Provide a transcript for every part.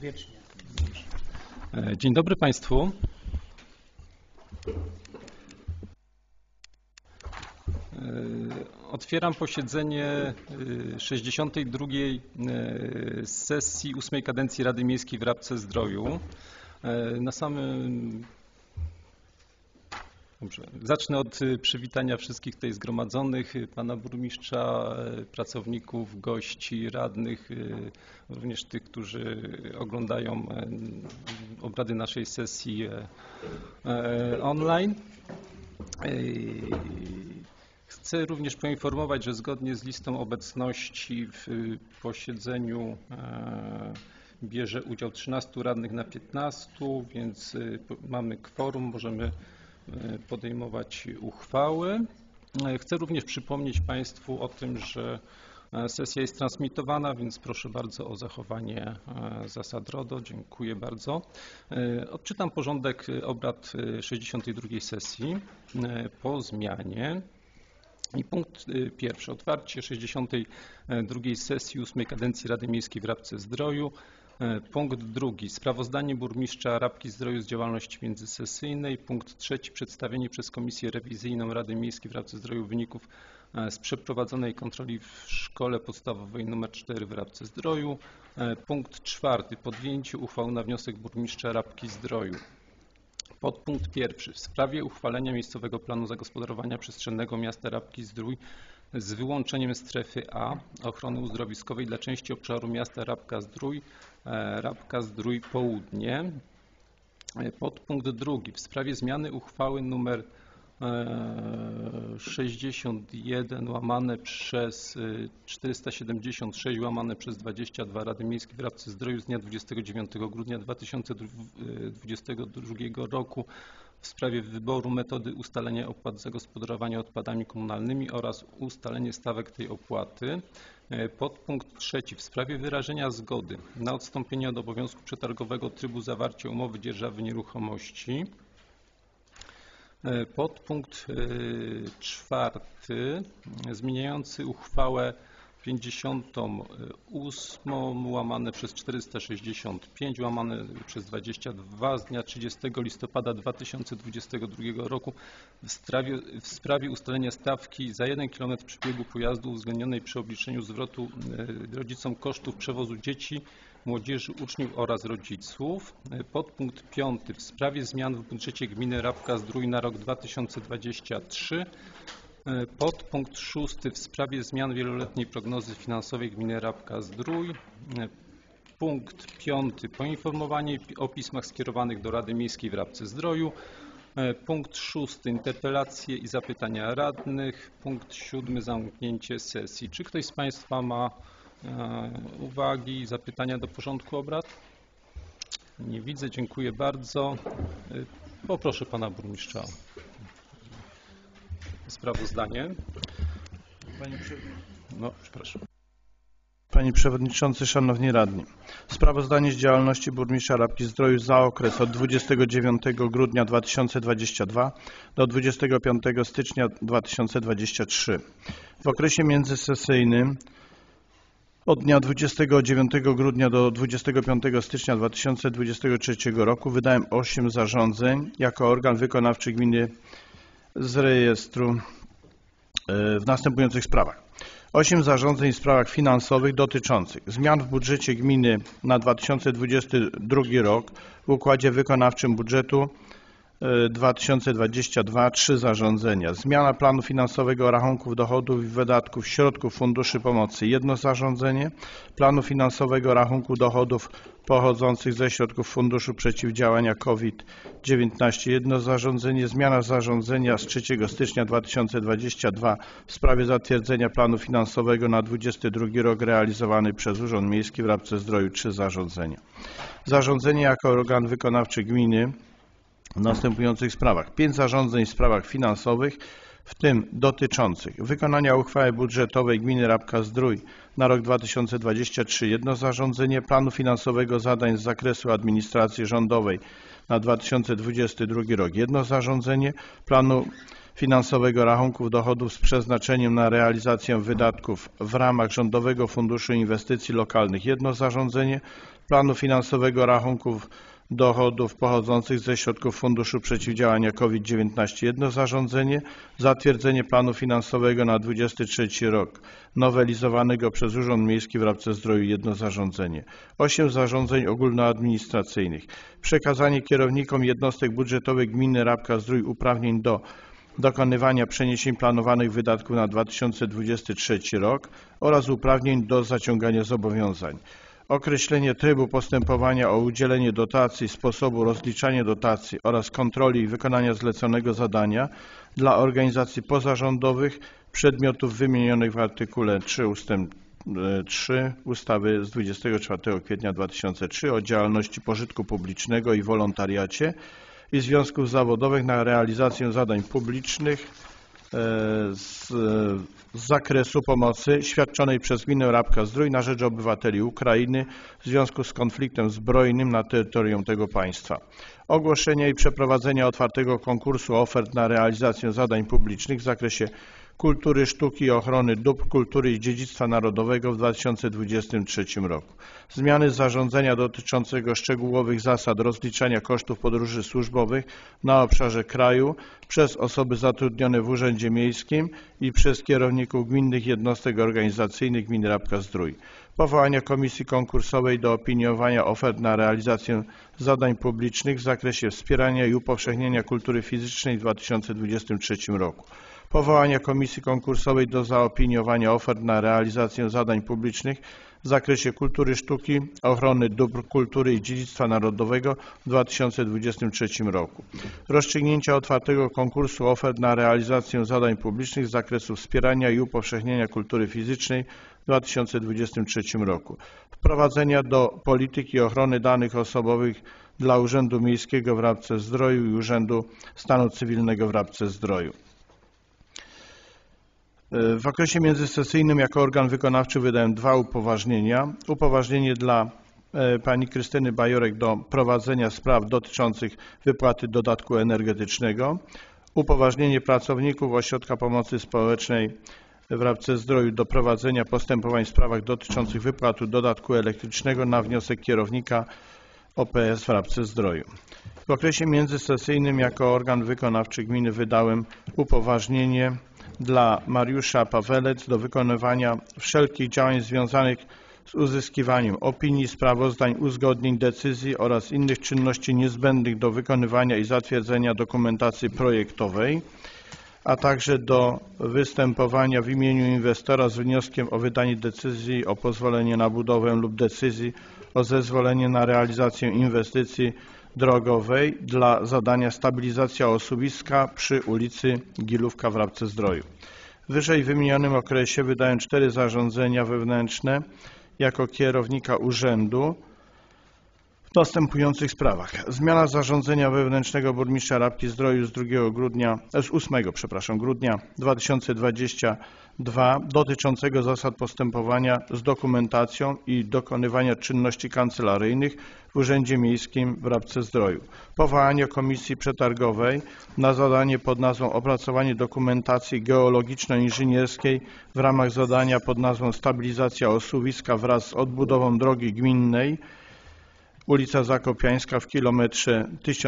Wiecznie. Dzień dobry Państwu. Otwieram posiedzenie 62. sesji 8. kadencji Rady Miejskiej w Rabce-Zdroju. Zacznę od przywitania wszystkich tutaj zgromadzonych, pana burmistrza, pracowników, gości, radnych, również tych, którzy oglądają obrady naszej sesji online. Chcę również poinformować, że zgodnie z listą obecności w posiedzeniu bierze udział 13 radnych na 15, więc mamy kworum, możemy podejmować uchwały. Chcę również przypomnieć Państwu o tym, że sesja jest transmitowana, więc proszę bardzo o zachowanie zasad RODO. Dziękuję bardzo. Odczytam porządek obrad 62. sesji po zmianie. I punkt pierwszy. Otwarcie 62. sesji 8. kadencji Rady Miejskiej w Rabce-Zdroju. Punkt drugi. Sprawozdanie burmistrza Rabki-Zdroju z działalności międzysesyjnej. Punkt trzeci. Przedstawienie przez Komisję Rewizyjną Rady Miejskiej w Rabce-Zdroju wyników z przeprowadzonej kontroli w szkole podstawowej nr 4 w Rabce-Zdroju. Punkt czwarty. Podjęcie uchwał na wniosek burmistrza Rabki-Zdroju. Podpunkt pierwszy. W sprawie uchwalenia miejscowego planu zagospodarowania przestrzennego miasta Rabki-Zdrój z wyłączeniem strefy A ochrony uzdrowiskowej dla części obszaru miasta Rabka-Zdrój, Rabka-Zdrój Południe. Podpunkt drugi. W sprawie zmiany uchwały nr 61 łamane przez 476 łamane przez 22 Rady Miejskiej w Rabce-Zdroju z dnia 29 grudnia 2022 roku w sprawie wyboru metody ustalenia opłat zagospodarowania odpadami komunalnymi oraz ustalenie stawek tej opłaty. Podpunkt trzeci. W sprawie wyrażenia zgody na odstąpienie od obowiązku przetargowego trybu zawarcia umowy dzierżawy nieruchomości. Podpunkt czwarty. Zmieniający uchwałę 58 łamane przez 465 łamane przez 22 z dnia 30 listopada 2022 roku w sprawie ustalenia stawki za 1 km przebiegu pojazdu uwzględnionej przy obliczeniu zwrotu rodzicom kosztów przewozu dzieci, młodzieży, uczniów oraz rodziców. Podpunkt piąty. W sprawie zmian w budżecie gminy Rabka-Zdrój na rok 2023. Podpunkt szósty. W sprawie zmian wieloletniej prognozy finansowej gminy Rabka-Zdrój. Punkt piąty. Poinformowanie o pismach skierowanych do Rady Miejskiej w Rabce-Zdroju. Punkt szósty. Interpelacje i zapytania radnych. Punkt siódmy. Zamknięcie sesji. Czy ktoś z Państwa ma uwagi, zapytania do porządku obrad? Nie widzę. Dziękuję bardzo. Poproszę Pana Burmistrza. Sprawozdanie. Panie Przewodniczący, Szanowni Radni. Sprawozdanie z działalności burmistrza Rabki-Zdroju za okres od 29 grudnia 2022 do 25 stycznia 2023. W okresie międzysesyjnym od dnia 29 grudnia do 25 stycznia 2023 roku wydałem 8 zarządzeń jako organ wykonawczy gminy z rejestru w następujących sprawach. 8 zarządzeń w sprawach finansowych dotyczących zmian w budżecie gminy na 2022 rok w układzie wykonawczym budżetu 2022 3 zarządzenia. Zmiana planu finansowego rachunków dochodów i wydatków środków funduszy pomocy 1 zarządzenie. Planu finansowego rachunku dochodów pochodzących ze środków Funduszu Przeciwdziałania COVID-19 1 zarządzenie. Zmiana zarządzenia z 3 stycznia 2022 w sprawie zatwierdzenia planu finansowego na 2022 rok realizowany przez Urząd Miejski w Rabce-Zdroju 3 zarządzenia. Zarządzenie jako organ wykonawczy gminy w następujących sprawach. 5 zarządzeń w sprawach finansowych w tym dotyczących wykonania uchwały budżetowej gminy Rabka-Zdrój na rok 2023, jedno zarządzenie planu finansowego zadań z zakresu administracji rządowej na 2022 rok, jedno zarządzenie planu finansowego rachunków dochodów z przeznaczeniem na realizację wydatków w ramach Rządowego Funduszu Inwestycji Lokalnych, jedno zarządzenie planu finansowego rachunków dochodów pochodzących ze środków Funduszu Przeciwdziałania COVID-19, jedno zarządzenie, zatwierdzenie planu finansowego na 2023 rok, nowelizowanego przez Urząd Miejski w Rabce-Zdroju, jedno zarządzenie, 8 zarządzeń ogólnoadministracyjnych, przekazanie kierownikom jednostek budżetowych gminy Rabka-Zdrój uprawnień do dokonywania przeniesień planowanych wydatków na 2023 rok oraz uprawnień do zaciągania zobowiązań. Określenie trybu postępowania o udzielenie dotacji, sposobu rozliczania dotacji oraz kontroli i wykonania zleconego zadania dla organizacji pozarządowych przedmiotów wymienionych w artykule 3 ust. 3 ustawy z 24 kwietnia 2003 o działalności pożytku publicznego i wolontariacie i związków zawodowych na realizację zadań publicznych z zakresu pomocy świadczonej przez gminę Rabka-Zdrój na rzecz obywateli Ukrainy w związku z konfliktem zbrojnym na terytorium tego państwa. Ogłoszenia i przeprowadzenia otwartego konkursu ofert na realizację zadań publicznych w zakresie kultury, sztuki i ochrony dóbr kultury i dziedzictwa narodowego w 2023 roku. Zmiany zarządzenia dotyczącego szczegółowych zasad rozliczania kosztów podróży służbowych na obszarze kraju przez osoby zatrudnione w Urzędzie Miejskim i przez kierowników gminnych jednostek organizacyjnych gminy Rabka-Zdrój. Powołania komisji konkursowej do opiniowania ofert na realizację zadań publicznych w zakresie wspierania i upowszechnienia kultury fizycznej w 2023 roku. Powołania komisji konkursowej do zaopiniowania ofert na realizację zadań publicznych w zakresie kultury, sztuki, ochrony dóbr kultury i dziedzictwa narodowego w 2023 roku. Rozstrzygnięcia otwartego konkursu ofert na realizację zadań publicznych z zakresu wspierania i upowszechnienia kultury fizycznej w 2023 roku. Wprowadzenia do polityki ochrony danych osobowych dla Urzędu Miejskiego w Rabce-Zdroju i Urzędu Stanu Cywilnego w Rabce-Zdroju. W okresie międzysesyjnym jako organ wykonawczy wydałem 2 upoważnienia. Upoważnienie dla pani Krystyny Bajorek do prowadzenia spraw dotyczących wypłaty dodatku energetycznego. Upoważnienie pracowników Ośrodka Pomocy Społecznej w Rabce-Zdroju do prowadzenia postępowań w sprawach dotyczących wypłaty dodatku elektrycznego na wniosek kierownika OPS w Rabce-Zdroju. W okresie międzysesyjnym jako organ wykonawczy gminy wydałem upoważnienie dla Mariusza Pawelec do wykonywania wszelkich działań związanych z uzyskiwaniem opinii, sprawozdań, uzgodnień, decyzji oraz innych czynności niezbędnych do wykonywania i zatwierdzenia dokumentacji projektowej, a także do występowania w imieniu inwestora z wnioskiem o wydanie decyzji o pozwolenie na budowę lub decyzji o zezwolenie na realizację inwestycji drogowej dla zadania stabilizacja osuwiska przy ulicy Gilówka w Rabce-Zdroju. W wyżej wymienionym okresie wydałem 4 zarządzenia wewnętrzne jako kierownika urzędu w następujących sprawach. Zmiana zarządzenia wewnętrznego burmistrza Rabki-Zdroju z 8 grudnia 2022 dotyczącego zasad postępowania z dokumentacją i dokonywania czynności kancelaryjnych w Urzędzie Miejskim w Rabce-Zdroju. Powołanie komisji przetargowej na zadanie pod nazwą opracowanie dokumentacji geologiczno-inżynierskiej w ramach zadania pod nazwą stabilizacja osuwiska wraz z odbudową drogi gminnej ulica Zakopiańska w kilometrze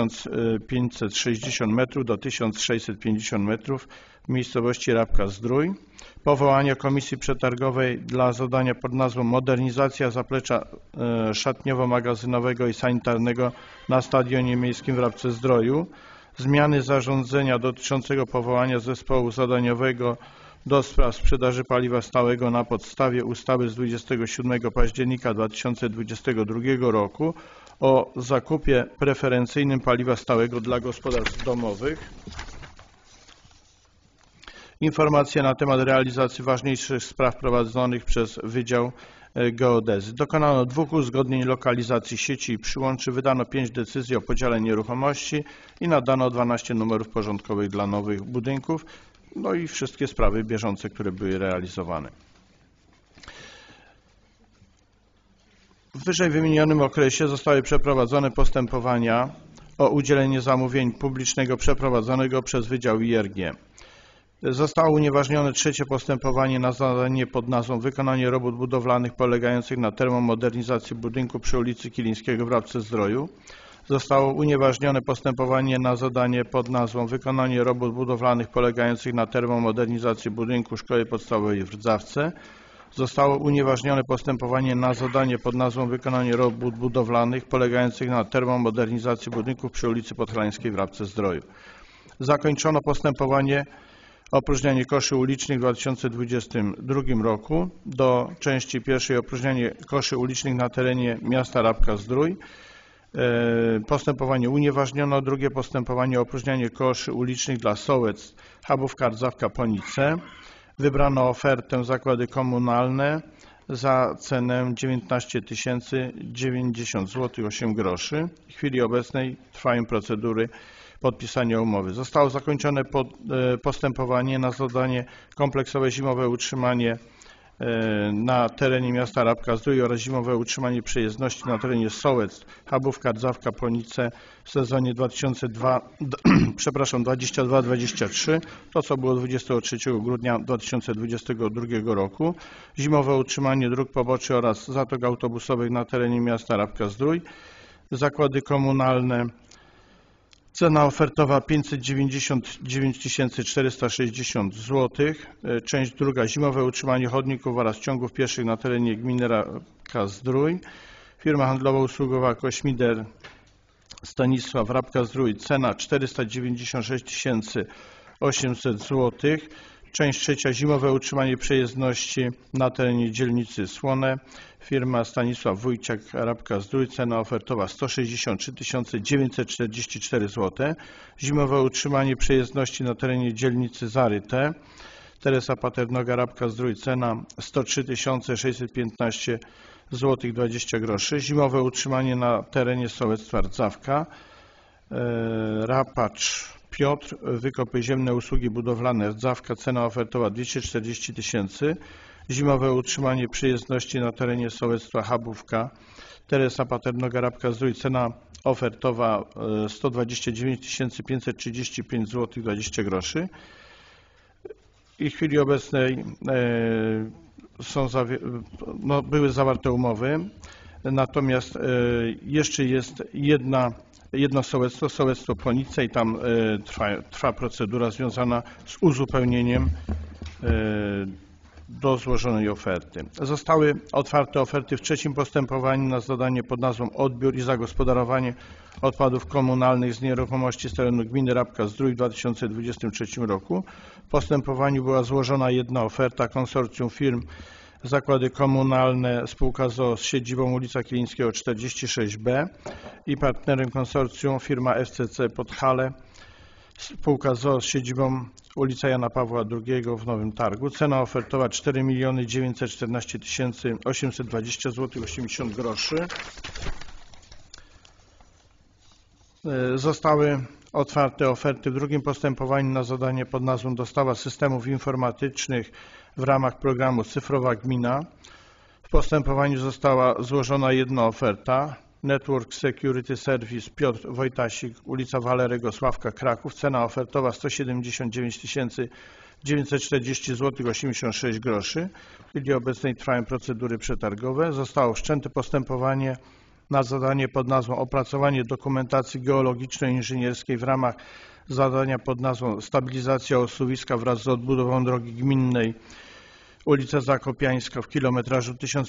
1560 metrów do 1650 metrów w miejscowości Rabka-Zdrój. Powołanie komisji przetargowej dla zadania pod nazwą modernizacja zaplecza szatniowo-magazynowego i sanitarnego na Stadionie Miejskim w Rabce-Zdroju. Zmiany zarządzenia dotyczącego powołania zespołu zadaniowego do spraw sprzedaży paliwa stałego na podstawie ustawy z 27 października 2022 roku o zakupie preferencyjnym paliwa stałego dla gospodarstw domowych. Informacje na temat realizacji ważniejszych spraw prowadzonych przez Wydział Geodezy. Dokonano 2 uzgodnień lokalizacji sieci i przyłączy, wydano 5 decyzji o podziale nieruchomości i nadano 12 numerów porządkowych dla nowych budynków no i wszystkie sprawy bieżące, które były realizowane. W wyżej wymienionym okresie zostały przeprowadzone postępowania o udzielenie zamówień publicznego przeprowadzonego przez Wydział IRG. Zostało unieważnione trzecie postępowanie na zadanie pod nazwą wykonanie robót budowlanych polegających na termomodernizacji budynku przy ulicy Kilińskiego w Rabce-Zdroju. Zostało unieważnione postępowanie na zadanie pod nazwą wykonanie robót budowlanych polegających na termomodernizacji budynku Szkoły Podstawowej w Rdzawce. Zostało unieważnione postępowanie na zadanie pod nazwą wykonanie robót budowlanych polegających na termomodernizacji budynków przy ulicy Podhalańskiej w Rabce-Zdroju. Zakończono postępowanie opróżnianie koszy ulicznych w 2022 roku. Do części pierwszej opróżnianie koszy ulicznych na terenie miasta Rabka-Zdrój. Postępowanie unieważniono. Drugie postępowanie opróżnianie koszy ulicznych dla sołectw Chabówka, Rdzawka, Ponice. Wybrano ofertę zakłady komunalne za cenę 19 090 zł 8 groszy. W chwili obecnej trwają procedury podpisania umowy. Zostało zakończone postępowanie na zadanie kompleksowe zimowe utrzymanie na terenie miasta Rabka-Zdrój oraz zimowe utrzymanie przejezdności na terenie sołectw Chabówka, Rdzawka, Ponice w sezonie 22-23, to co było 23 grudnia 2022 roku. Zimowe utrzymanie dróg poboczy oraz zatok autobusowych na terenie miasta Rabka-Zdrój. Zakłady komunalne. Cena ofertowa 599 460 zł. Część druga zimowe utrzymanie chodników oraz ciągów pieszych na terenie gminy Rabka-Zdrój. Firma handlowa usługowa Kośmider Stanisław Rabka-Zdrój. Cena 496 800 zł. Część trzecia zimowe utrzymanie przejezdności na terenie dzielnicy Słone. Firma Stanisław Wójciak Rabka-Zdrój. Cena ofertowa 163 944 zł. Zimowe utrzymanie przejezdności na terenie dzielnicy Zaryte. Teresa Paternoga Rabka-Zdrój. Cena 103 615 zł 20 groszy. Zimowe utrzymanie na terenie sołectwa Rdzawka. Rapacz Piotr, wykopy ziemne, usługi budowlane Rdzawka, cena ofertowa 240 000. Zimowe utrzymanie przyjezdności na terenie sołectwa Chabówka. Teresa Paternoga Rabka-Zdrój, cena ofertowa 129 535 zł 20 groszy. I w chwili obecnej były zawarte umowy, natomiast jeszcze jest jedno sołectwo, sołectwo Ponice i tam trwa procedura związana z uzupełnieniem do złożonej oferty. Zostały otwarte oferty w trzecim postępowaniu na zadanie pod nazwą odbiór i zagospodarowanie odpadów komunalnych z nieruchomości z terenu gminy Rabka-Zdrój w 2023 roku. W postępowaniu była złożona jedna oferta konsorcjum firm Zakłady Komunalne Spółka z siedzibą ulica Kilińskiego 46B i partnerem konsorcjum firma FCC Podhale Spółka z siedzibą ulica Jana Pawła II w Nowym Targu. Cena ofertowa 4 914 820 zł 80 groszy. Zostały otwarte oferty w drugim postępowaniu na zadanie pod nazwą dostawa systemów informatycznych w ramach programu Cyfrowa Gmina. W postępowaniu została złożona jedna oferta. Network Security Service Piotr Wojtasik, ulica Walerego Sławka, Kraków. Cena ofertowa 179 940 zł 86 groszy. W chwili obecnej trwają procedury przetargowe. Zostało wszczęte postępowanie na zadanie pod nazwą opracowanie dokumentacji geologiczno-inżynierskiej w ramach zadania pod nazwą stabilizacja osuwiska wraz z odbudową drogi gminnej ulica Zakopiańska w kilometrażu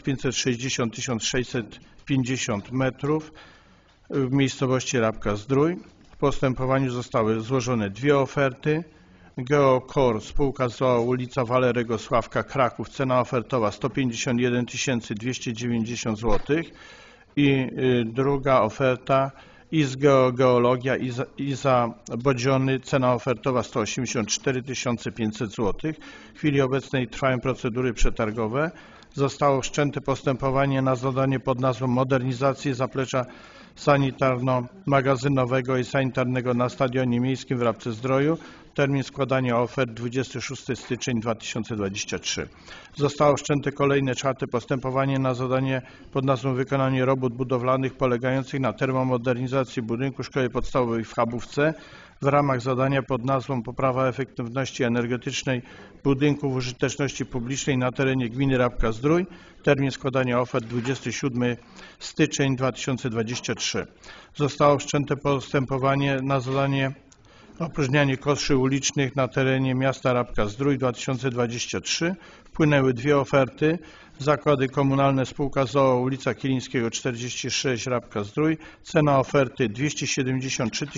1560-1650 metrów w miejscowości Rabka-Zdrój. W postępowaniu zostały złożone dwie oferty. Geokor spółka z ulica Walerego Sławka, Kraków. Cena ofertowa 151 290 zł. I druga oferta Geologia Iza Bodziony, cena ofertowa 184 500 zł. W chwili obecnej trwają procedury przetargowe. Zostało wszczęte postępowanie na zadanie pod nazwą modernizacji zaplecza sanitarno-magazynowego i sanitarnego na Stadionie Miejskim w Rabce-Zdroju. Termin składania ofert 26 styczeń 2023. Zostało wszczęte kolejne 4. postępowanie na zadanie pod nazwą wykonanie robót budowlanych polegających na termomodernizacji budynku szkoły podstawowej w Chabówce w ramach zadania pod nazwą poprawa efektywności energetycznej budynków użyteczności publicznej na terenie gminy Rabka-Zdrój. Termin składania ofert 27 styczeń 2023. Zostało wszczęte postępowanie na zadanie opróżnianie koszy ulicznych na terenie miasta Rabka-Zdrój 2023. Wpłynęły 2 oferty. Zakłady komunalne spółka z o.o. ulica Kilińskiego 46 Rabka-Zdrój. Cena oferty 273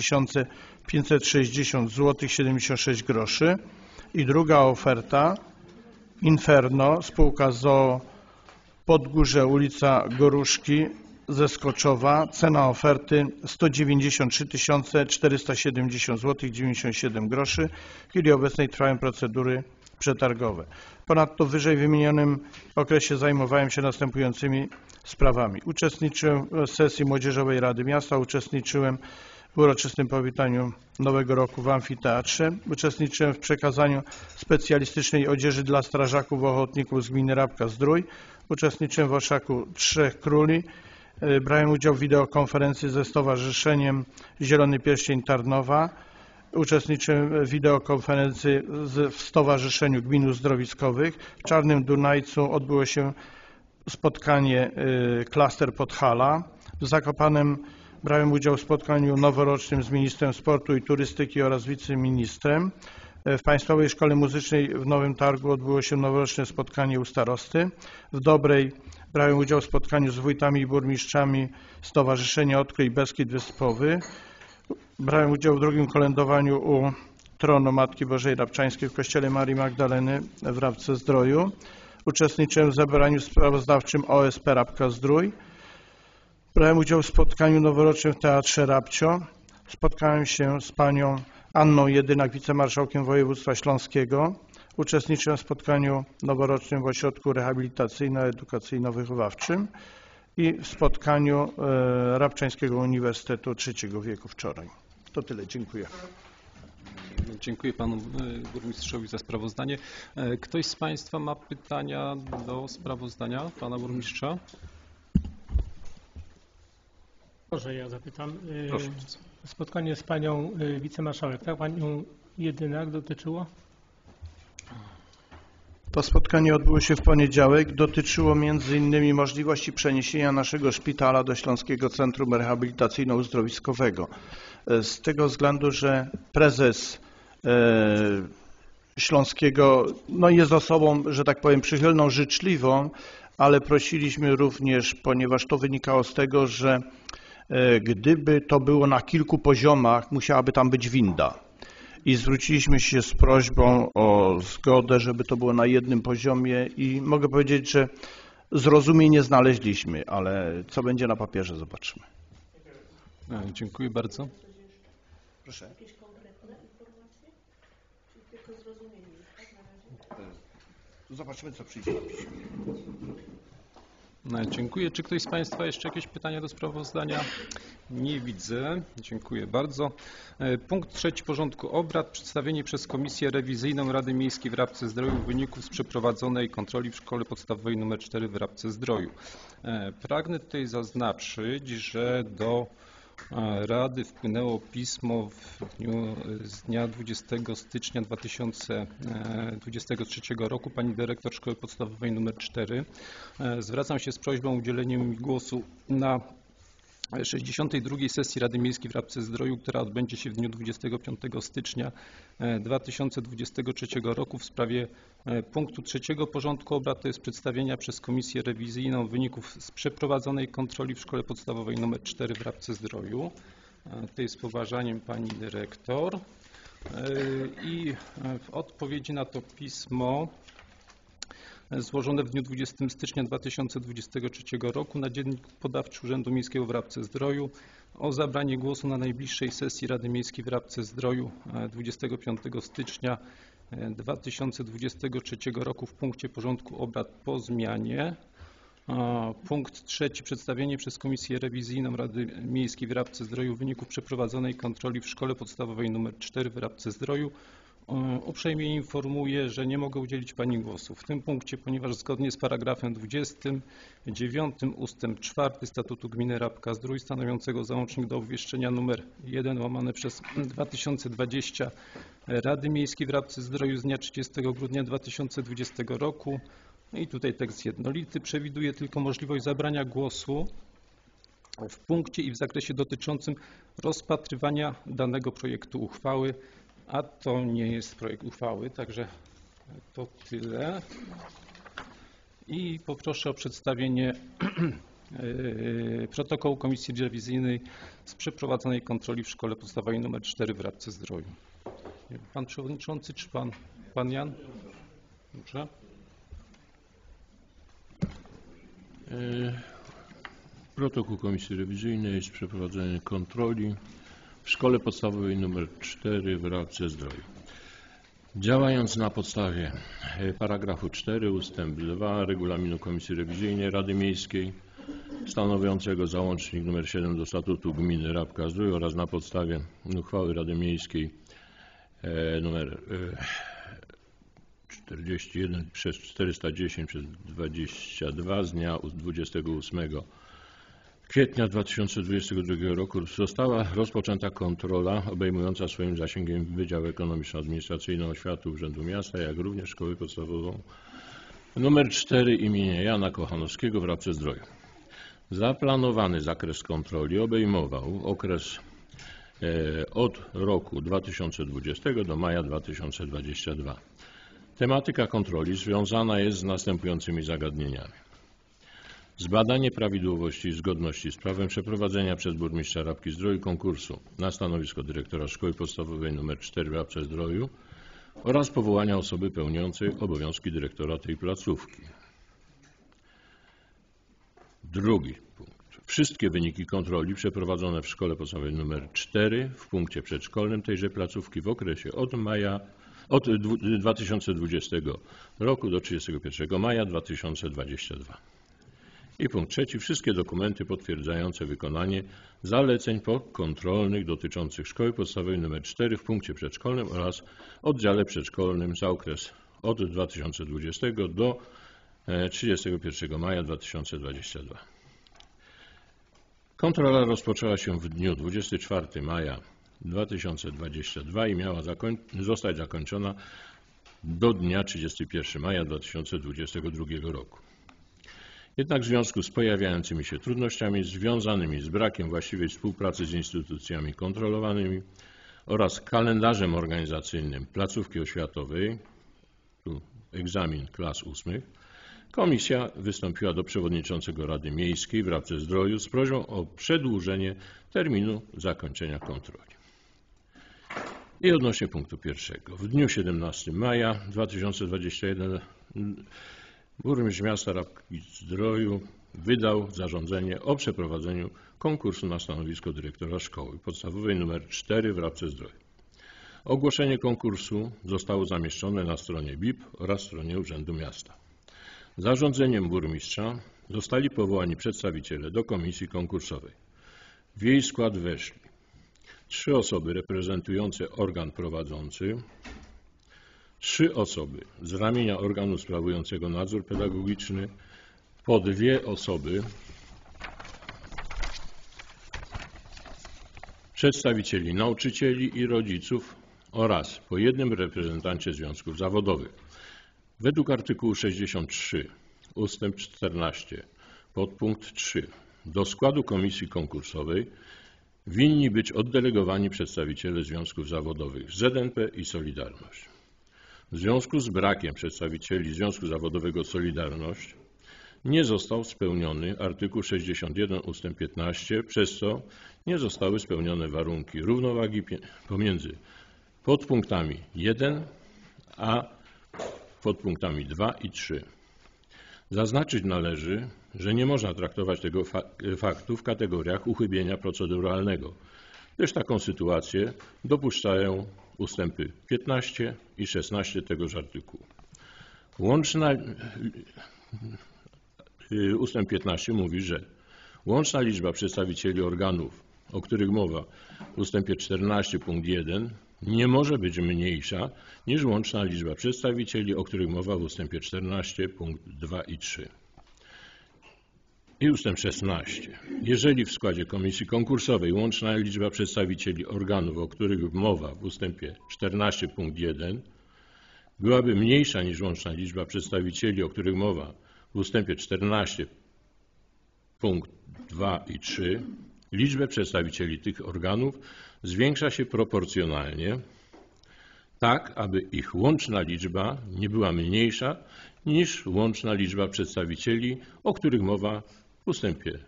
560 zł 76 groszy. I druga oferta Inferno spółka z o.o. Podgórze ulica Goruszki ze Skoczowa. Cena oferty 193 470 zł 97 groszy. W chwili obecnej trwają procedury przetargowe. Ponadto w wyżej wymienionym okresie zajmowałem się następującymi sprawami. Uczestniczyłem w sesji Młodzieżowej Rady Miasta, uczestniczyłem w uroczystym powitaniu Nowego Roku w amfiteatrze, uczestniczyłem w przekazaniu specjalistycznej odzieży dla strażaków ochotników z gminy Rabka-Zdrój, uczestniczyłem w orszaku Trzech Króli, brałem udział w wideokonferencji ze Stowarzyszeniem Zielony Pierścień Tarnowa, uczestniczyłem w wideokonferencji w Stowarzyszeniu Gmin Uzdrowiskowych. W Czarnym Dunajcu odbyło się spotkanie Klaster Podhala. W Zakopanem brałem udział w spotkaniu noworocznym z ministrem sportu i turystyki oraz wiceministrem. W Państwowej Szkole Muzycznej w Nowym Targu odbyło się noworoczne spotkanie u starosty. W Dobrej brałem udział w spotkaniu z wójtami i burmistrzami Stowarzyszenia Odkryj Beskid Wyspowy. Brałem udział w drugim kolędowaniu u tronu Matki Bożej Rabczańskiej w kościele Marii Magdaleny w Rabce-Zdroju. Uczestniczyłem w zebraniu sprawozdawczym OSP Rabka-Zdrój. Brałem udział w spotkaniu noworocznym w Teatrze Rabcio. Spotkałem się z panią Anną Jedynak, wicemarszałkiem województwa śląskiego. Uczestniczyłem w spotkaniu noworocznym w Ośrodku Rehabilitacyjno-Edukacyjno-Wychowawczym i w spotkaniu Rabczańskiego Uniwersytetu Trzeciego Wieku wczoraj. To tyle. Dziękuję. Dziękuję panu burmistrzowi za sprawozdanie. Ktoś z państwa ma pytania do sprawozdania pana burmistrza? Może ja zapytam. Proszę bardzo. Spotkanie z panią wicemarszałek, tak? Panią Jedynak dotyczyło? To spotkanie odbyło się w poniedziałek. Dotyczyło m.in. możliwości przeniesienia naszego szpitala do Śląskiego Centrum Rehabilitacyjno-Uzdrowiskowego. Z tego względu, że prezes Śląskiego jest osobą, że tak powiem, przychylną, życzliwą, ale prosiliśmy również, ponieważ to wynikało z tego, że gdyby to było na kilku poziomach, musiałaby tam być winda. I zwróciliśmy się z prośbą o zgodę, żeby to było na jednym poziomie i mogę powiedzieć, że zrozumienie znaleźliśmy, ale co będzie na papierze, zobaczymy. Dziękuję bardzo. Proszę. Jakieś konkretne informacje? Czy tylko zrozumienie? Tak, na razie? Zobaczymy, co przyjdzie na piśmie. Dziękuję. Czy ktoś z państwa jeszcze jakieś pytania do sprawozdania? Nie widzę. Dziękuję bardzo. Punkt 3 porządku obrad. Przedstawienie przez Komisję Rewizyjną Rady Miejskiej w Rabce-Zdroju wyników z przeprowadzonej kontroli w Szkole Podstawowej nr 4 w Rabce-Zdroju. Pragnę tutaj zaznaczyć, że do Rady wpłynęło pismo z dnia 20 stycznia 2023 roku pani dyrektor Szkoły Podstawowej nr 4. Zwracam się z prośbą o udzielenie mi głosu na 62. sesji Rady Miejskiej w Rabce-Zdroju, która odbędzie się w dniu 25 stycznia 2023 roku w sprawie punktu 3 porządku obrad, to jest przedstawienia przez Komisję Rewizyjną wyników z przeprowadzonej kontroli w Szkole Podstawowej nr 4 w Rabce-Zdroju. To jest z poważaniem pani dyrektor. I w odpowiedzi na to pismo złożone w dniu 20 stycznia 2023 roku na Dziennik Podawczy Urzędu Miejskiego w Rabce-Zdroju o zabranie głosu na najbliższej sesji Rady Miejskiej w Rabce-Zdroju 25 stycznia 2023 roku w punkcie porządku obrad po zmianie Punkt trzeci. Przedstawienie przez Komisję Rewizyjną Rady Miejskiej w Rabce Zdroju wyników przeprowadzonej kontroli w Szkole Podstawowej nr 4 w Rabce Zdroju. Uprzejmie informuję, że nie mogę udzielić Pani głosu w tym punkcie, ponieważ zgodnie z paragrafem 29 ustęp 4 Statutu Gminy Rabka Zdrój stanowiącego załącznik do obwieszczenia nr 1/2020 Rady Miejskiej w Rabce Zdroju z dnia 30 grudnia 2020 roku. I tutaj tekst jednolity przewiduje tylko możliwość zabrania głosu w punkcie i w zakresie dotyczącym rozpatrywania danego projektu uchwały, a to nie jest projekt uchwały, także to tyle. I poproszę o przedstawienie protokołu Komisji Rewizyjnej z przeprowadzonej kontroli w Szkole Podstawowej nr 4 w Rabce Zdroju. Pan Przewodniczący czy Pan Jan? Dobrze. Protokół Komisji Rewizyjnej z przeprowadzonej kontroli w Szkole Podstawowej nr 4 w Rabce Zdroju. Działając na podstawie paragrafu 4 ustęp 2 Regulaminu Komisji Rewizyjnej Rady Miejskiej stanowiącego załącznik nr 7 do Statutu Gminy Rabka Zdrój oraz na podstawie uchwały Rady Miejskiej nr 41/410/22 z dnia 28 kwietnia 2022 roku została rozpoczęta kontrola obejmująca swoim zasięgiem Wydział Ekonomiczno-Administracyjny Oświaty Urzędu Miasta, jak również Szkołę Podstawową nr 4 imienia Jana Kochanowskiego w Rabce Zdroju. Zaplanowany zakres kontroli obejmował okres od roku 2020 do maja 2022. Tematyka kontroli związana jest z następującymi zagadnieniami. Zbadanie prawidłowości i zgodności z prawem przeprowadzenia przez burmistrza Rabki Zdroju konkursu na stanowisko dyrektora Szkoły Podstawowej nr 4 w Rabce Zdroju oraz powołania osoby pełniącej obowiązki dyrektora tej placówki. Drugi punkt. Wszystkie wyniki kontroli przeprowadzone w Szkole Podstawowej nr 4 w punkcie przedszkolnym tejże placówki w okresie od 2020 roku do 31 maja 2022. I punkt trzeci. Wszystkie dokumenty potwierdzające wykonanie zaleceń pokontrolnych dotyczących Szkoły Podstawowej nr 4 w punkcie przedszkolnym oraz oddziale przedszkolnym za okres od 2020 do 31 maja 2022. Kontrola rozpoczęła się w dniu 24 maja 2022 i miała zostać zakończona do dnia 31 maja 2022 roku. Jednak w związku z pojawiającymi się trudnościami związanymi z brakiem właściwej współpracy z instytucjami kontrolowanymi oraz kalendarzem organizacyjnym placówki oświatowej, tu egzamin klas 8, komisja wystąpiła do przewodniczącego Rady Miejskiej w Rabce Zdroju z prośbą o przedłużenie terminu zakończenia kontroli. I odnośnie punktu pierwszego. W dniu 17 maja 2021 burmistrz miasta Rabki Zdroju wydał zarządzenie o przeprowadzeniu konkursu na stanowisko dyrektora Szkoły Podstawowej nr 4 w Rabce Zdroju. Ogłoszenie konkursu zostało zamieszczone na stronie BIP oraz stronie Urzędu Miasta. Zarządzeniem burmistrza zostali powołani przedstawiciele do komisji konkursowej. W jej skład weszli 3 osoby reprezentujące organ prowadzący, 3 osoby z ramienia organu sprawującego nadzór pedagogiczny, po 2 osoby przedstawicieli nauczycieli i rodziców oraz po 1 reprezentancie związków zawodowych. Według artykułu 63 ustęp 14 podpunkt 3 do składu komisji konkursowej winni być oddelegowani przedstawiciele związków zawodowych ZNP i Solidarność. W związku z brakiem przedstawicieli Związku Zawodowego Solidarność nie został spełniony artykuł 61 ust. 15, przez co nie zostały spełnione warunki równowagi pomiędzy podpunktami 1 a podpunktami 2 i 3. Zaznaczyć należy, że nie można traktować tego faktu w kategoriach uchybienia proceduralnego, gdyż taką sytuację dopuszczają ustępy 15 i 16 tegoż artykułu. ustęp 15 mówi, że łączna liczba przedstawicieli organów, o których mowa w ustępie 14 punkt 1 nie może być mniejsza niż łączna liczba przedstawicieli, o których mowa w ustępie 14 punkt 2 i 3. I ustęp 16. Jeżeli w składzie komisji konkursowej łączna liczba przedstawicieli organów, o których mowa w ustępie 14 punkt 1 byłaby mniejsza niż łączna liczba przedstawicieli, o których mowa w ustępie 14 punkt 2 i 3, liczbę przedstawicieli tych organów zwiększa się proporcjonalnie, tak aby ich łączna liczba nie była mniejsza niż łączna liczba przedstawicieli, o których mowa w ustępie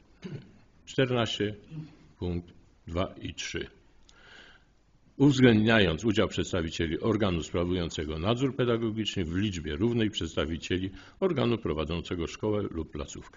14 punkt 2 i 3. Uwzględniając udział przedstawicieli organu sprawującego nadzór pedagogiczny w liczbie równej przedstawicieli organu prowadzącego szkołę lub placówkę.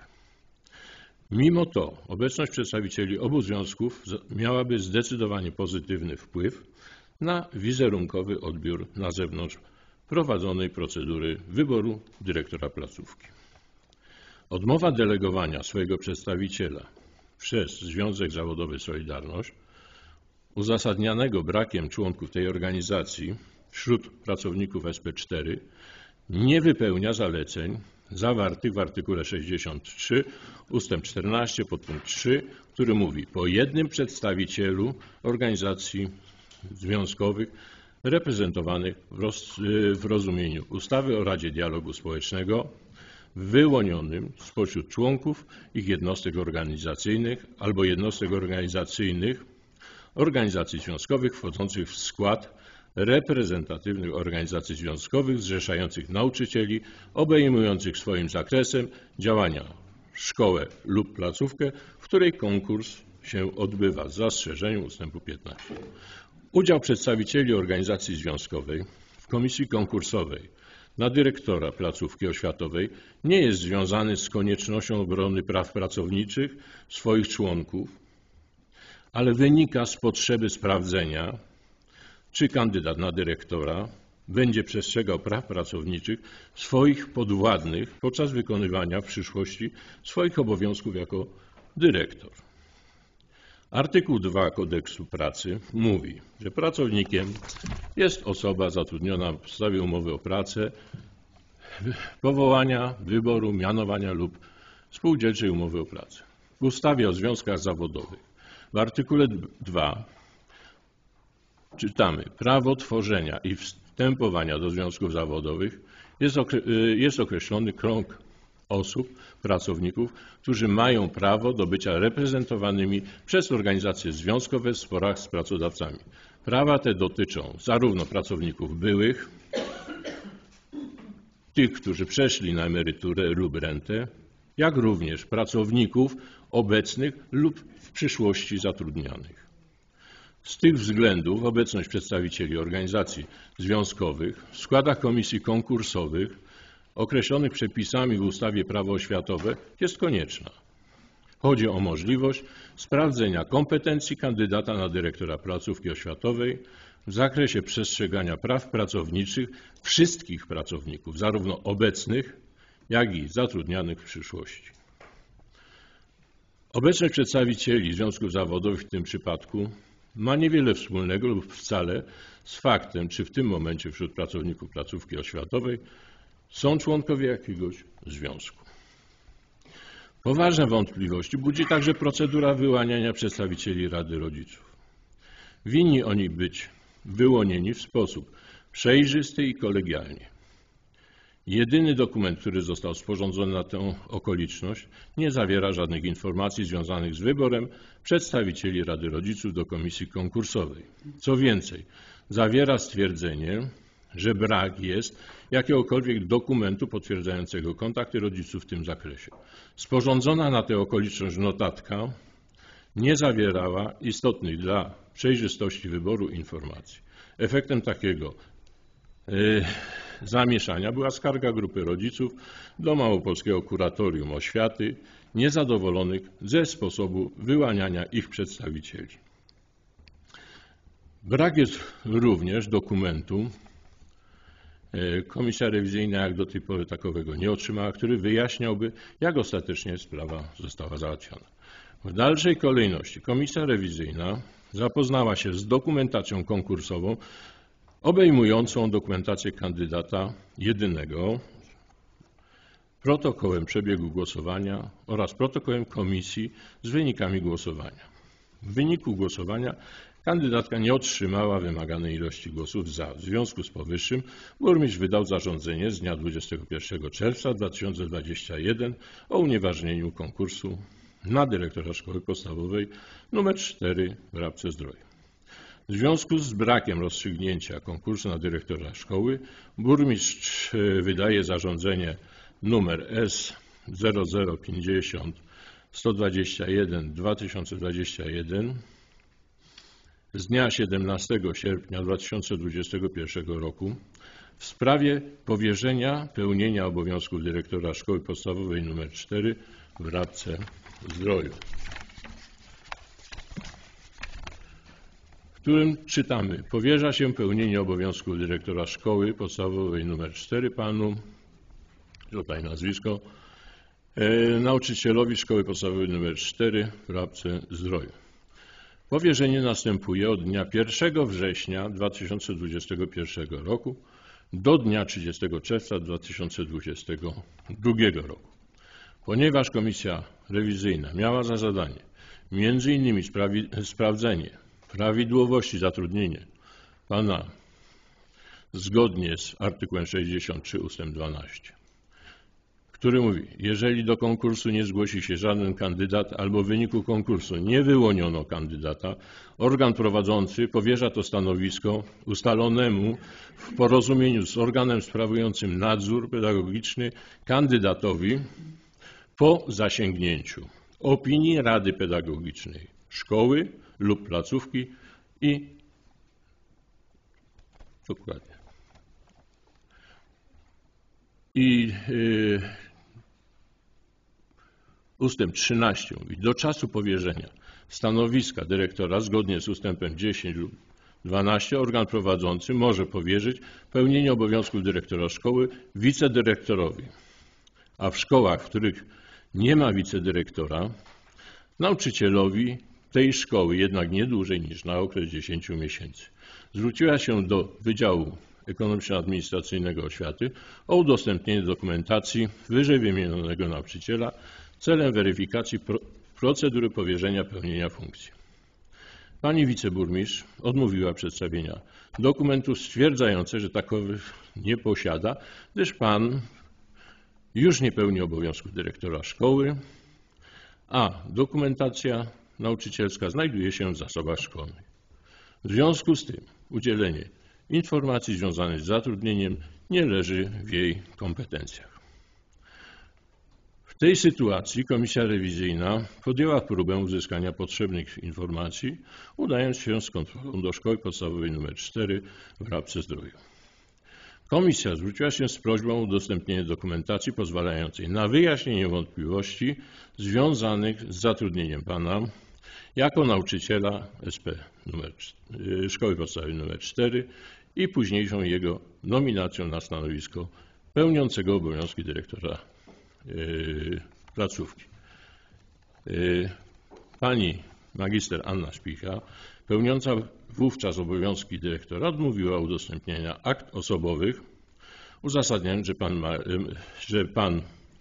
Mimo to obecność przedstawicieli obu związków miałaby zdecydowanie pozytywny wpływ na wizerunkowy odbiór na zewnątrz prowadzonej procedury wyboru dyrektora placówki. Odmowa delegowania swojego przedstawiciela przez Związek Zawodowy Solidarność, uzasadnianego brakiem członków tej organizacji wśród pracowników SP4, nie wypełnia zaleceń zawartych w artykule 63 ustęp 14 podpunkt 3, który mówi: po jednym przedstawicielu organizacji związkowych reprezentowanych w rozumieniu ustawy o Radzie Dialogu Społecznego wyłonionym spośród członków ich jednostek organizacyjnych albo jednostek organizacyjnych organizacji związkowych wchodzących w skład reprezentatywnych organizacji związkowych zrzeszających nauczycieli, obejmujących swoim zakresem działania szkołę lub placówkę, w której konkurs się odbywa, z zastrzeżeniem ustępu 15. Udział przedstawicieli organizacji związkowej w komisji konkursowej na dyrektora placówki oświatowej nie jest związany z koniecznością obrony praw pracowniczych swoich członków, ale wynika z potrzeby sprawdzenia, czy kandydat na dyrektora będzie przestrzegał praw pracowniczych swoich podwładnych podczas wykonywania w przyszłości swoich obowiązków jako dyrektor. Artykuł 2 Kodeksu Pracy mówi, że pracownikiem jest osoba zatrudniona na podstawie umowy o pracę, powołania, wyboru, mianowania lub spółdzielczej umowy o pracę. W ustawie o związkach zawodowych w artykule 2 czytamy: prawo tworzenia i wstępowania do związków zawodowych jest określony krąg osób, pracowników, którzy mają prawo do bycia reprezentowanymi przez organizacje związkowe w sporach z pracodawcami. Prawa te dotyczą zarówno pracowników byłych, tych, którzy przeszli na emeryturę lub rentę, jak również pracowników obecnych lub w przyszłości zatrudnianych. Z tych względów obecność przedstawicieli organizacji związkowych w składach komisji konkursowych określonych przepisami w ustawie Prawo oświatowe jest konieczna. Chodzi o możliwość sprawdzenia kompetencji kandydata na dyrektora placówki oświatowej w zakresie przestrzegania praw pracowniczych wszystkich pracowników, zarówno obecnych, jak i zatrudnianych w przyszłości. Obecność przedstawicieli związków zawodowych w tym przypadku ma niewiele wspólnego lub wcale z faktem, czy w tym momencie wśród pracowników placówki oświatowej są członkowie jakiegoś związku. Poważne wątpliwości budzi także procedura wyłaniania przedstawicieli Rady Rodziców. Winni oni być wyłonieni w sposób przejrzysty i kolegialnie. Jedyny dokument, który został sporządzony na tę okoliczność, nie zawiera żadnych informacji związanych z wyborem przedstawicieli Rady Rodziców do komisji konkursowej. Co więcej, zawiera stwierdzenie, że brak jest jakiegokolwiek dokumentu potwierdzającego kontakty rodziców w tym zakresie. Sporządzona na tę okoliczność notatka nie zawierała istotnych dla przejrzystości wyboru informacji. Efektem takiego zamieszania była skarga grupy rodziców do Małopolskiego Kuratorium Oświaty niezadowolonych ze sposobu wyłaniania ich przedstawicieli. Brak jest również dokumentu Komisja rewizyjna jak do tej pory takowego nie otrzymała, który wyjaśniałby, jak ostatecznie sprawa została załatwiona. W dalszej kolejności komisja rewizyjna zapoznała się z dokumentacją konkursową obejmującą dokumentację kandydata jedynego, protokołem przebiegu głosowania oraz protokołem komisji z wynikami głosowania. W wyniku głosowania kandydatka nie otrzymała wymaganej ilości głosów za. W związku z powyższym burmistrz wydał zarządzenie z dnia 21 czerwca 2021 o unieważnieniu konkursu na dyrektora szkoły podstawowej nr 4 w Rabce-Zdroju. W związku z brakiem rozstrzygnięcia konkursu na dyrektora szkoły burmistrz wydaje zarządzenie nr S 0050 121 2021 z dnia 17 sierpnia 2021 roku w sprawie powierzenia pełnienia obowiązków dyrektora szkoły podstawowej nr 4 w Rabce-Zdroju, w którym czytamy: powierza się pełnienie obowiązków dyrektora szkoły podstawowej nr 4 panu, tutaj nazwisko, nauczycielowi szkoły podstawowej nr 4 w Rabce-Zdroju. Powierzenie następuje od dnia 1 września 2021 roku do dnia 30 czerwca 2022 roku. Ponieważ komisja rewizyjna miała za zadanie m.in. sprawdzenie prawidłowości zatrudnienia pana zgodnie z artykułem 63 ust. 12, który mówi: jeżeli do konkursu nie zgłosi się żaden kandydat albo w wyniku konkursu nie wyłoniono kandydata, organ prowadzący powierza to stanowisko ustalonemu w porozumieniu z organem sprawującym nadzór pedagogiczny kandydatowi po zasięgnięciu opinii Rady Pedagogicznej szkoły lub placówki i dokładnie. Ustęp 13 mówi: do czasu powierzenia stanowiska dyrektora zgodnie z ustępem 10 lub 12 organ prowadzący może powierzyć pełnienie obowiązków dyrektora szkoły wicedyrektorowi, a w szkołach, w których nie ma wicedyrektora, nauczycielowi tej szkoły, jednak nie dłużej niż na okres 10 miesięcy. Zwróciła się do Wydziału Ekonomiczno-Administracyjnego Oświaty o udostępnienie dokumentacji wyżej wymienionego nauczyciela celem weryfikacji procedury powierzenia pełnienia funkcji. Pani wiceburmistrz odmówiła przedstawienia dokumentów stwierdzających, że takowych nie posiada, gdyż pan już nie pełni obowiązków dyrektora szkoły, a dokumentacja nauczycielska znajduje się w zasobach szkolnych. W związku z tym udzielenie informacji związanych z zatrudnieniem nie leży w jej kompetencjach. W tej sytuacji komisja rewizyjna podjęła próbę uzyskania potrzebnych informacji, udając się z kontrolą do szkoły podstawowej nr 4 w Rabce-Zdroju. Komisja zwróciła się z prośbą o udostępnienie dokumentacji pozwalającej na wyjaśnienie wątpliwości związanych z zatrudnieniem pana jako nauczyciela SP szkoły podstawowej nr 4 i późniejszą jego nominacją na stanowisko pełniącego obowiązki dyrektora placówki. Pani magister Anna Szpicha, pełniąca wówczas obowiązki dyrektora, odmówiła udostępnienia akt osobowych, uzasadniając, że pan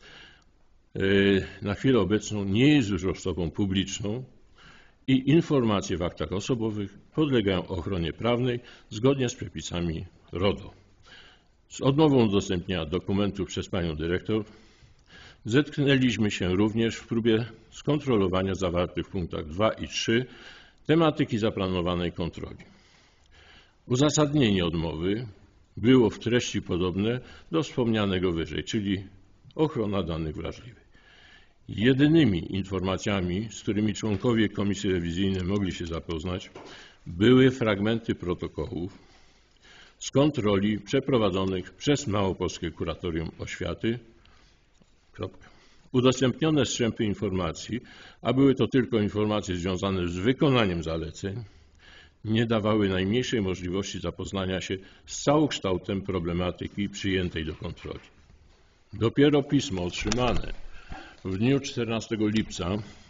na chwilę obecną nie jest już osobą publiczną i informacje w aktach osobowych podlegają ochronie prawnej zgodnie z przepisami RODO. Z odmową udostępnienia dokumentów przez panią dyrektor zetknęliśmy się również w próbie skontrolowania zawartych w punktach 2 i 3 tematyki zaplanowanej kontroli. Uzasadnienie odmowy było w treści podobne do wspomnianego wyżej, czyli ochrona danych wrażliwych. Jedynymi informacjami, z którymi członkowie komisji rewizyjnej mogli się zapoznać, były fragmenty protokołów z kontroli przeprowadzonych przez Małopolskie Kuratorium Oświaty. Udostępnione strzępy informacji, a były to tylko informacje związane z wykonaniem zaleceń, nie dawały najmniejszej możliwości zapoznania się z całokształtem problematyki przyjętej do kontroli. Dopiero pismo otrzymane w dniu 14 lipca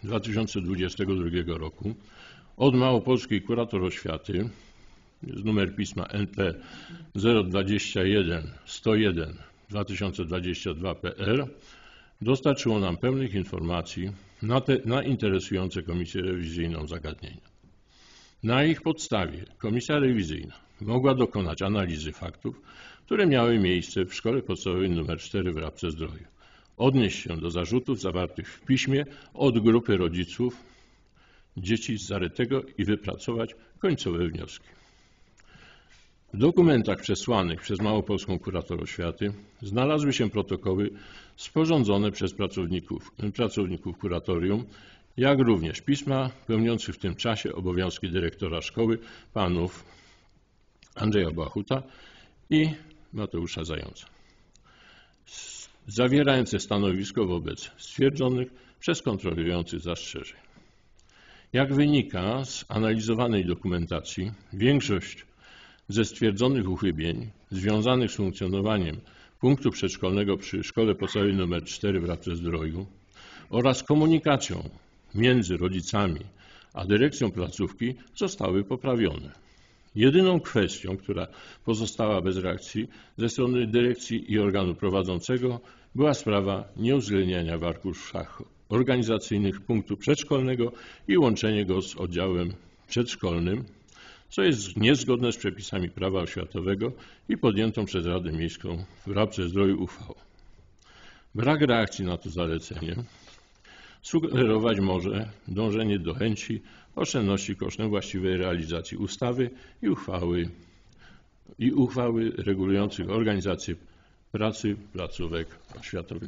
2022 roku od Małopolskiej Kurator Oświaty, jest numer pisma NP 021 101 2022-PR, dostarczyło nam pełnych informacji na interesujące Komisję Rewizyjną zagadnienia. Na ich podstawie Komisja Rewizyjna mogła dokonać analizy faktów, które miały miejsce w Szkole Podstawowej nr 4 w Rabce-Zdroju, odnieść się do zarzutów zawartych w piśmie od grupy rodziców dzieci z Zarytego i wypracować końcowe wnioski. W dokumentach przesłanych przez Małopolską Kurator Oświaty znalazły się protokoły sporządzone przez pracowników kuratorium, jak również pisma pełniących w tym czasie obowiązki dyrektora szkoły panów Andrzeja Błachuta i Mateusza Zająca, zawierające stanowisko wobec stwierdzonych przez kontrolujących zastrzeżeń. Jak wynika z analizowanej dokumentacji, większość ze stwierdzonych uchybień związanych z funkcjonowaniem punktu przedszkolnego przy Szkole Podstawowej nr 4 w Rabce-Zdroju oraz komunikacją między rodzicami a dyrekcją placówki zostały poprawione. Jedyną kwestią, która pozostała bez reakcji ze strony dyrekcji i organu prowadzącego, była sprawa nieuwzględniania w arkuszach organizacyjnych punktu przedszkolnego i łączenie go z oddziałem przedszkolnym, co jest niezgodne z przepisami prawa oświatowego i podjętą przez Radę Miejską w Rabce-Zdroju uchwałą. Brak reakcji na to zalecenie sugerować może dążenie do chęci oszczędności kosztem właściwej realizacji ustawy i uchwały regulujących organizację pracy placówek oświatowych.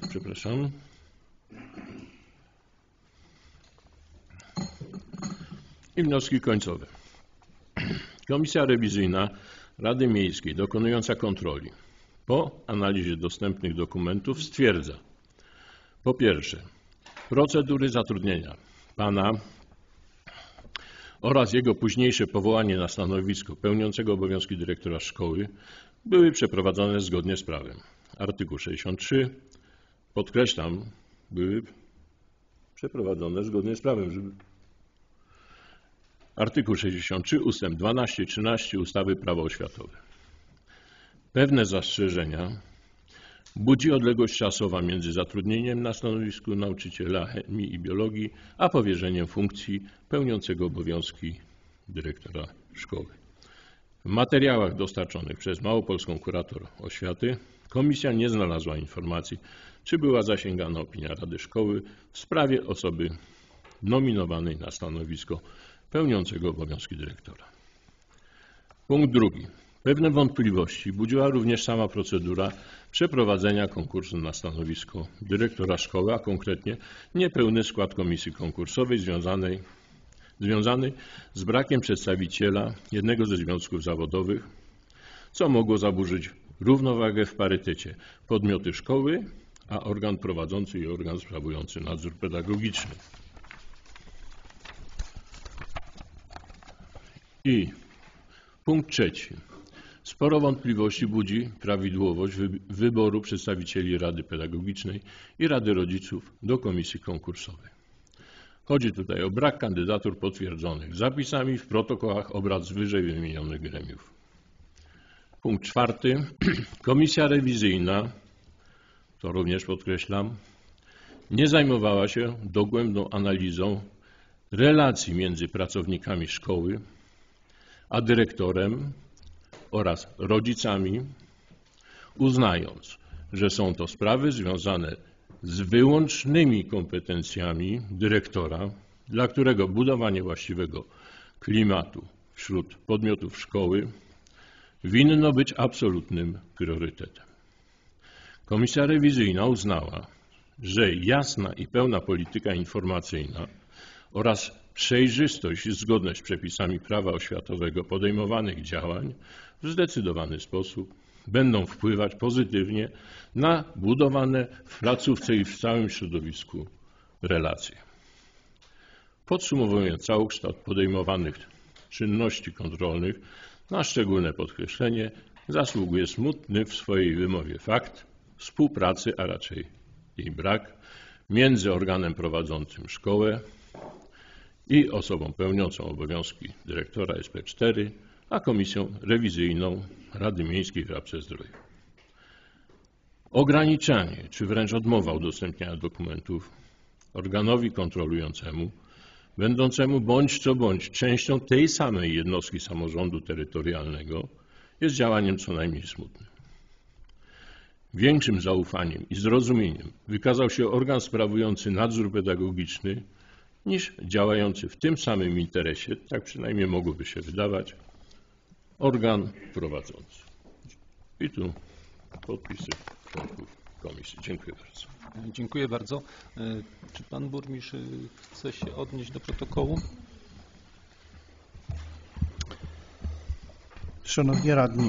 I wnioski końcowe. Komisja Rewizyjna Rady Miejskiej dokonująca kontroli po analizie dostępnych dokumentów stwierdza: po pierwsze, procedury zatrudnienia pana oraz jego późniejsze powołanie na stanowisko pełniącego obowiązki dyrektora szkoły były przeprowadzone zgodnie z prawem. Artykuł 63, podkreślam, były przeprowadzone zgodnie z prawem. Artykuł 63 ust. 12 i 13 ustawy Prawo oświatowe. Pewne zastrzeżenia budzi odległość czasowa między zatrudnieniem na stanowisku nauczyciela chemii i biologii, a powierzeniem funkcji pełniącego obowiązki dyrektora szkoły. W materiałach dostarczonych przez Małopolską Kurator Oświaty komisja nie znalazła informacji, czy była zasięgana opinia Rady Szkoły w sprawie osoby nominowanej na stanowisko pełniącego obowiązki dyrektora. Punkt drugi. Pewne wątpliwości budziła również sama procedura przeprowadzenia konkursu na stanowisko dyrektora szkoły, a konkretnie niepełny skład komisji konkursowej związany z brakiem przedstawiciela jednego ze związków zawodowych, co mogło zaburzyć równowagę w parytecie podmioty szkoły, a organ prowadzący i organ sprawujący nadzór pedagogiczny. I punkt trzeci. Sporo wątpliwości budzi prawidłowość wyboru przedstawicieli Rady Pedagogicznej i Rady Rodziców do komisji konkursowej. Chodzi tutaj o brak kandydatur potwierdzonych zapisami w protokołach obrad z wyżej wymienionych gremiów. Punkt czwarty. Komisja rewizyjna, to również podkreślam, nie zajmowała się dogłębną analizą relacji między pracownikami szkoły a dyrektorem oraz rodzicami, uznając, że są to sprawy związane z wyłącznymi kompetencjami dyrektora, dla którego budowanie właściwego klimatu wśród podmiotów szkoły winno być absolutnym priorytetem. Komisja rewizyjna uznała, że jasna i pełna polityka informacyjna oraz przejrzystość i zgodność z przepisami prawa oświatowego podejmowanych działań w zdecydowany sposób będą wpływać pozytywnie na budowane w placówce i w całym środowisku relacje. Podsumowując całokształt podejmowanych czynności kontrolnych na szczególne podkreślenie zasługuje smutny w swojej wymowie fakt współpracy, a raczej jej brak, między organem prowadzącym szkołę i osobą pełniącą obowiązki dyrektora SP4, a komisją rewizyjną Rady Miejskiej w Rabce-Zdroju. Ograniczanie czy wręcz odmowa udostępniania dokumentów organowi kontrolującemu, będącemu bądź co bądź częścią tej samej jednostki samorządu terytorialnego, jest działaniem co najmniej smutnym. Większym zaufaniem i zrozumieniem wykazał się organ sprawujący nadzór pedagogiczny niż działający w tym samym interesie, tak przynajmniej mogłoby się wydawać, organ prowadzący. I tu podpisy członków komisji. Dziękuję bardzo. Dziękuję bardzo. Czy pan burmistrz chce się odnieść do protokołu? Szanowni radni,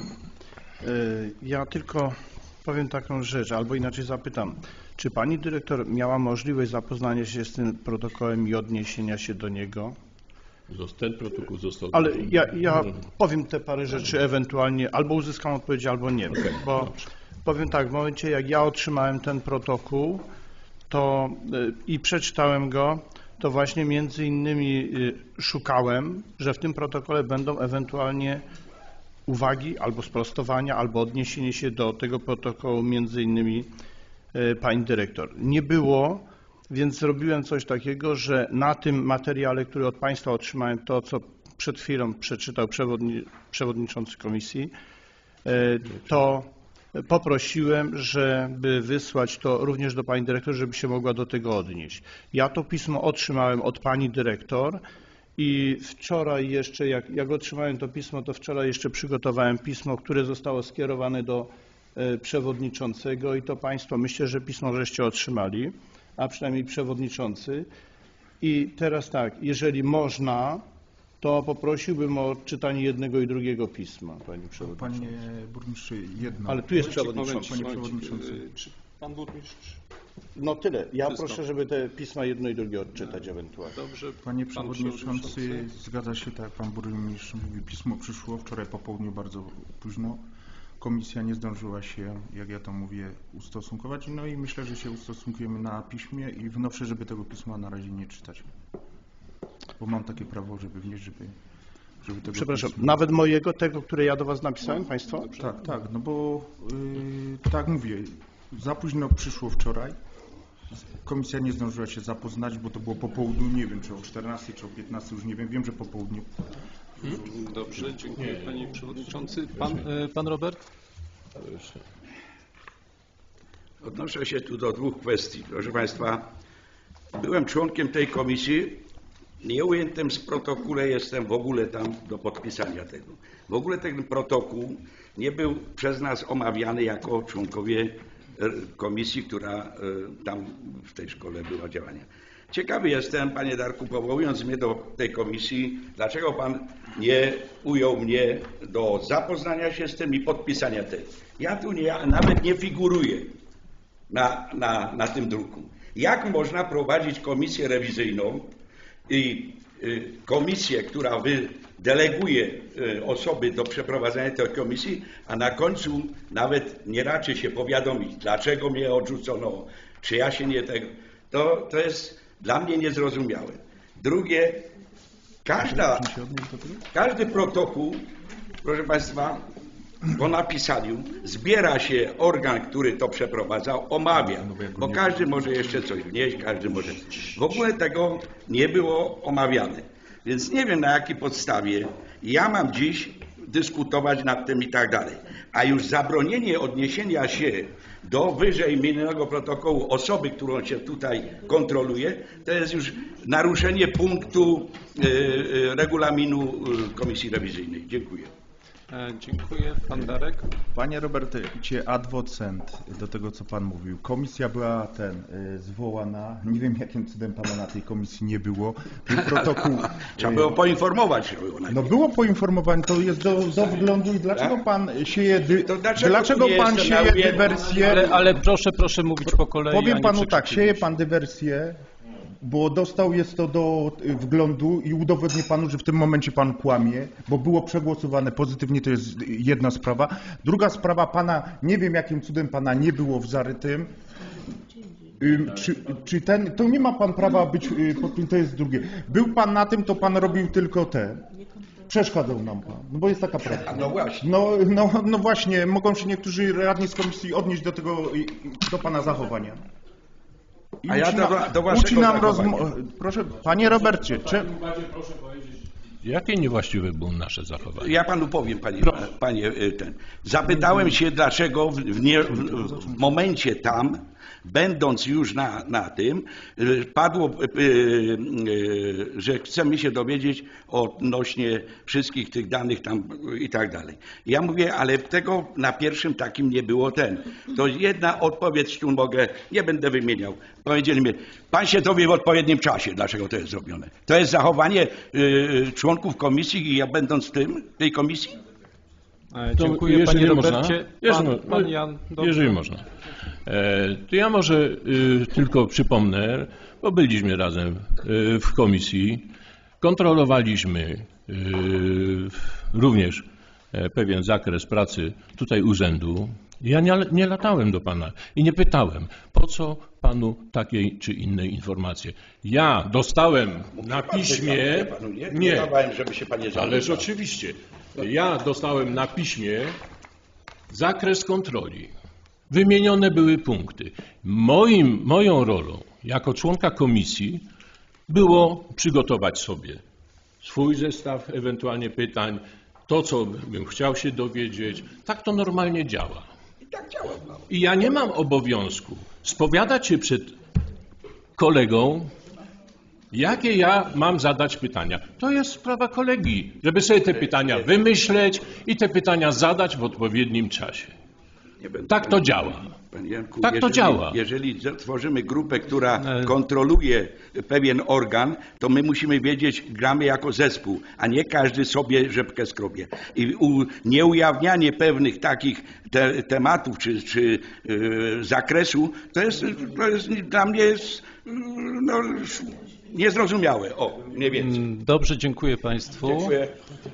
ja tylko powiem taką rzecz, albo inaczej zapytam. Czy pani dyrektor miała możliwość zapoznania się z tym protokołem i odniesienia się do niego? Ten protokół został... Ale ja powiem te parę rzeczy ewentualnie, albo uzyskam odpowiedź, albo nie. Bo powiem tak, w momencie jak ja otrzymałem ten protokół to i przeczytałem go, to właśnie między innymi szukałem, że w tym protokole będą ewentualnie uwagi albo sprostowania, albo odniesienie się do tego protokołu między innymi pani dyrektor. Nie było, więc zrobiłem coś takiego, że na tym materiale, który od państwa otrzymałem, to co przed chwilą przeczytał przewodniczący komisji, to poprosiłem, żeby wysłać to również do pani dyrektor, żeby się mogła do tego odnieść. Ja to pismo otrzymałem od pani dyrektor i wczoraj jeszcze, jak otrzymałem to pismo, to wczoraj jeszcze przygotowałem pismo, które zostało skierowane do przewodniczącego i to państwo, myślę, że pismo żeście otrzymali, a przynajmniej przewodniczący. I teraz tak, jeżeli można, to poprosiłbym o odczytanie jednego i drugiego pisma, panie przewodniczący. Panie burmistrzu, jedno. Ale tu jest przewodniczący. Panie przewodniczący. Czy pan burmistrz? No tyle. Ja proszę, żeby te pisma jedno i drugie odczytać ewentualnie. Dobrze. Panie przewodniczący, zgadza się, tak jak pan burmistrz mówi, pismo przyszło wczoraj po południu bardzo późno. Komisja nie zdążyła się, jak ja to mówię, ustosunkować. No i myślę, że się ustosunkujemy na piśmie i wnoszę, żeby tego pisma na razie nie czytać. Bo mam takie prawo, żeby wnieść, żeby tego Przepraszam, pisma... nawet mojego, tego, które ja do was napisałem, państwo? Tak, no bo tak mówię, za późno przyszło wczoraj. Komisja nie zdążyła się zapoznać, bo to było po południu, nie wiem, czy o 14, czy o 15, już nie wiem, wiem, że po południu. Dobrze, dziękuję panie przewodniczący. Pan Robert? Odnoszę się tu do dwóch kwestii. Proszę państwa, byłem członkiem tej komisji, nieujętym z protokole jestem w ogóle tam do podpisania tego. W ogóle ten protokół nie był przez nas omawiany jako członkowie komisji, która tam w tej szkole była działania. Ciekawy jestem, panie Darku, powołując mnie do tej komisji, dlaczego pan nie ujął mnie do zapoznania się z tym i podpisania tej. Ja tu nawet nie figuruję na tym druku. Jak można prowadzić komisję rewizyjną i komisję, która deleguje osoby do przeprowadzenia tej komisji, a na końcu nawet nie raczy się powiadomić, dlaczego mnie odrzucono, czy ja się nie tego. To jest dla mnie niezrozumiałe. Drugie, każdy protokół, proszę państwa, po napisaniu zbiera się organ, który to przeprowadzał, omawia, bo każdy może jeszcze coś wnieść, każdy może... W ogóle tego nie było omawiane, więc nie wiem, na jakiej podstawie ja mam dziś dyskutować nad tym i tak dalej. A już zabronienie odniesienia się do wyżej wymienionego protokołu osoby, którą się tutaj kontroluje, to jest już naruszenie punktu regulaminu Komisji Rewizyjnej. Dziękuję. Dziękuję. Pan Darek. Panie Robercie, adwocent do tego, co pan mówił. Komisja była zwołana. Nie wiem, jakim cudem pana na tej komisji nie było. Był protokół. Trzeba było poinformować. No było poinformowanie, to jest do wglądu. I dlaczego pan sieje dywersję? Ale proszę mówić po kolei. Powiem panu tak, sieje pan dywersję bo dostał jest to do wglądu i udowodnię panu, że w tym momencie pan kłamie, bo było przegłosowane pozytywnie, to jest jedna sprawa. Druga sprawa, pana, nie wiem jakim cudem pana nie było w Zarytym. Czy ten, to nie ma pan prawa być pod tym, to jest drugie. Był pan na tym, to pan robił tylko te. Przeszkadzał nam pan, no bo jest taka prawda. No właśnie. No właśnie, mogą się niektórzy radni z komisji odnieść do tego, do pana zachowania. I A ja do waszego uczy nam zachowania. Proszę, panie Robercie, Jakie niewłaściwe było nasze zachowanie? Ja panu powiem, panie ten. Zapytałem się, dlaczego w momencie tam, będąc już na tym, padło, że chcemy się dowiedzieć odnośnie wszystkich tych danych tam i tak dalej. Ja mówię, ale tego na pierwszym takim nie było ten. To jedna odpowiedź, tu mogę, nie będę wymieniał. Powiedzieli mi, pan się dowie w odpowiednim czasie, dlaczego to jest zrobione. To jest zachowanie członków komisji i ja będąc tej komisji? Dziękuję panie Robercie. Pan Jan, jeżeli można. To ja może tylko przypomnę, bo byliśmy razem w komisji, kontrolowaliśmy również pewien zakres pracy tutaj urzędu. Ja nie latałem do pana i nie pytałem, po co panu takiej czy innej informacje. Ja dostałem na piśmie... Nie dawałem, żeby się pan nie zauważył. Ależ oczywiście. Ja dostałem na piśmie zakres kontroli. Wymienione były punkty. Moją rolą jako członka komisji było przygotować sobie swój zestaw ewentualnie pytań, to co bym chciał się dowiedzieć. Tak to normalnie działa. I tak działa. I ja nie mam obowiązku spowiadać się przed kolegą, jakie ja mam zadać pytania. To jest sprawa kolegi, żeby sobie te pytania wymyśleć i te pytania zadać w odpowiednim czasie. Tak to działa. Panie Janku, tak to działa. Jeżeli tworzymy grupę, która kontroluje pewien organ, to my musimy wiedzieć, gramy jako zespół, a nie każdy sobie rzepkę skrobie. I nieujawnianie pewnych takich tematów czy zakresu, to jest dla mnie niezrozumiałe. O, mniej więcej. Dobrze, dziękuję państwu. Dziękuję.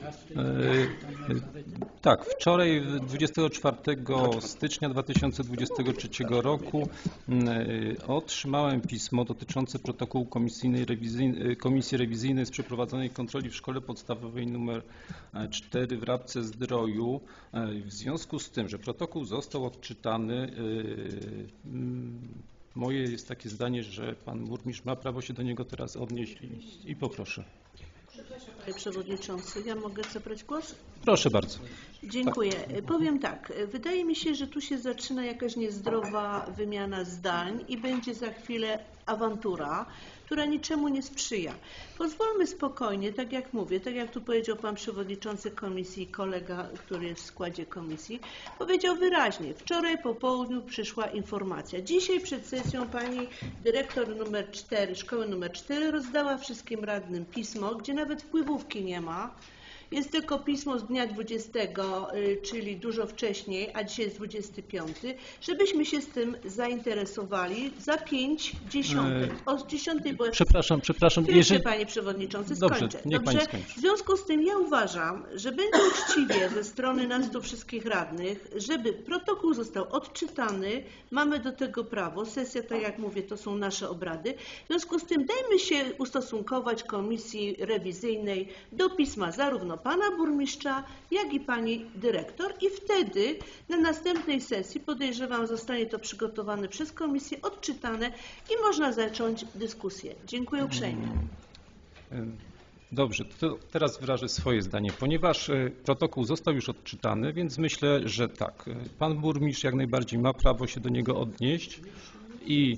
Tak, wczoraj 24 stycznia 2023 roku otrzymałem pismo dotyczące protokołu Komisji Rewizyjnej z przeprowadzonej kontroli w szkole podstawowej nr 4 w Rabce-Zdroju. W związku z tym, że protokół został odczytany, moje jest takie zdanie, że pan burmistrz ma prawo się do niego teraz odnieść i poproszę. Przepraszam, panie przewodniczący, ja mogę zabrać głos? Proszę bardzo. Dziękuję. Powiem tak, wydaje mi się, że tu się zaczyna jakaś niezdrowa wymiana zdań i będzie za chwilę awantura, która niczemu nie sprzyja. Pozwólmy spokojnie, tak jak mówię, tak jak tu powiedział pan przewodniczący komisji, kolega, który jest w składzie komisji, powiedział wyraźnie, wczoraj po południu przyszła informacja. Dzisiaj przed sesją pani dyrektor numer 4, szkoły numer 4 rozdała wszystkim radnym pismo, gdzie nawet wpływówki nie ma. Jest tylko pismo z dnia 20, czyli dużo wcześniej, a dzisiaj jest 25, żebyśmy się z tym zainteresowali za 5:10. O 10 była... Przepraszam. Panie przewodniczący, Dobrze, skończę. niech pani skończy. W związku z tym ja uważam, że będzie uczciwie ze strony nas tu wszystkich radnych, żeby protokół został odczytany, mamy do tego prawo, sesja, tak jak mówię, to są nasze obrady. W związku z tym dajmy się ustosunkować komisji rewizyjnej do pisma zarówno pana burmistrza, jak i pani dyrektor i wtedy na następnej sesji, podejrzewam, zostanie to przygotowane przez komisję, odczytane i można zacząć dyskusję. Dziękuję uprzejmie. Dobrze, to teraz wyrażę swoje zdanie. Ponieważ protokół został już odczytany, więc myślę, że tak, pan burmistrz jak najbardziej ma prawo się do niego odnieść i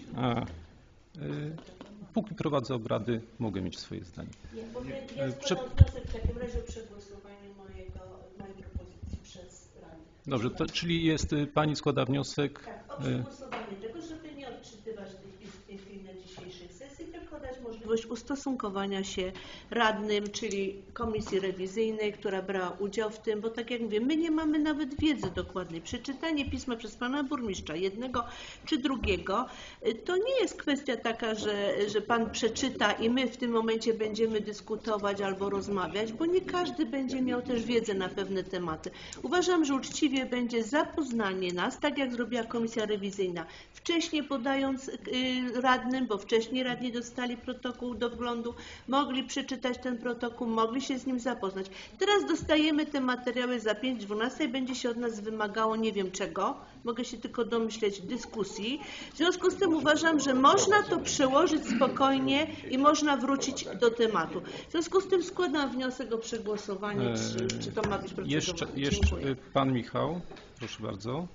póki prowadzę obrady, mogę mieć swoje zdanie. Ja składam wniosek w takim razie o przegłosowanie mojej propozycji przez radnych. Dobrze, czyli jest pani składa wniosek. Tak, o przegłosowanie tego, żeby nie odczytywać tych pism na dzisiejszej sesji, tylko dać możliwość możliwość ustosunkowania się radnym, czyli komisji rewizyjnej, która brała udział w tym, bo tak jak mówię, my nie mamy nawet wiedzy dokładnej. Przeczytanie pisma przez pana burmistrza, jednego czy drugiego, to nie jest kwestia taka, że pan przeczyta i my w tym momencie będziemy dyskutować albo rozmawiać, bo nie każdy będzie miał też wiedzę na pewne tematy. Uważam, że uczciwie będzie zapoznanie nas, tak jak zrobiła komisja rewizyjna, wcześniej podając radnym, bo wcześniej radni dostali protokół do wglądu, mogli przeczytać ten protokół, mogli się z nim zapoznać. Teraz dostajemy te materiały za 5:12 i będzie się od nas wymagało nie wiem czego, mogę się tylko domyśleć dyskusji. W związku z tym uważam, że można to przełożyć spokojnie i można wrócić do tematu. W związku z tym składam wniosek o przegłosowanie, czy to ma być procedowane. Jeszcze pan Michał, proszę bardzo.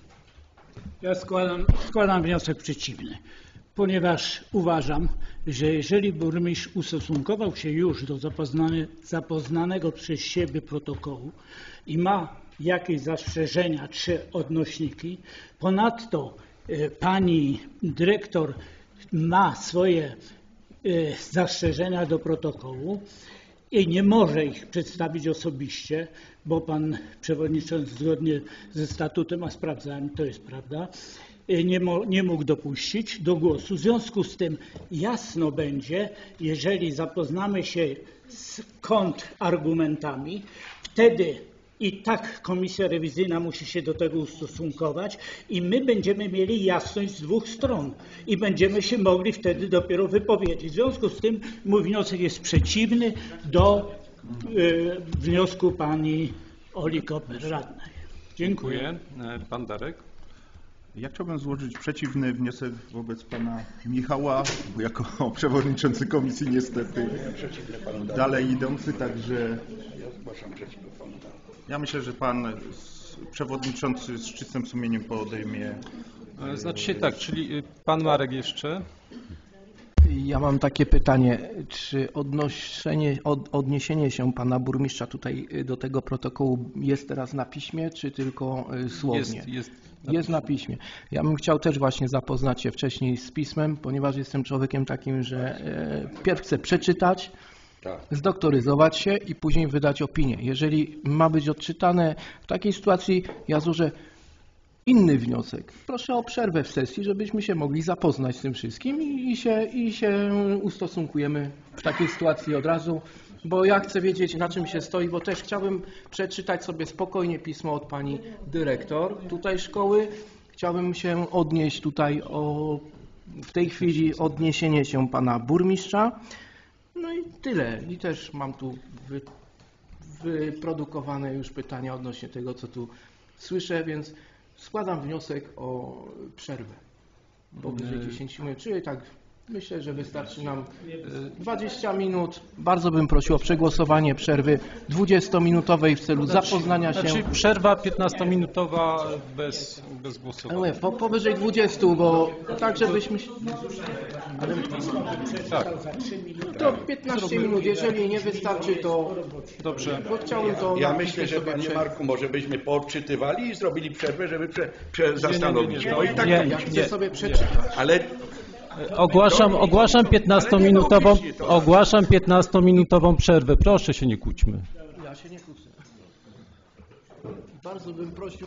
Ja składam wniosek przeciwny, ponieważ uważam, że jeżeli burmistrz ustosunkował się już do zapoznanego przez siebie protokołu i ma jakieś zastrzeżenia czy odnośniki, ponadto pani dyrektor ma swoje zastrzeżenia do protokołu i nie może ich przedstawić osobiście, bo pan przewodniczący zgodnie ze statutem, a sprawdzałem, to jest prawda, nie mógł dopuścić do głosu. W związku z tym jasno będzie, jeżeli zapoznamy się z kontrargumentami, wtedy i tak komisja rewizyjna musi się do tego ustosunkować i my będziemy mieli jasność z dwóch stron i będziemy się mogli wtedy dopiero wypowiedzieć. W związku z tym mój wniosek jest przeciwny do wniosku pani Oli Koper, radnej. Dziękuję. Pan Darek. Ja chciałbym złożyć przeciwny wniosek wobec pana Michała, bo jako przewodniczący komisji niestety dalej idący, także ja myślę, że pan przewodniczący z czystym sumieniem podejmie. Znaczy się tak, czyli pan Marek jeszcze. Ja mam takie pytanie, czy odniesienie się pana burmistrza tutaj do tego protokołu jest teraz na piśmie, czy tylko słownie? Jest na piśmie. Ja bym chciał też właśnie zapoznać się wcześniej z pismem, ponieważ jestem człowiekiem takim, że pierw chcę przeczytać, zdoktoryzować się i później wydać opinię. Jeżeli ma być odczytane w takiej sytuacji, ja złożę inny wniosek. Proszę o przerwę w sesji, żebyśmy się mogli zapoznać z tym wszystkim i się ustosunkujemy w takiej sytuacji od razu, bo ja chcę wiedzieć, na czym się stoi, bo też chciałbym przeczytać sobie spokojnie pismo od pani dyrektor tutaj szkoły. Chciałbym się odnieść tutaj w tej chwili odniesienie się pana burmistrza. No i tyle. I też mam tu wyprodukowane już pytania odnośnie tego, co tu słyszę, więc składam wniosek o przerwę powyżej 10 minut, czyli tak myślę, że wystarczy nam 20 minut. Bardzo bym prosił o przegłosowanie przerwy 20-minutowej w celu zapoznania się. Znaczy przerwa 15-minutowa bez głosowania. Powyżej 20, bo tak żebyśmy... Ale Tak. to 15 minut, jeżeli nie wystarczy, to... Dobrze. Bo chciałbym to... Ja myślę, że panie Marku, może byśmy poodczytywali i zrobili przerwę, żeby zastanowić się. Bo i tak Ja chcę sobie przeczytać. Ale Ogłaszam 15-minutową przerwę. Proszę się nie kłóćmy. Ja się nie kłócę. Bardzo bym prosił...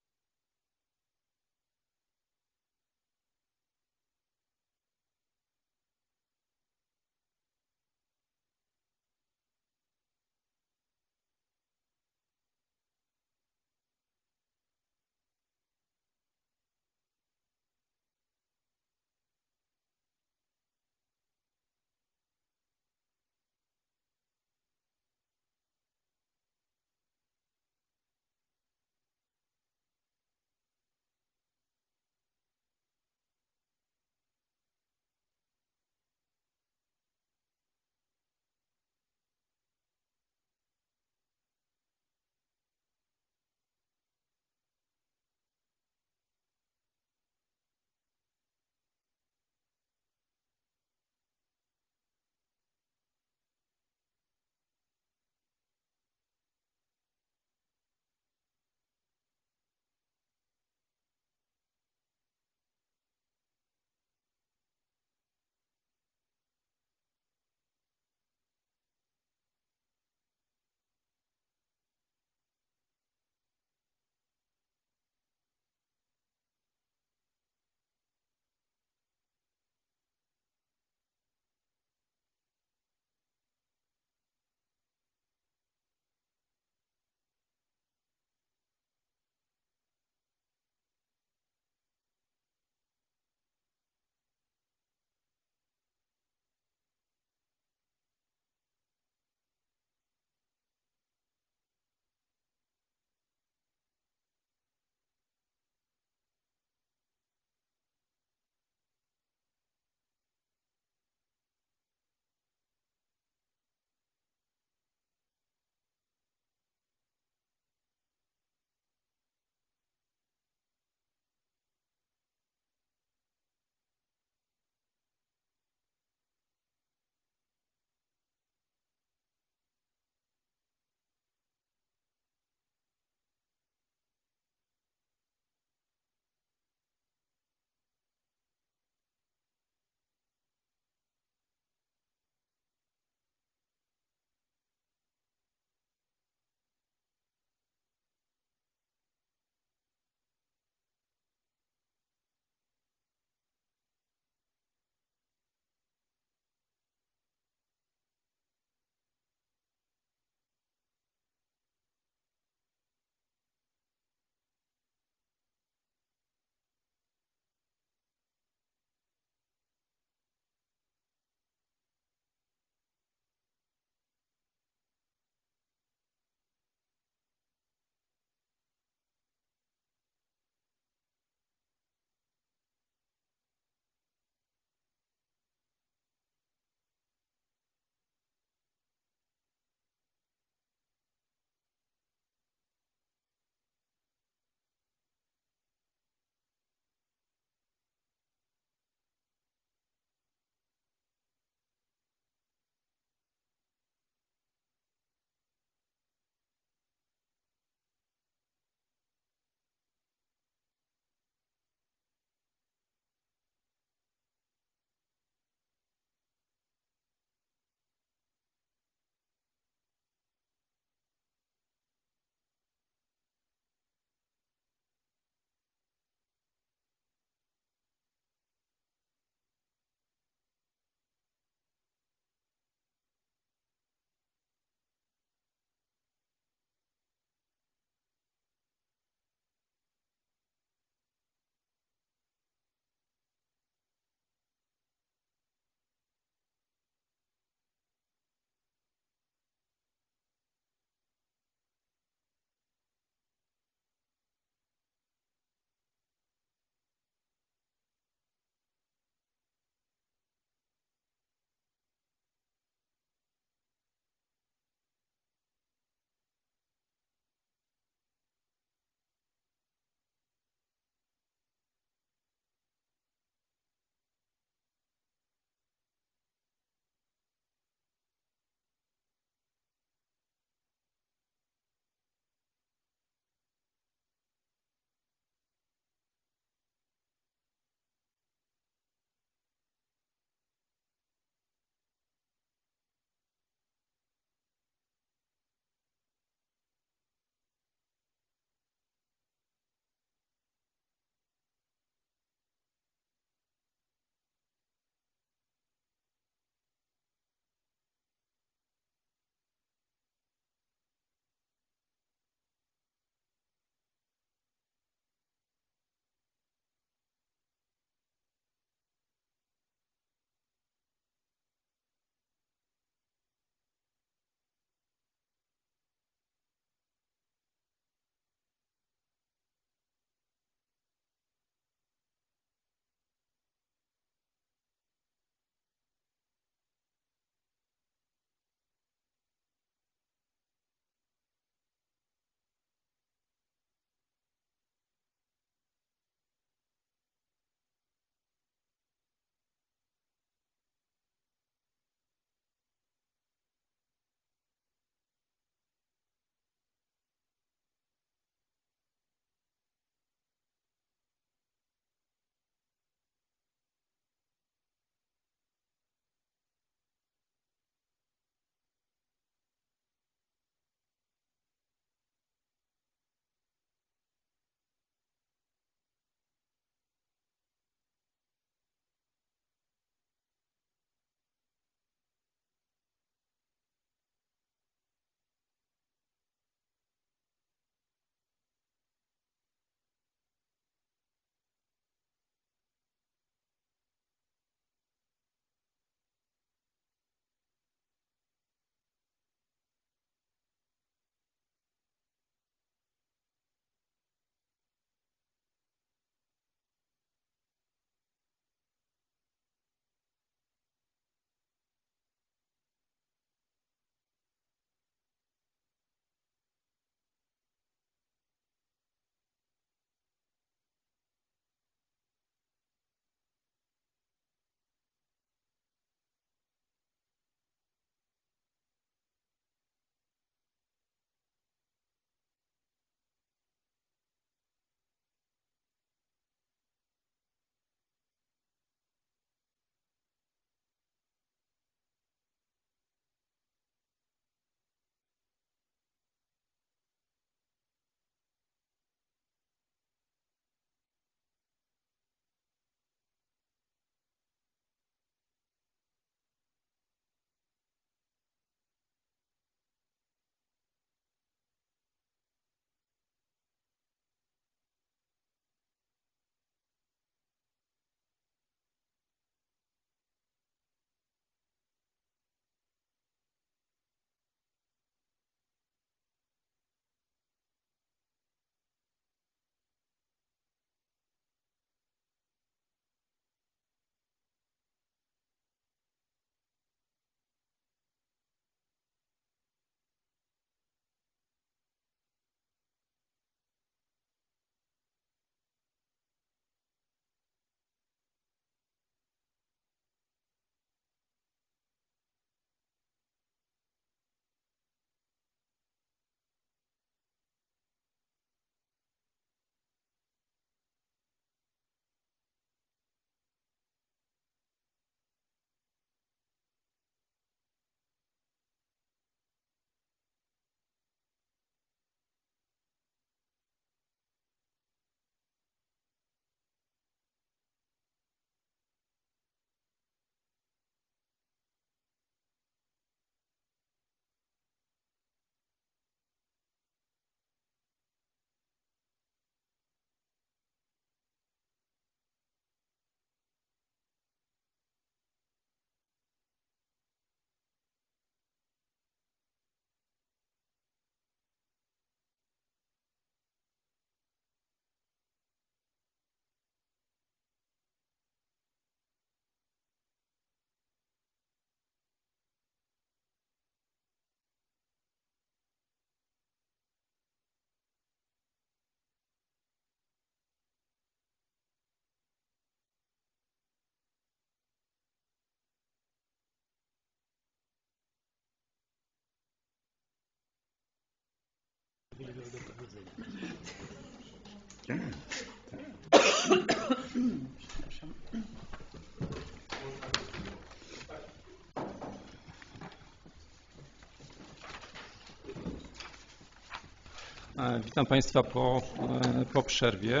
Witam Państwa po przerwie.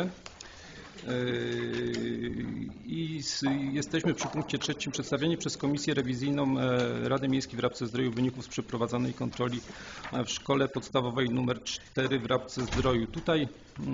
Jesteśmy przy punkcie 3. Przedstawienie przez Komisję Rewizyjną Rady Miejskiej w Rabce-Zdroju wyników z przeprowadzonej kontroli w Szkole Podstawowej nr 4 w Rabce-Zdroju. Tutaj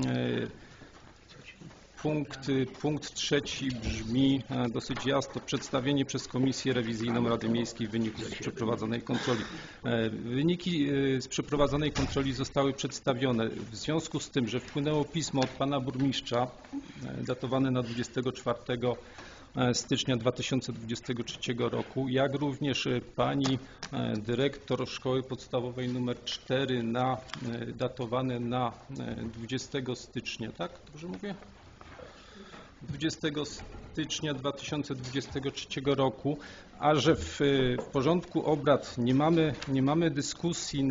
punkt 3 brzmi dosyć jasno. Przedstawienie przez Komisję Rewizyjną Rady Miejskiej wyników z przeprowadzonej kontroli. Wyniki z przeprowadzonej kontroli zostały przedstawione. W związku z tym, że wpłynęło pismo od pana burmistrza datowane na 24 stycznia 2023 roku, jak również pani dyrektor Szkoły Podstawowej nr 4 datowane na 20 stycznia, tak? Dobrze mówię? 20 stycznia 2023 roku, a że w porządku obrad nie mamy dyskusji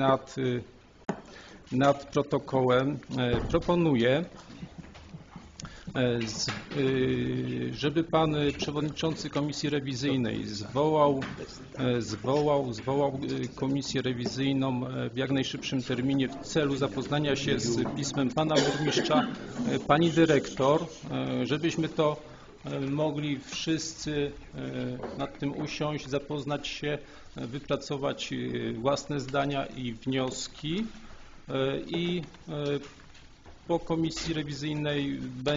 nad protokołem, proponuję, żeby pan przewodniczący Komisji Rewizyjnej zwołał Komisję Rewizyjną w jak najszybszym terminie w celu zapoznania się z pismem pana burmistrza, pani dyrektor, żebyśmy to mogli wszyscy nad tym usiąść, zapoznać się, wypracować własne zdania i wnioski i po Komisji Rewizyjnej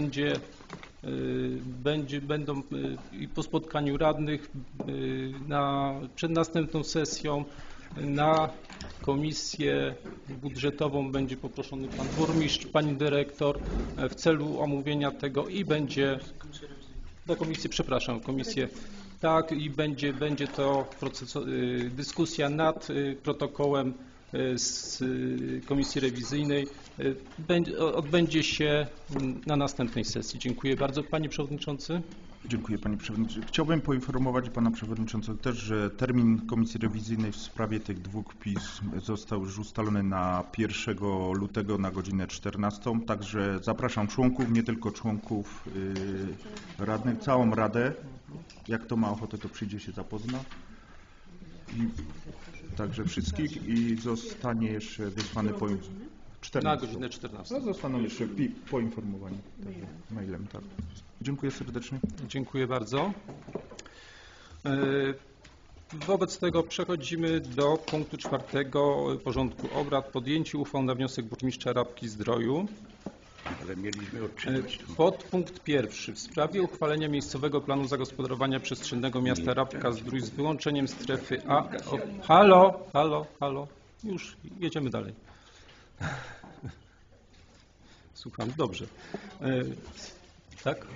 będą i po spotkaniu radnych przed następną sesją na Komisję Budżetową będzie poproszony pan burmistrz, pani dyrektor w celu omówienia tego i będzie do komisji, przepraszam, komisję, tak, i będzie to dyskusja nad protokołem z Komisji Rewizyjnej odbędzie się na następnej sesji. Dziękuję bardzo. Panie Przewodniczący. Dziękuję Panie Przewodniczący. Chciałbym poinformować Pana Przewodniczącego też, że termin Komisji Rewizyjnej w sprawie tych dwóch pism został już ustalony na 1 lutego na godzinę 14. Także zapraszam członków, nie tylko członków radnych, całą Radę. Jak kto ma ochotę, to przyjdzie się zapozna. Także wszystkich i zostanie jeszcze wysłany po 14. Na godzinę 14. No, zostaną jeszcze poinformowani mailem. Tak. Dziękuję serdecznie. Dziękuję bardzo. Wobec tego przechodzimy do punktu 4 porządku obrad. Podjęcie uchwał na wniosek burmistrza Rabki-Zdroju. Ale mieliśmy odczytać. Podpunkt 1. W sprawie uchwalenia miejscowego planu zagospodarowania przestrzennego miasta Rabka-Zdrój z wyłączeniem strefy A. Halo. Już jedziemy dalej. Słucham, dobrze. Tak?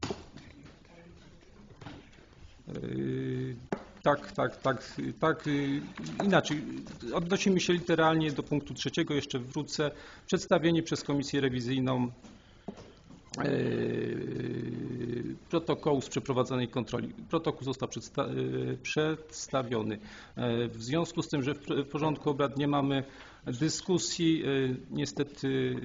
Tak. Inaczej. Odnosimy się literalnie do punktu 3. Jeszcze wrócę. Przedstawienie przez Komisję Rewizyjną protokołu z przeprowadzonej kontroli. Protokół został przedstawiony. W związku z tym, że w porządku obrad nie mamy dyskusji, niestety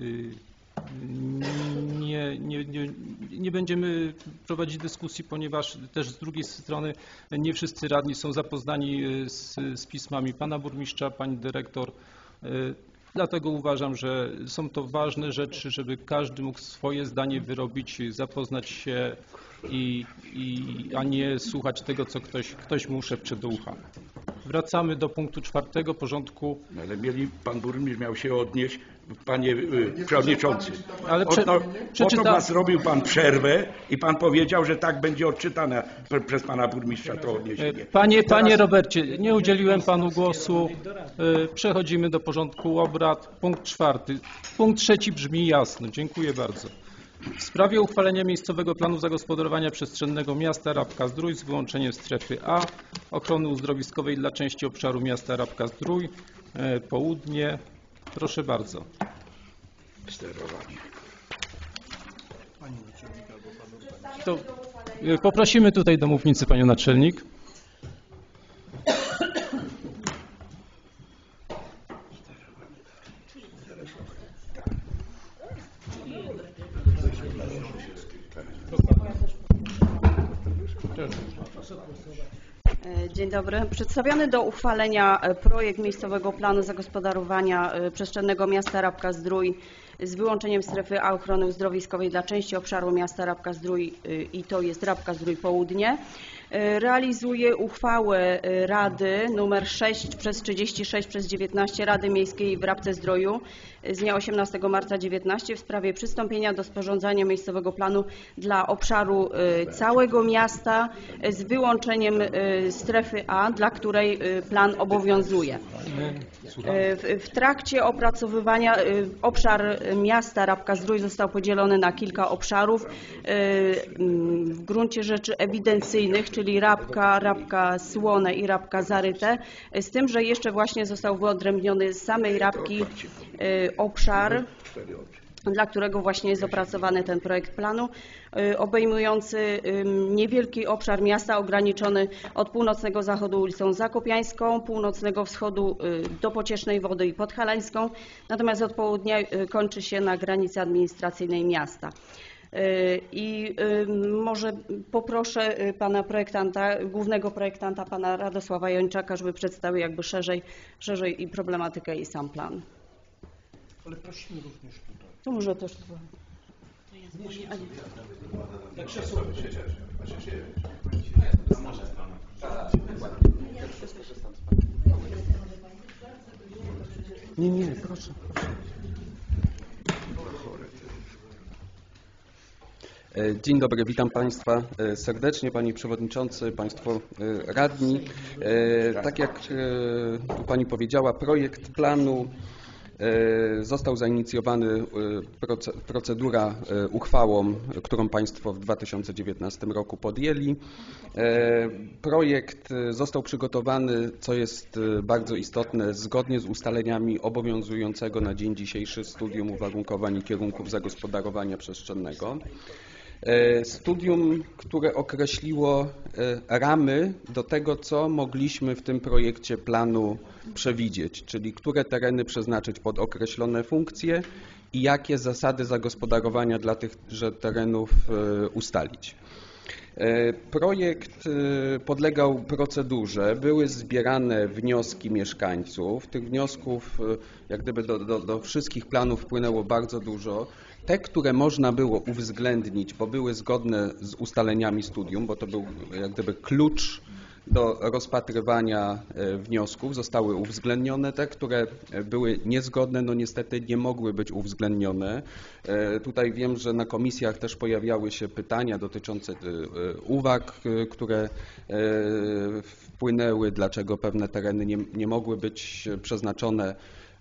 nie będziemy prowadzić dyskusji, ponieważ też z drugiej strony nie wszyscy radni są zapoznani z pismami pana burmistrza, pani dyrektor. Dlatego uważam, że są to ważne rzeczy, żeby każdy mógł swoje zdanie wyrobić, zapoznać się a nie słuchać tego, co ktoś mu szepcze do ucha. Wracamy do punktu 4 porządku. Ale pan burmistrz miał się odnieść, panie przewodniczący. Ale zrobił pan przerwę i pan powiedział, że tak będzie odczytane przez pana burmistrza to odniesienie. Panie Robercie, nie udzieliłem panu głosu. Przechodzimy do porządku obrad. Punkt 4. Punkt 3 brzmi jasno. Dziękuję bardzo. W sprawie uchwalenia miejscowego planu zagospodarowania przestrzennego miasta Rabka-Zdrój z wyłączeniem strefy A, ochrony uzdrowiskowej dla części obszaru miasta Rabka-Zdrój, południe. Proszę bardzo. Sterowanie. To poprosimy tutaj do mównicy panią naczelnik. Dzień dobry. Przedstawiony do uchwalenia projekt miejscowego planu zagospodarowania przestrzennego miasta Rabka-Zdrój z wyłączeniem strefy A ochrony uzdrowiskowej dla części obszaru miasta Rabka-Zdrój i to jest Rabka-Zdrój Południe. Realizuje uchwałę Rady nr 6/36/19 Rady Miejskiej w Rabce-Zdroju z dnia 18 marca 19 w sprawie przystąpienia do sporządzania miejscowego planu dla obszaru całego miasta z wyłączeniem strefy A, dla której plan obowiązuje. W trakcie opracowywania obszar miasta Rabka-Zdrój został podzielony na kilka obszarów w gruncie rzeczy ewidencyjnych, czyli Rabka, Rabka Słone i Rabka Zaryte, z tym, że jeszcze właśnie został wyodrębniony z samej Rabki obszar, dla którego właśnie jest opracowany ten projekt planu, obejmujący niewielki obszar miasta ograniczony od północnego zachodu ulicą Zakopiańską, północnego wschodu do Pociesznej Wody i Podhalańską, natomiast od południa kończy się na granicy administracyjnej miasta. I może poproszę pana projektanta, głównego projektanta, pana Radosława Jończaka, żeby przedstawił jakby szerzej i problematykę i sam plan. Ale prosimy również tutaj. To może też... Nie, proszę. Dzień dobry, witam Państwa serdecznie, Panie Przewodniczący, Państwo Radni. Tak jak tu Pani powiedziała, projekt planu został zainicjowany, procedura uchwałą, którą Państwo w 2019 roku podjęli. Projekt został przygotowany, co jest bardzo istotne, zgodnie z ustaleniami obowiązującego na dzień dzisiejszy studium uwarunkowań i kierunków zagospodarowania przestrzennego. Studium, które określiło ramy do tego, co mogliśmy w tym projekcie planu przewidzieć, czyli które tereny przeznaczyć pod określone funkcje i jakie zasady zagospodarowania dla tychże terenów ustalić. Projekt podlegał procedurze, były zbierane wnioski mieszkańców. Tych wniosków jak gdyby do wszystkich planów wpłynęło bardzo dużo. Te, które można było uwzględnić, bo były zgodne z ustaleniami studium, bo to był jak gdyby klucz do rozpatrywania wniosków, zostały uwzględnione. Te, które były niezgodne, no niestety nie mogły być uwzględnione. Tutaj wiem, że na komisjach też pojawiały się pytania dotyczące uwag, które wpłynęły, dlaczego pewne tereny nie mogły być przeznaczone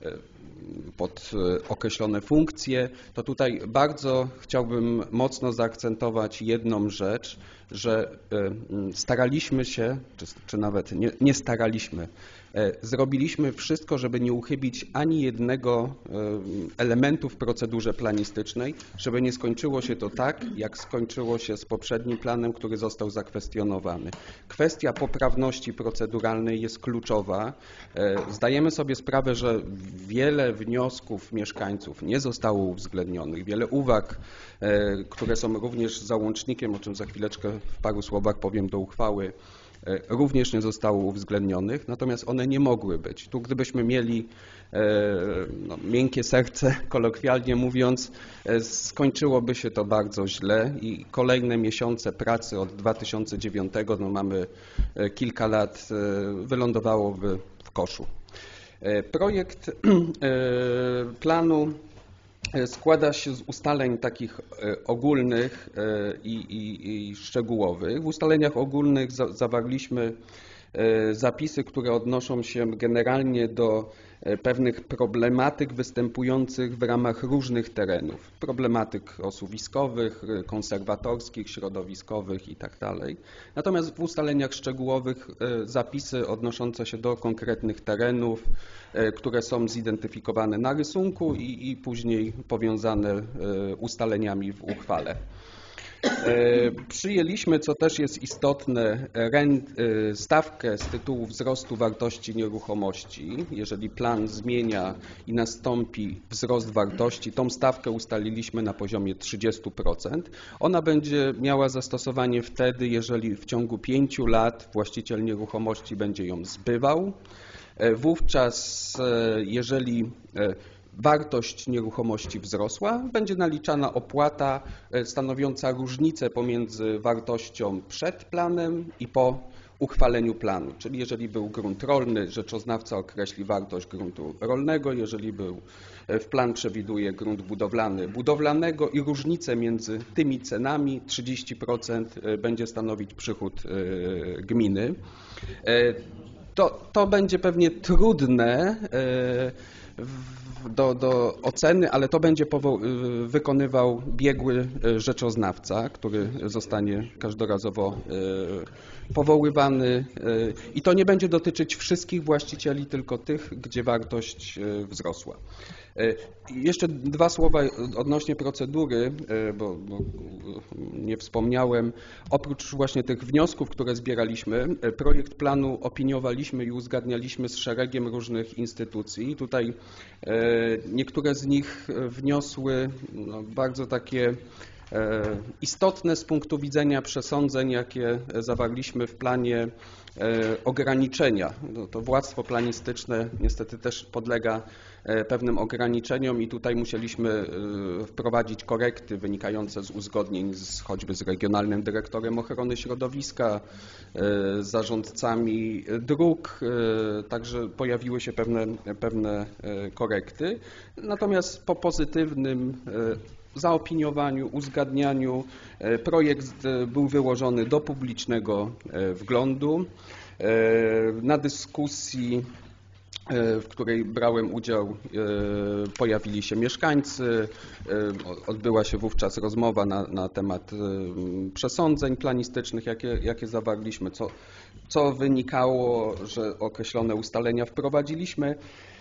pod określone funkcje. To tutaj bardzo chciałbym mocno zaakcentować jedną rzecz, że staraliśmy się, czy nawet nie staraliśmy, zrobiliśmy wszystko, żeby nie uchybić ani jednego elementu w procedurze planistycznej, żeby nie skończyło się to tak, jak skończyło się z poprzednim planem, który został zakwestionowany. Kwestia poprawności proceduralnej jest kluczowa. Zdajemy sobie sprawę, że wiele wniosków mieszkańców nie zostało uwzględnionych, wiele uwag, które są również załącznikiem, o czym za chwileczkę w paru słowach powiem do uchwały, również nie zostało uwzględnionych, natomiast one nie mogły być. Tu gdybyśmy mieli miękkie serce, kolokwialnie mówiąc, skończyłoby się to bardzo źle i kolejne miesiące pracy od 2009, mamy kilka lat, wylądowałoby w koszu. Projekt planu składa się z ustaleń takich ogólnych i szczegółowych. W ustaleniach ogólnych zawarliśmy zapisy, które odnoszą się generalnie do pewnych problematyk występujących w ramach różnych terenów. Problematyk osuwiskowych, konserwatorskich, środowiskowych itd. Natomiast w ustaleniach szczegółowych zapisy odnoszące się do konkretnych terenów, które są zidentyfikowane na rysunku i później powiązane ustaleniami w uchwale. Przyjęliśmy, co też jest istotne, stawkę z tytułu wzrostu wartości nieruchomości. Jeżeli plan zmienia i nastąpi wzrost wartości, tą stawkę ustaliliśmy na poziomie 30%. Ona będzie miała zastosowanie wtedy, jeżeli w ciągu 5 lat właściciel nieruchomości będzie ją zbywał. Wówczas, jeżeli wartość nieruchomości wzrosła, będzie naliczana opłata stanowiąca różnicę pomiędzy wartością przed planem i po uchwaleniu planu. Czyli jeżeli był grunt rolny, rzeczoznawca określi wartość gruntu rolnego, jeżeli w plan przewiduje grunt budowlany, budowlanego i różnicę między tymi cenami 30% będzie stanowić przychód gminy. To będzie pewnie trudne do oceny, ale to będzie wykonywał biegły rzeczoznawca, który zostanie każdorazowo powoływany i to nie będzie dotyczyć wszystkich właścicieli, tylko tych, gdzie wartość wzrosła. Jeszcze 2 słowa odnośnie procedury, bo nie wspomniałem. Oprócz właśnie tych wniosków, które zbieraliśmy, projekt planu opiniowaliśmy i uzgadnialiśmy z szeregiem różnych instytucji. Tutaj niektóre z nich wniosły bardzo takie istotne z punktu widzenia przesądzeń, jakie zawarliśmy w planie, ograniczenia. To władztwo planistyczne niestety też podlega pewnym ograniczeniom i tutaj musieliśmy wprowadzić korekty wynikające z uzgodnień choćby z Regionalnym Dyrektorem Ochrony Środowiska, z zarządcami dróg, także pojawiły się pewne korekty. Natomiast po pozytywnym zaopiniowaniu, uzgadnianiu projekt był wyłożony do publicznego wglądu. Na dyskusji, w której brałem udział, pojawili się mieszkańcy, odbyła się wówczas rozmowa na temat przesądzeń planistycznych, jakie zawarliśmy, co wynikało, że określone ustalenia wprowadziliśmy.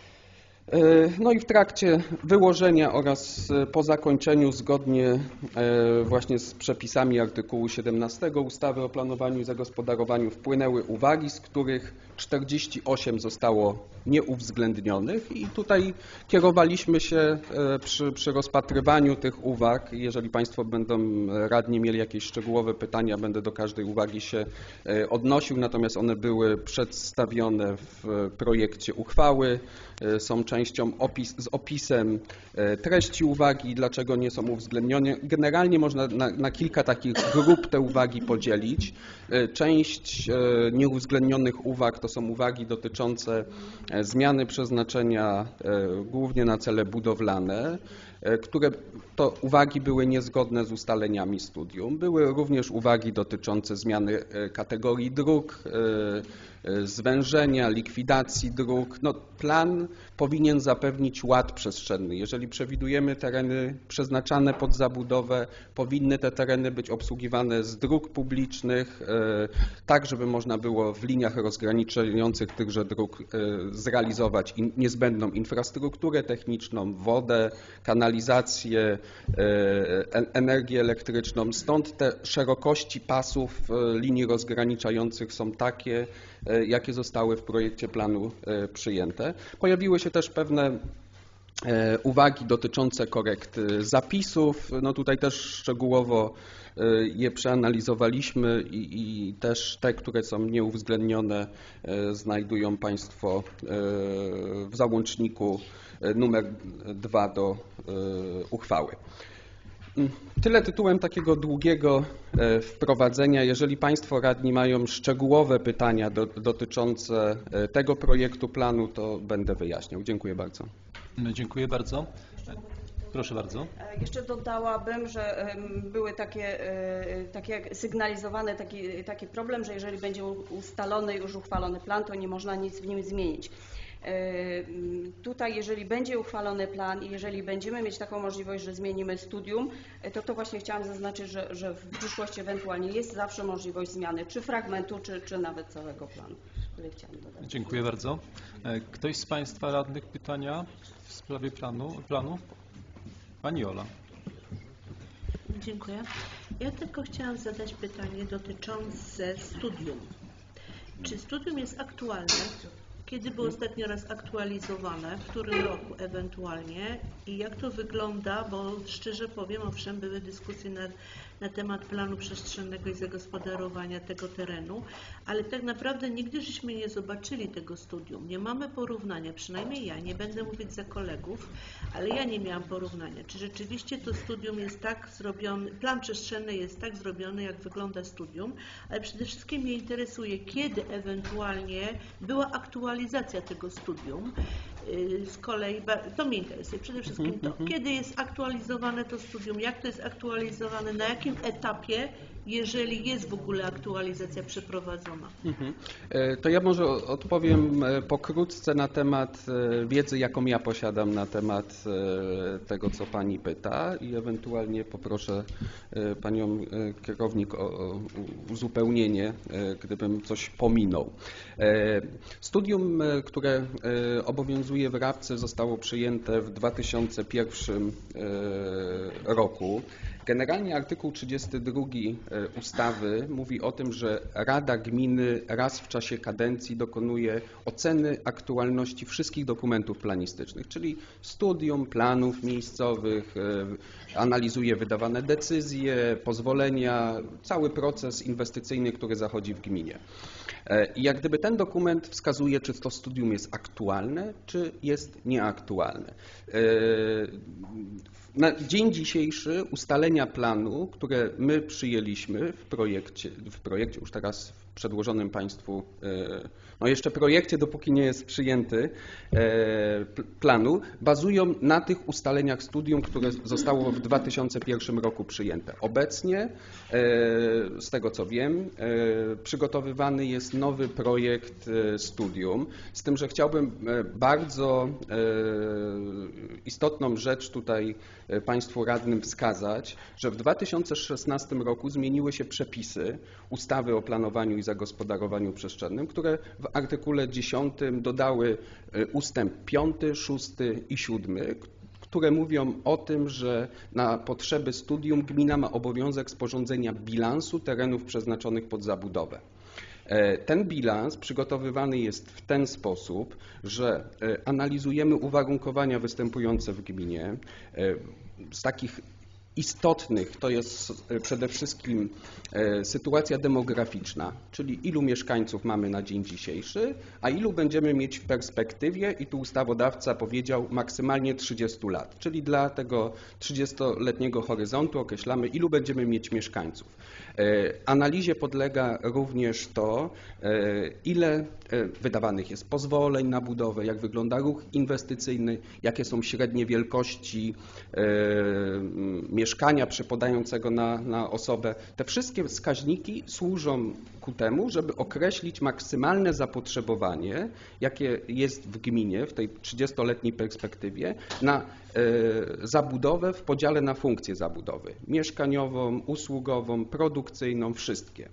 No i w trakcie wyłożenia oraz po zakończeniu zgodnie właśnie z przepisami artykułu 17 ustawy o planowaniu i zagospodarowaniu wpłynęły uwagi, z których 48 zostało nieuwzględnionych i tutaj kierowaliśmy się przy rozpatrywaniu tych uwag. Jeżeli Państwo będą radni mieli jakieś szczegółowe pytania, będę do każdej uwagi się odnosił, natomiast one były przedstawione w projekcie uchwały, są częścią z opisem treści uwagi, dlaczego nie są uwzględnione. Generalnie można na kilka takich grup te uwagi podzielić. Część nieuwzględnionych uwag to są uwagi dotyczące zmiany przeznaczenia głównie na cele budowlane, które to uwagi były niezgodne z ustaleniami studium. Były również uwagi dotyczące zmiany kategorii dróg, zwężenia, likwidacji dróg. Plan powinien zapewnić ład przestrzenny. Jeżeli przewidujemy tereny przeznaczane pod zabudowę, powinny te tereny być obsługiwane z dróg publicznych, tak żeby można było w liniach rozgraniczających tychże dróg zrealizować niezbędną infrastrukturę techniczną, wodę, kanalizację, energię elektryczną. Stąd te szerokości pasów linii rozgraniczających są takie, jakie zostały w projekcie planu przyjęte. Pojawiły się też pewne uwagi dotyczące korekt zapisów. Tutaj też szczegółowo je przeanalizowaliśmy i też te, które są nieuwzględnione, znajdują Państwo w załączniku numer 2 do uchwały. Tyle tytułem takiego długiego wprowadzenia. Jeżeli Państwo radni mają szczegółowe pytania dotyczące tego projektu planu, to będę wyjaśniał. Dziękuję bardzo. Dziękuję bardzo. Proszę bardzo. Jeszcze dodałabym, że były takie sygnalizowany taki problem, że jeżeli będzie ustalony już uchwalony plan, to nie można nic w nim zmienić. Tutaj, jeżeli będzie uchwalony plan i jeżeli będziemy mieć taką możliwość, że zmienimy studium, to właśnie chciałam zaznaczyć, że w przyszłości ewentualnie jest zawsze możliwość zmiany czy fragmentu, czy nawet całego planu. Tyle chciałam dodać. Dziękuję bardzo. Ktoś z Państwa radnych pytania w sprawie planu? Pani Jola. Dziękuję. Ja tylko chciałam zadać pytanie dotyczące studium. Czy studium jest aktualne? Kiedy było ostatnio raz aktualizowane? W którym roku ewentualnie? I jak to wygląda? Bo szczerze powiem, owszem, były dyskusje na temat planu przestrzennego i zagospodarowania tego terenu, ale tak naprawdę nigdy żeśmy nie zobaczyli tego studium. Nie mamy porównania, przynajmniej ja, nie będę mówić za kolegów, ale ja nie miałam porównania. Czy rzeczywiście to studium jest tak zrobione, plan przestrzenny jest tak zrobiony, jak wygląda studium, ale przede wszystkim mnie interesuje, kiedy ewentualnie była aktualizacja tego studium. Z kolei, to mnie interesuje, przede wszystkim to, kiedy jest aktualizowane to studium, jak to jest aktualizowane, na jakim etapie, jeżeli jest w ogóle aktualizacja przeprowadzona. To ja może odpowiem pokrótce na temat wiedzy, jaką ja posiadam na temat tego, co Pani pyta i ewentualnie poproszę Panią kierownik o uzupełnienie, gdybym coś pominął. Studium, które obowiązuje w Rabce, zostało przyjęte w 2001 roku. Generalnie artykuł 32 ustawy mówi o tym, że Rada Gminy raz w czasie kadencji dokonuje oceny aktualności wszystkich dokumentów planistycznych, czyli studium planów miejscowych, analizuje wydawane decyzje, pozwolenia, cały proces inwestycyjny, który zachodzi w gminie. I jak gdyby ten dokument wskazuje, czy to studium jest aktualne, czy jest nieaktualne. Na dzień dzisiejszy ustalenia planu, które my przyjęliśmy w projekcie już teraz w przedłożonym Państwu, no jeszcze projekcie, dopóki nie jest przyjęty planu, bazują na tych ustaleniach studium, które zostało w 2001 roku przyjęte. Obecnie, z tego co wiem, przygotowywany jest nowy projekt studium, z tym, że chciałbym bardzo istotną rzecz tutaj Państwu radnym wskazać, że w 2016 roku zmieniły się przepisy ustawy o planowaniu i zagospodarowaniu przestrzennym, które w artykule 10 dodały ustęp 5, 6 i 7, które mówią o tym, że na potrzeby studium gmina ma obowiązek sporządzenia bilansu terenów przeznaczonych pod zabudowę. Ten bilans przygotowywany jest w ten sposób, że analizujemy uwarunkowania występujące w gminie. Z takich istotnych to jest przede wszystkim sytuacja demograficzna, czyli ilu mieszkańców mamy na dzień dzisiejszy, a ilu będziemy mieć w perspektywie, i tu ustawodawca powiedział maksymalnie 30 lat, czyli dla tego 30-letniego horyzontu określamy, ilu będziemy mieć mieszkańców. Analizie podlega również to, ile wydawanych jest pozwoleń na budowę, jak wygląda ruch inwestycyjny, jakie są średnie wielkości mieszkania przypadającego na osobę. Te wszystkie wskaźniki służą ku temu, żeby określić maksymalne zapotrzebowanie, jakie jest w gminie w tej 30-letniej perspektywie na zabudowę w podziale na funkcje zabudowy. Mieszkaniową, usługową, produkcyjną, wszystkie.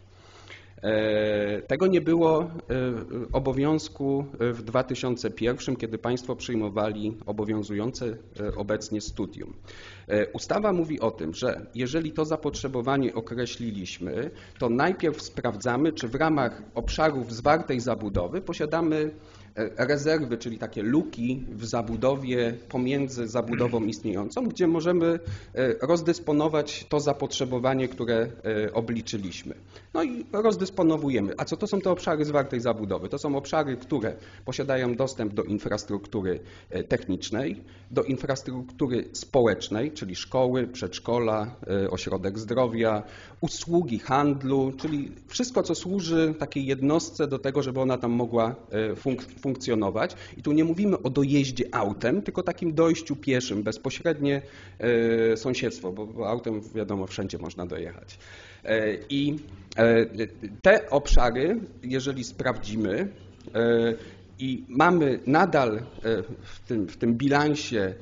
Tego nie było obowiązku w 2001, kiedy Państwo przyjmowali obowiązujące obecnie studium. Ustawa mówi o tym, że jeżeli to zapotrzebowanie określiliśmy, to najpierw sprawdzamy, czy w ramach obszarów zwartej zabudowy posiadamy rezerwy, czyli takie luki w zabudowie pomiędzy zabudową istniejącą, gdzie możemy rozdysponować to zapotrzebowanie, które obliczyliśmy. No i rozdysponowujemy. A co to są te obszary zwartej zabudowy? To są obszary, które posiadają dostęp do infrastruktury technicznej, do infrastruktury społecznej, czyli szkoły, przedszkola, ośrodek zdrowia, usługi handlu, czyli wszystko, co służy takiej jednostce do tego, żeby ona tam mogła funkcjonować. I tu nie mówimy o dojeździe autem, tylko takim dojściu pieszym, bezpośrednie sąsiedztwo, bo autem wiadomo wszędzie można dojechać. I te obszary, jeżeli sprawdzimy i mamy nadal w tym bilansie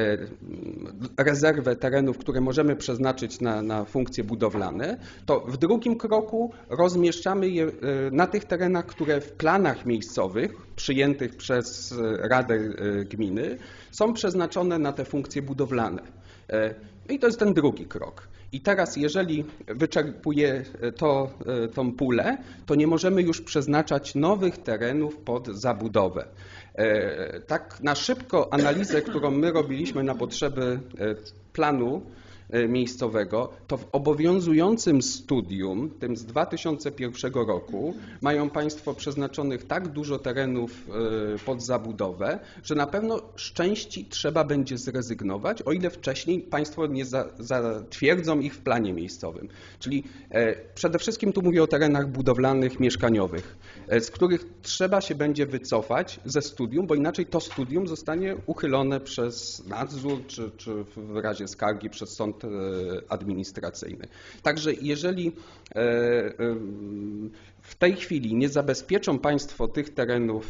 rezerwę terenów, które możemy przeznaczyć na funkcje budowlane, to w drugim kroku rozmieszczamy je na tych terenach, które w planach miejscowych przyjętych przez Radę Gminy są przeznaczone na te funkcje budowlane. I to jest ten drugi krok. I teraz, jeżeli wyczerpuje tą pulę, to nie możemy już przeznaczać nowych terenów pod zabudowę. Tak na szybko analizę, którą my robiliśmy na potrzeby planu miejscowego, to w obowiązującym studium, tym z 2001 roku, mają Państwo przeznaczonych tak dużo terenów pod zabudowę, że na pewno z części trzeba będzie zrezygnować, o ile wcześniej Państwo nie zatwierdzą ich w planie miejscowym. Czyli przede wszystkim tu mówię o terenach budowlanych, mieszkaniowych, z których trzeba się będzie wycofać ze studium, bo inaczej to studium zostanie uchylone przez nadzór, czy w razie skargi przez sąd administracyjny. Także jeżeli w tej chwili nie zabezpieczą Państwo tych terenów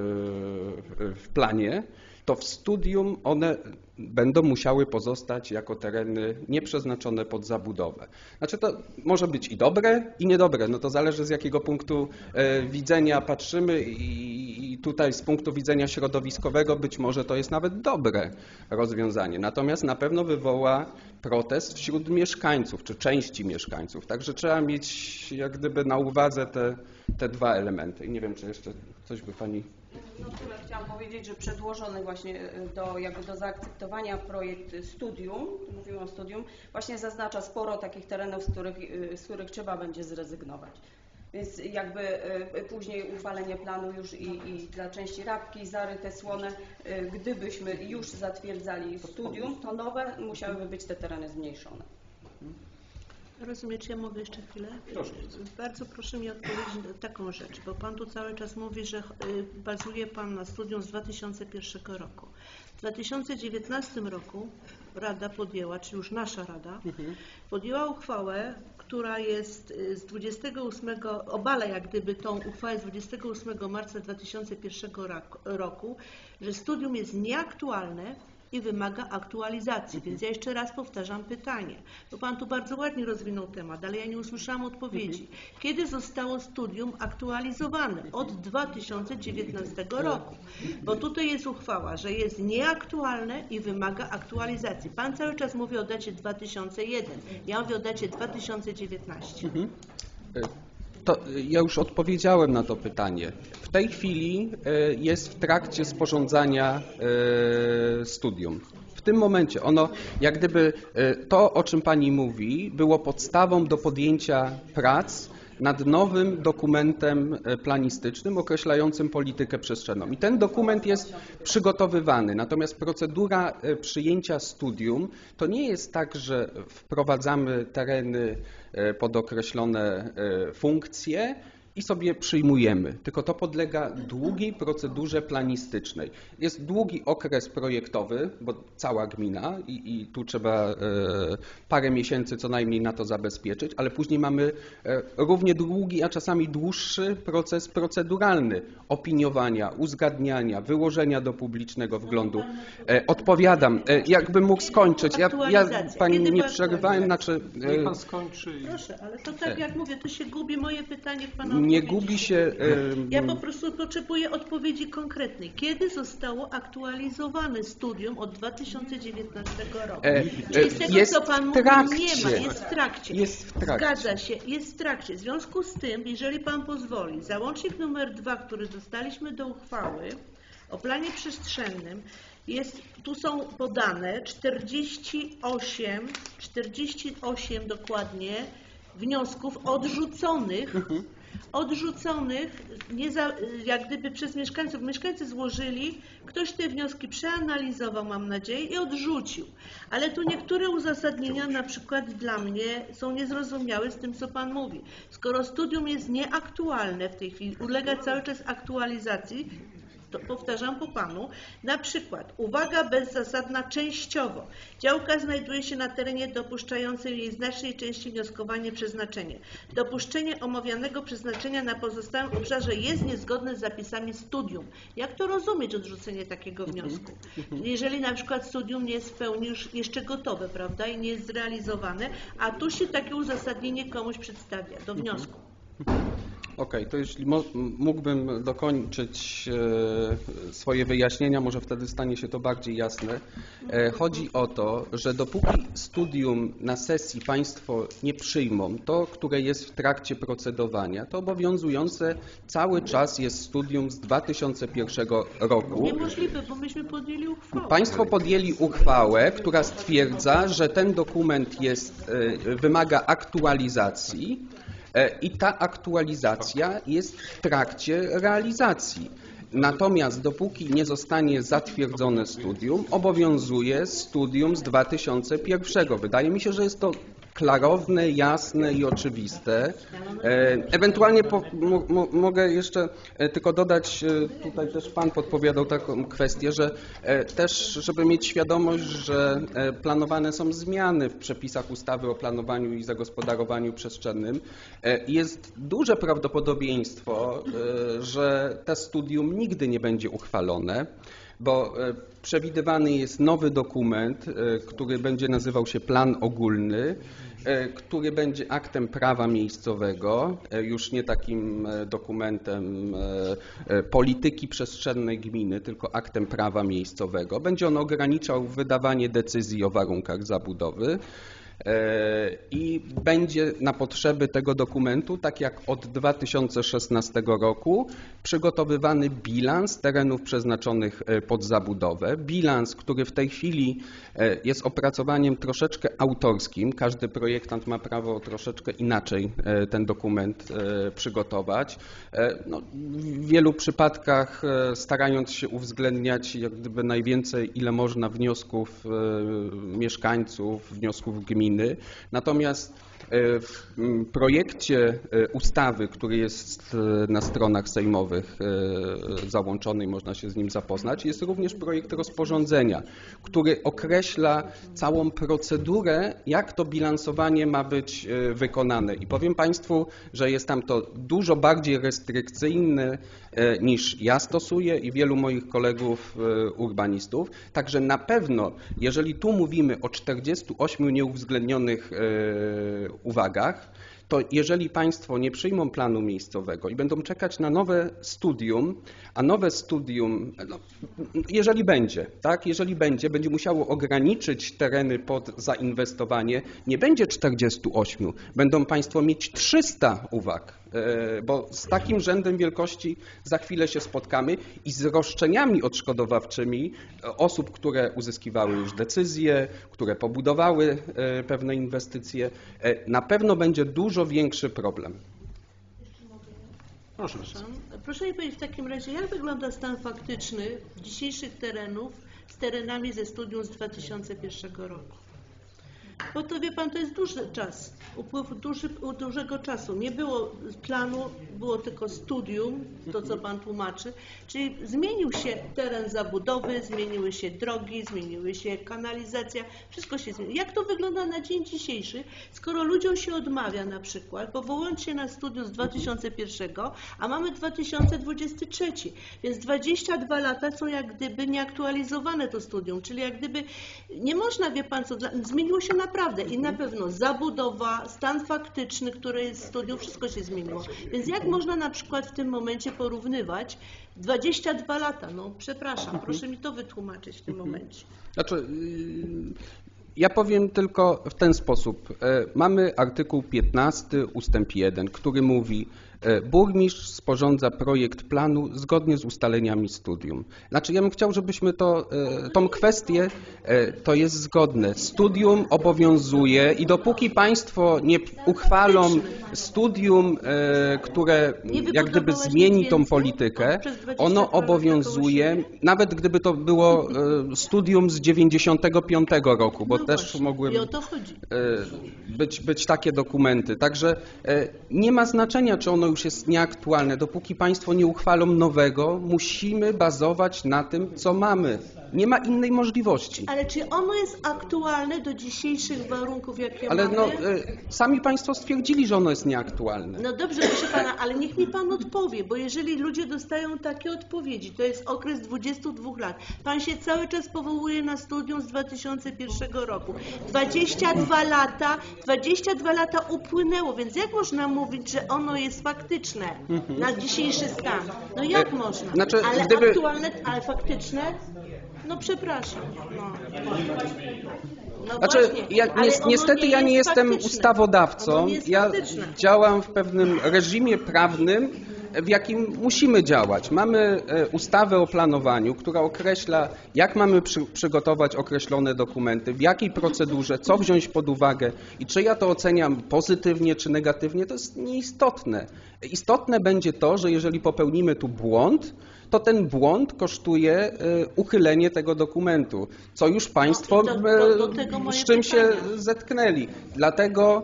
w planie, to w studium one będą musiały pozostać jako tereny nieprzeznaczone pod zabudowę. Znaczy to może być i dobre, i niedobre. No to zależy, z jakiego punktu widzenia patrzymy i tutaj z punktu widzenia środowiskowego być może to jest nawet dobre rozwiązanie. Natomiast na pewno wywoła protest wśród mieszkańców, czy części mieszkańców. Także trzeba mieć jak gdyby na uwadze te dwa elementy. I nie wiem, czy jeszcze coś by Pani... No, chciałam powiedzieć, że przedłożony właśnie do zaakceptowania projekt studium, mówimy o studium, właśnie zaznacza sporo takich terenów, z których trzeba będzie zrezygnować. Więc jakby później uchwalenie planu już i dla części Rabki, Zaryte, Słone, gdybyśmy już zatwierdzali studium, to nowe musiałyby być te tereny zmniejszone. Rozumiem, czy ja mogę jeszcze chwilę? Proszę. Bardzo proszę mi odpowiedzieć na taką rzecz, bo Pan tu cały czas mówi, że bazuje Pan na studium z 2001 roku. W 2019 roku Rada podjęła, czy już nasza Rada, podjęła uchwałę, która jest z 28, obala jak gdyby tą uchwałę z 28 marca 2001 roku, że studium jest nieaktualne i wymaga aktualizacji. Więc ja jeszcze raz powtarzam pytanie, bo Pan tu bardzo ładnie rozwinął temat, ale ja nie usłyszałam odpowiedzi. Kiedy zostało studium aktualizowane? Od 2019 roku. Bo tutaj jest uchwała, że jest nieaktualne i wymaga aktualizacji. Pan cały czas mówi o dacie 2001. Ja mówię o dacie 2019. To ja już odpowiedziałem na to pytanie. W tej chwili jest w trakcie sporządzania studium. W tym momencie ono, jak gdyby to, o czym Pani mówi, było podstawą do podjęcia prac nad nowym dokumentem planistycznym określającym politykę przestrzenną. I ten dokument jest przygotowywany, natomiast procedura przyjęcia studium to nie jest tak, że wprowadzamy tereny pod określone funkcje i sobie przyjmujemy, tylko to podlega długiej procedurze planistycznej. Jest długi okres projektowy, bo cała gmina i tu trzeba parę miesięcy co najmniej na to zabezpieczyć, ale później mamy równie długi, a czasami dłuższy proces proceduralny opiniowania, uzgadniania, wyłożenia do publicznego wglądu. Odpowiadam, jakbym mógł skończyć. Ja Pani nie przerywałem, znaczy... Niech Pan skończy. Proszę, ale to tak jak mówię, to się gubi moje pytanie w Pana. Nie gubi się... Ja po prostu potrzebuję odpowiedzi konkretnej. Kiedy zostało aktualizowane studium od 2019 roku? Czyli z tego, co Pan mówi, nie ma, jest w trakcie. Jest w trakcie. Zgadza się, jest w trakcie. W związku z tym, jeżeli Pan pozwoli, załącznik numer 2, który dostaliśmy do uchwały o planie przestrzennym, tu są podane 48 dokładnie wniosków odrzuconych jak gdyby przez mieszkańców. Mieszkańcy złożyli, ktoś te wnioski przeanalizował, mam nadzieję, i odrzucił. Ale tu niektóre uzasadnienia, na przykład dla mnie, są niezrozumiałe z tym, co Pan mówi. Skoro studium jest nieaktualne w tej chwili, ulega cały czas aktualizacji, to powtarzam po Panu, na przykład uwaga bezzasadna częściowo. Działka znajduje się na terenie dopuszczającym jej znacznej części wnioskowanie przeznaczenie. Dopuszczenie omawianego przeznaczenia na pozostałym obszarze jest niezgodne z zapisami studium. Jak to rozumieć, odrzucenie takiego wniosku? Jeżeli na przykład studium nie jest w pełni już jeszcze gotowe, prawda, i nie jest zrealizowane, a tu się takie uzasadnienie komuś przedstawia do wniosku. Okej, to jeśli mógłbym dokończyć swoje wyjaśnienia, może wtedy stanie się to bardziej jasne. Chodzi o to, że dopóki studium na sesji Państwo nie przyjmą, to, które jest w trakcie procedowania, to obowiązujące cały czas jest studium z 2001 roku. Niemożliwe, bo myśmy podjęli uchwałę. Państwo podjęli uchwałę, która stwierdza, że ten dokument wymaga aktualizacji i ta aktualizacja jest w trakcie realizacji. Natomiast dopóki nie zostanie zatwierdzone studium, obowiązuje studium z 2001. Wydaje mi się, że jest to klarowne, jasne i oczywiste. Ewentualnie mogę jeszcze tylko dodać, tutaj też Pan podpowiadał taką kwestię, że też, żeby mieć świadomość, że planowane są zmiany w przepisach ustawy o planowaniu i zagospodarowaniu przestrzennym. Jest duże prawdopodobieństwo, że to studium nigdy nie będzie uchwalone, bo przewidywany jest nowy dokument, który będzie nazywał się Plan Ogólny, który będzie aktem prawa miejscowego, już nie takim dokumentem polityki przestrzennej gminy, tylko aktem prawa miejscowego. Będzie on ograniczał wydawanie decyzji o warunkach zabudowy. I będzie na potrzeby tego dokumentu, tak jak od 2016 roku, przygotowywany bilans terenów przeznaczonych pod zabudowę. Bilans, który w tej chwili jest opracowaniem troszeczkę autorskim. Każdy projektant ma prawo troszeczkę inaczej ten dokument przygotować. No, w wielu przypadkach starając się uwzględniać jak gdyby najwięcej, ile można wniosków mieszkańców, wniosków gminy. Natomiast w projekcie ustawy, który jest na stronach sejmowych załączony i można się z nim zapoznać, jest również projekt rozporządzenia, który określa całą procedurę, jak to bilansowanie ma być wykonane. I powiem Państwu, że jest tam to dużo bardziej restrykcyjne niż ja stosuję i wielu moich kolegów urbanistów. Także na pewno, jeżeli tu mówimy o 48 nieuwzględnionych uwagach, to jeżeli Państwo nie przyjmą planu miejscowego i będą czekać na nowe studium, a nowe studium, no, jeżeli będzie musiało ograniczyć tereny pod zainwestowanie, nie będzie 48, będą Państwo mieć 300 uwag, bo z takim rzędem wielkości za chwilę się spotkamy i z roszczeniami odszkodowawczymi osób, które uzyskiwały już decyzje, które pobudowały pewne inwestycje, na pewno będzie dużo większy problem. Proszę mi powiedzieć w takim razie, jak wygląda stan faktyczny dzisiejszych terenów z terenami ze studium z 2001 roku? Bo to wie Pan, to jest duży czas, upływ dużego czasu. Nie było planu, było tylko studium, to co Pan tłumaczy, czyli zmienił się teren zabudowy, zmieniły się drogi, zmieniły się kanalizacja, wszystko się zmieniło. Jak to wygląda na dzień dzisiejszy, skoro ludziom się odmawia na przykład, powołując się na studium z 2001, a mamy 2023, więc 22 lata są jak gdyby nieaktualizowane to studium, czyli jak gdyby nie można, wie Pan co, zmieniło się naprawdę i na pewno zabudowa, stan faktyczny, który jest w studium, wszystko się zmieniło. Więc jak można na przykład w tym momencie porównywać 22 lata? No przepraszam, proszę mi to wytłumaczyć w tym momencie. Znaczy, ja powiem tylko w ten sposób. Mamy artykuł 15 ustęp 1, który mówi: burmistrz sporządza projekt planu zgodnie z ustaleniami studium. Znaczy ja bym chciał, żebyśmy tą kwestię, to jest zgodne. Studium obowiązuje i dopóki Państwo nie uchwalą studium, które jak gdyby zmieni tą politykę, ono obowiązuje, nawet gdyby to było studium z 95 roku, bo też mogły być takie dokumenty. Także nie ma znaczenia, czy ono już jest nieaktualne. Dopóki Państwo nie uchwalą nowego, musimy bazować na tym, co mamy. Nie ma innej możliwości. Ale czy ono jest aktualne do dzisiejszych warunków, jakie mamy? Ale sami Państwo stwierdzili, że ono jest nieaktualne. No dobrze, proszę pana, ale niech mi pan odpowie, bo jeżeli ludzie dostają takie odpowiedzi, to jest okres 22 lat. Pan się cały czas powołuje na studium z 2001 roku. 22 lata upłynęło, więc jak można mówić, że ono jest faktyczne na dzisiejszy stan? No jak można? Znaczy, Ale gdyby... aktualne, ale faktyczne? No przepraszam. No Znaczy, niestety ja nie jestem ustawodawcą, ja działam w pewnym reżimie prawnym, w jakim musimy działać. Mamy ustawę o planowaniu, która określa, jak mamy przygotować określone dokumenty, w jakiej procedurze, co wziąć pod uwagę i czy ja to oceniam pozytywnie czy negatywnie, to jest nieistotne. Istotne będzie to, że jeżeli popełnimy tu błąd, to ten błąd kosztuje uchylenie tego dokumentu, co już Państwo z czym się zetknęli. Dlatego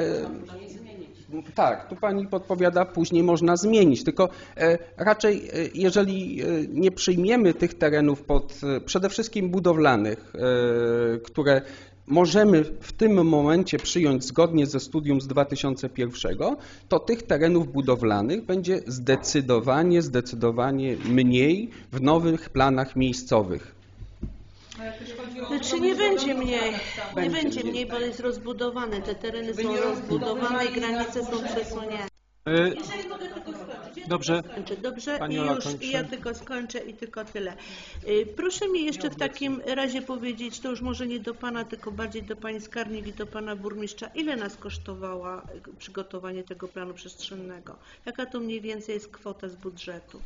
tak, tu Pani podpowiada, później można zmienić, tylko raczej jeżeli nie przyjmiemy tych terenów przede wszystkim budowlanych, które możemy w tym momencie przyjąć zgodnie ze studium z 2001, to tych terenów budowlanych będzie zdecydowanie mniej w nowych planach miejscowych. Znaczy nie będzie mniej, bo jest rozbudowane. Te tereny są rozbudowane i granice są przesunięte. Jeżeli mogę tylko skończyć. Dobrze. I ja tylko skończę i tylko tyle. Proszę mi jeszcze w takim razie powiedzieć, to już może nie do Pana, tylko bardziej do Pani skarbnik i do Pana burmistrza, ile nas kosztowało przygotowanie tego planu przestrzennego? Jaka to mniej więcej jest kwota z budżetu?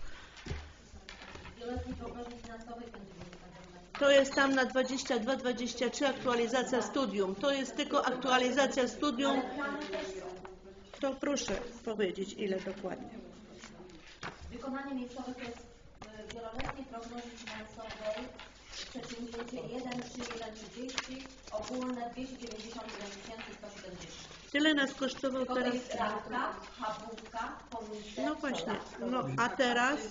To jest tam na 22-23 aktualizacja studium. To jest tylko aktualizacja studium. To proszę powiedzieć, ile dokładnie. Wykonanie miejscowych to jest w wieloletniej prognozie finansowej przedsięwzięcie 1,3,1,30, ogólne 291 170. Tyle nas kosztował to teraz. Jest rałka, chabówka, pomysł. No właśnie, a teraz?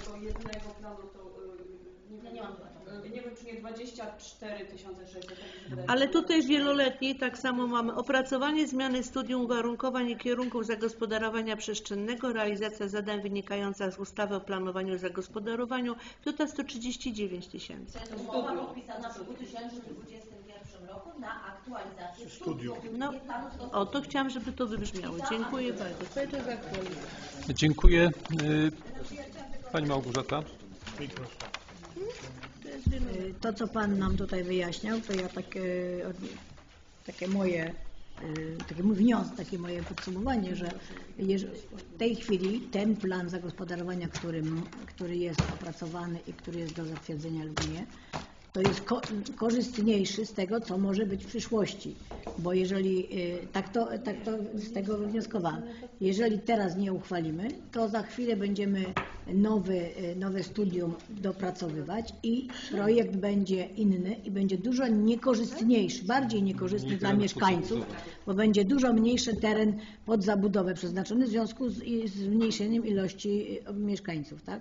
Nie mam. Nie wiem, czy nie 24 600. Ale tutaj w wieloletniej tak samo mamy opracowanie zmiany studium uwarunkowań i kierunków zagospodarowania przestrzennego, realizacja zadań wynikająca z ustawy o planowaniu i zagospodarowaniu, kwota 139 000. To jest umowa podpisana w 2021 roku na aktualizację studium. No, to chciałam, żeby to wybrzmiało. Dziękuję bardzo. To jest aktualizacja. Dziękuję. Pani Małgorzata. To, co Pan nam tutaj wyjaśniał, to ja takie moje podsumowanie, że w tej chwili ten plan zagospodarowania, który jest opracowany i który jest do zatwierdzenia lub nie, to jest korzystniejszy z tego, co może być w przyszłości, bo jeżeli tak to z tego wywnioskowałam, jeżeli teraz nie uchwalimy, to za chwilę będziemy nowe studium dopracowywać i projekt będzie inny i będzie dużo niekorzystniejszy, bardziej niekorzystny dla mieszkańców, bo będzie dużo mniejszy teren pod zabudowę przeznaczony w związku z zmniejszeniem ilości mieszkańców, tak?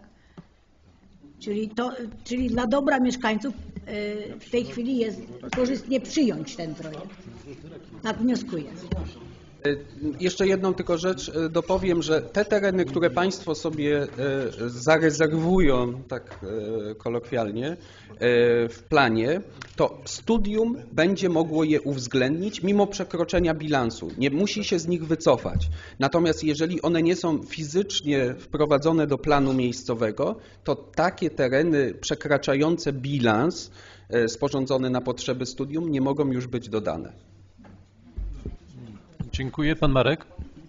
Czyli dla dobra mieszkańców w tej chwili jest korzystnie przyjąć ten projekt. Tak wnioskuję. Jeszcze jedną tylko rzecz dopowiem, że te tereny, które Państwo sobie zarezerwują, tak kolokwialnie, w planie, to studium będzie mogło je uwzględnić mimo przekroczenia bilansu. Nie musi się z nich wycofać. Natomiast jeżeli one nie są fizycznie wprowadzone do planu miejscowego, to takie tereny przekraczające bilans sporządzony na potrzeby studium nie mogą już być dodane. Dziękuję. Pan Marek.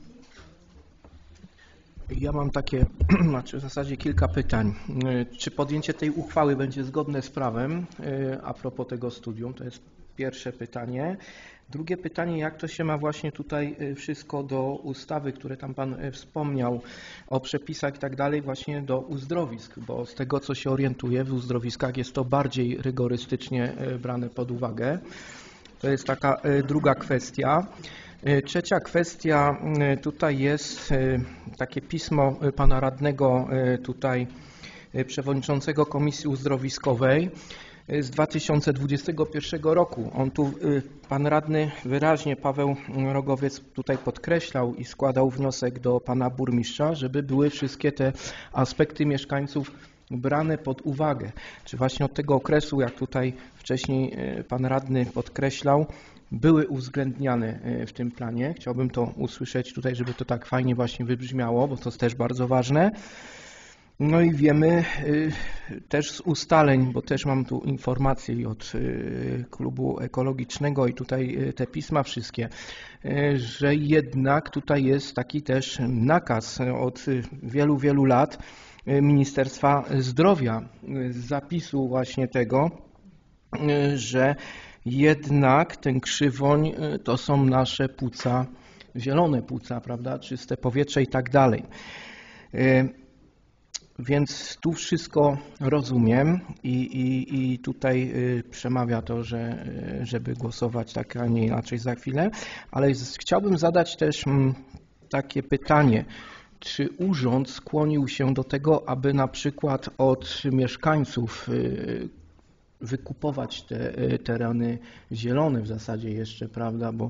Ja mam takie, w zasadzie kilka pytań. Czy podjęcie tej uchwały będzie zgodne z prawem a propos tego studium? To jest pierwsze pytanie. Drugie pytanie, jak to się ma właśnie tutaj wszystko do ustawy, które tam Pan wspomniał o przepisach i tak dalej, właśnie do uzdrowisk, bo z tego, co się orientuję, w uzdrowiskach jest to bardziej rygorystycznie brane pod uwagę. To jest taka druga kwestia. Trzecia kwestia, tutaj jest takie pismo pana radnego tutaj przewodniczącego Komisji Uzdrowiskowej. z 2021 roku. On tu, pan radny wyraźnie, Paweł Rogowiec, tutaj podkreślał i składał wniosek do pana burmistrza, żeby były wszystkie te aspekty mieszkańców brane pod uwagę. Czy właśnie od tego okresu, jak tutaj wcześniej pan radny podkreślał, były uwzględniane w tym planie. Chciałbym to usłyszeć tutaj, żeby to tak fajnie właśnie wybrzmiało, bo to jest też bardzo ważne. No i wiemy też z ustaleń, bo też mam tu informacje od klubu ekologicznego i tutaj te pisma wszystkie, że jednak tutaj jest taki też nakaz od wielu, wielu lat Ministerstwa Zdrowia z zapisu właśnie tego, że jednak ten Krzywoń to są nasze płuca, zielone płuca, prawda, czyste powietrze i tak dalej. Więc tu wszystko rozumiem i tutaj przemawia to, żeby głosować tak, a nie inaczej za chwilę, ale chciałbym zadać też takie pytanie. Czy urząd skłonił się do tego, aby na przykład od mieszkańców wykupować te tereny zielone w zasadzie jeszcze, prawda, bo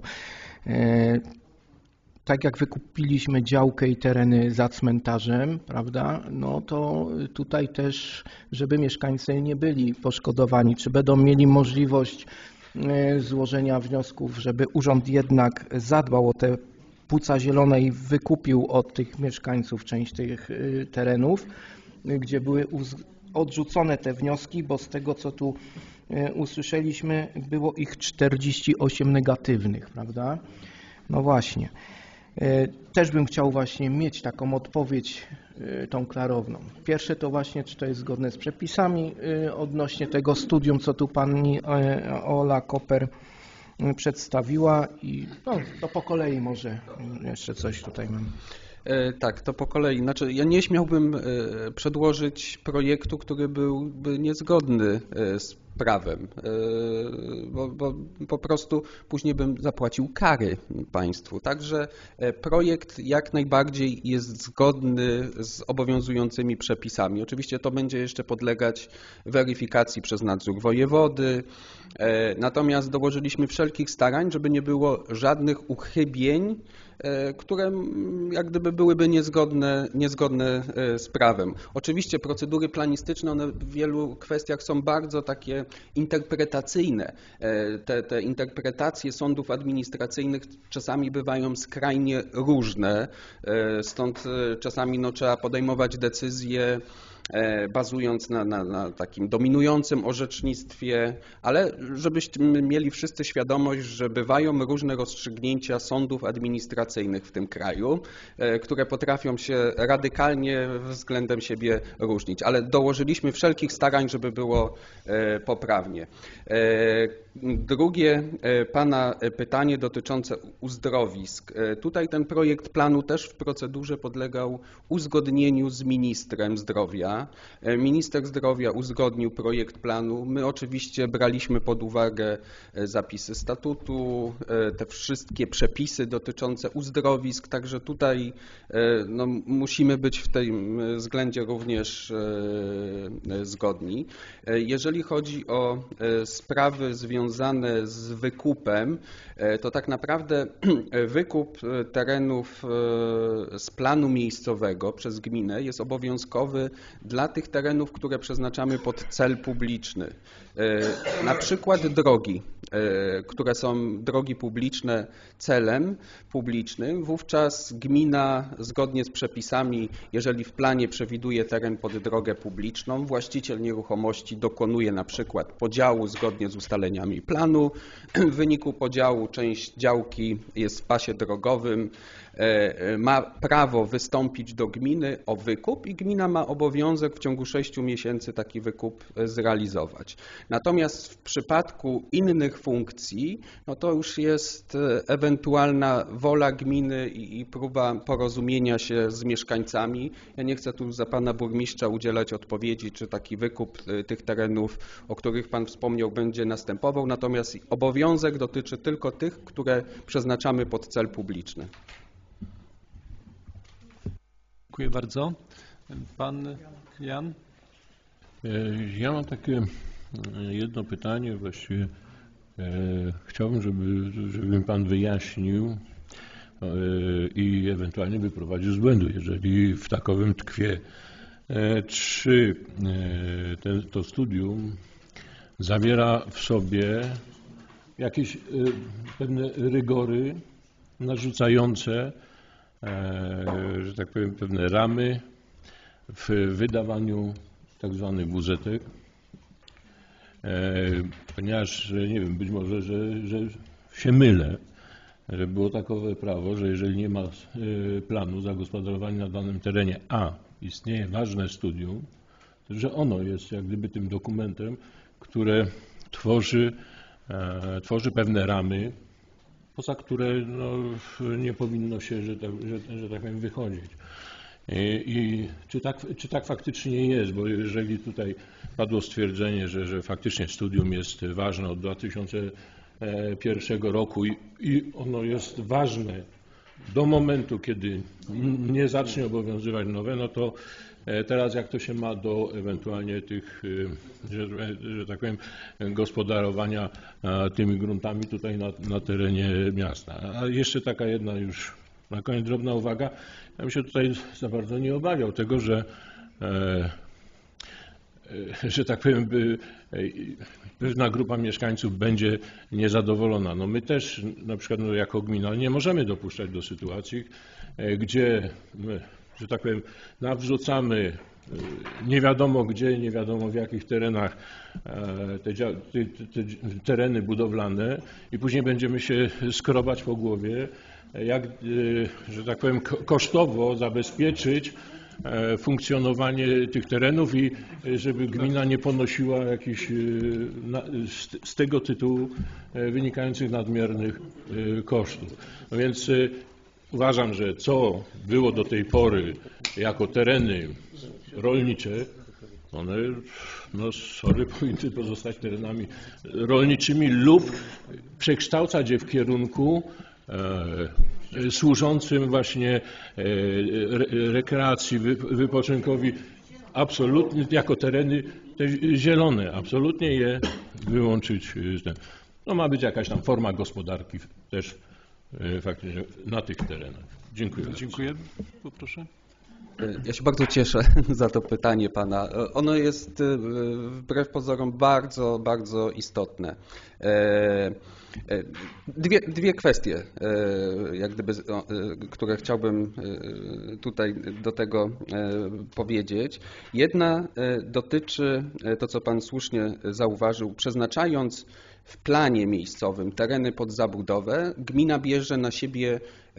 tak jak wykupiliśmy działkę i tereny za cmentarzem, prawda, no to tutaj też, żeby mieszkańcy nie byli poszkodowani, czy będą mieli możliwość złożenia wniosków, żeby urząd jednak zadbał o te płuca zielone i wykupił od tych mieszkańców część tych terenów, gdzie były odrzucone te wnioski, bo z tego, co tu usłyszeliśmy, było ich 48 negatywnych, prawda? No właśnie. Też bym chciał właśnie mieć taką odpowiedź, tą klarowną. Pierwsze to właśnie, czy to jest zgodne z przepisami odnośnie tego studium, co tu pani Ola Koper przedstawiła i no, to po kolei może jeszcze coś tutaj mam. Tak, to po kolei. Znaczy, ja nie śmiałbym przedłożyć projektu, który byłby niezgodny z prawem, bo po prostu później bym zapłacił kary państwu. Także projekt jak najbardziej jest zgodny z obowiązującymi przepisami. Oczywiście to będzie jeszcze podlegać weryfikacji przez nadzór wojewody, natomiast dołożyliśmy wszelkich starań, żeby nie było żadnych uchybień, które jak gdyby byłyby niezgodne z prawem. Oczywiście procedury planistyczne, one w wielu kwestiach są bardzo takie interpretacyjne. Te interpretacje sądów administracyjnych czasami bywają skrajnie różne, stąd czasami trzeba podejmować decyzje bazując na takim dominującym orzecznictwie, ale żebyśmy mieli wszyscy świadomość, że bywają różne rozstrzygnięcia sądów administracyjnych w tym kraju, które potrafią się radykalnie względem siebie różnić, ale dołożyliśmy wszelkich starań, żeby było poprawnie. Drugie pana pytanie dotyczące uzdrowisk. Tutaj ten projekt planu też w procedurze podlegał uzgodnieniu z ministrem zdrowia. Minister zdrowia uzgodnił projekt planu. My oczywiście braliśmy pod uwagę zapisy statutu, te wszystkie przepisy dotyczące uzdrowisk, także tutaj no, musimy być w tym względzie również zgodni. Jeżeli chodzi o sprawy związane z wykupem, to tak naprawdę wykup terenów z planu miejscowego przez gminę jest obowiązkowy dla tych terenów, które przeznaczamy pod cel publiczny. Na przykład drogi, które są drogi publiczne celem publicznym, wówczas gmina zgodnie z przepisami, jeżeli w planie przewiduje teren pod drogę publiczną, właściciel nieruchomości dokonuje na przykład podziału zgodnie z ustaleniami planu. W wyniku podziału część działki jest w pasie drogowym, ma prawo wystąpić do gminy o wykup i gmina ma obowiązek w ciągu 6 miesięcy taki wykup zrealizować. Natomiast w przypadku innych funkcji, no to już jest ewentualna wola gminy i próba porozumienia się z mieszkańcami. Ja nie chcę tu za pana burmistrza udzielać odpowiedzi, czy taki wykup tych terenów, o których pan wspomniał, będzie następował, natomiast obowiązek dotyczy tylko tych, które przeznaczamy pod cel publiczny. Dziękuję bardzo. Pan Jan? Ja mam takie jedno pytanie, właściwie chciałbym, żeby mi Pan wyjaśnił i ewentualnie wyprowadził z błędu, jeżeli w takowym tkwie. Czy to studium zawiera w sobie jakieś pewne rygory narzucające, że tak powiem, pewne ramy w wydawaniu tak zwanych WZ-ek, ponieważ, nie wiem, być może, że się mylę, że było takowe prawo, że jeżeli nie ma planu zagospodarowania na danym terenie, a istnieje ważne studium, to że ono jest jak gdyby tym dokumentem, które tworzy pewne ramy, poza które no, nie powinno się, że tak powiem, wychodzić. I czy tak faktycznie jest, bo jeżeli tutaj padło stwierdzenie, że faktycznie studium jest ważne od 2001 roku i ono jest ważne do momentu, kiedy nie zacznie obowiązywać nowe, no to teraz jak to się ma do ewentualnie tych, że tak powiem, gospodarowania tymi gruntami tutaj na terenie miasta. A jeszcze taka jedna już na koniec drobna uwaga. Ja bym się tutaj za bardzo nie obawiał tego, że tak powiem, pewna grupa mieszkańców będzie niezadowolona. No my też na przykład jako gmina nie możemy dopuszczać do sytuacji, gdzie, że tak powiem, nawrzucamy nie wiadomo gdzie, nie wiadomo w jakich terenach te tereny budowlane i później będziemy się skrobać po głowie, jak, że tak powiem, kosztowo zabezpieczyć funkcjonowanie tych terenów i żeby gmina nie ponosiła jakichś z tego tytułu wynikających nadmiernych kosztów. No więc uważam, że co było do tej pory jako tereny rolnicze, one, no sorry, powinny pozostać terenami rolniczymi lub przekształcać je w kierunku służącym właśnie rekreacji, wypoczynkowi, absolutnie jako tereny te zielone, absolutnie je wyłączyć. No ma być jakaś tam forma gospodarki też faktycznie na tych terenach. Dziękuję. Dziękuję. Poproszę. Ja się bardzo cieszę za to pytanie Pana. Ono jest wbrew pozorom bardzo, bardzo istotne. Dwie kwestie, jak gdyby, które chciałbym tutaj do tego powiedzieć. Jedna dotyczy, to co Pan słusznie zauważył, przeznaczając w planie miejscowym tereny pod zabudowę, gmina bierze na siebie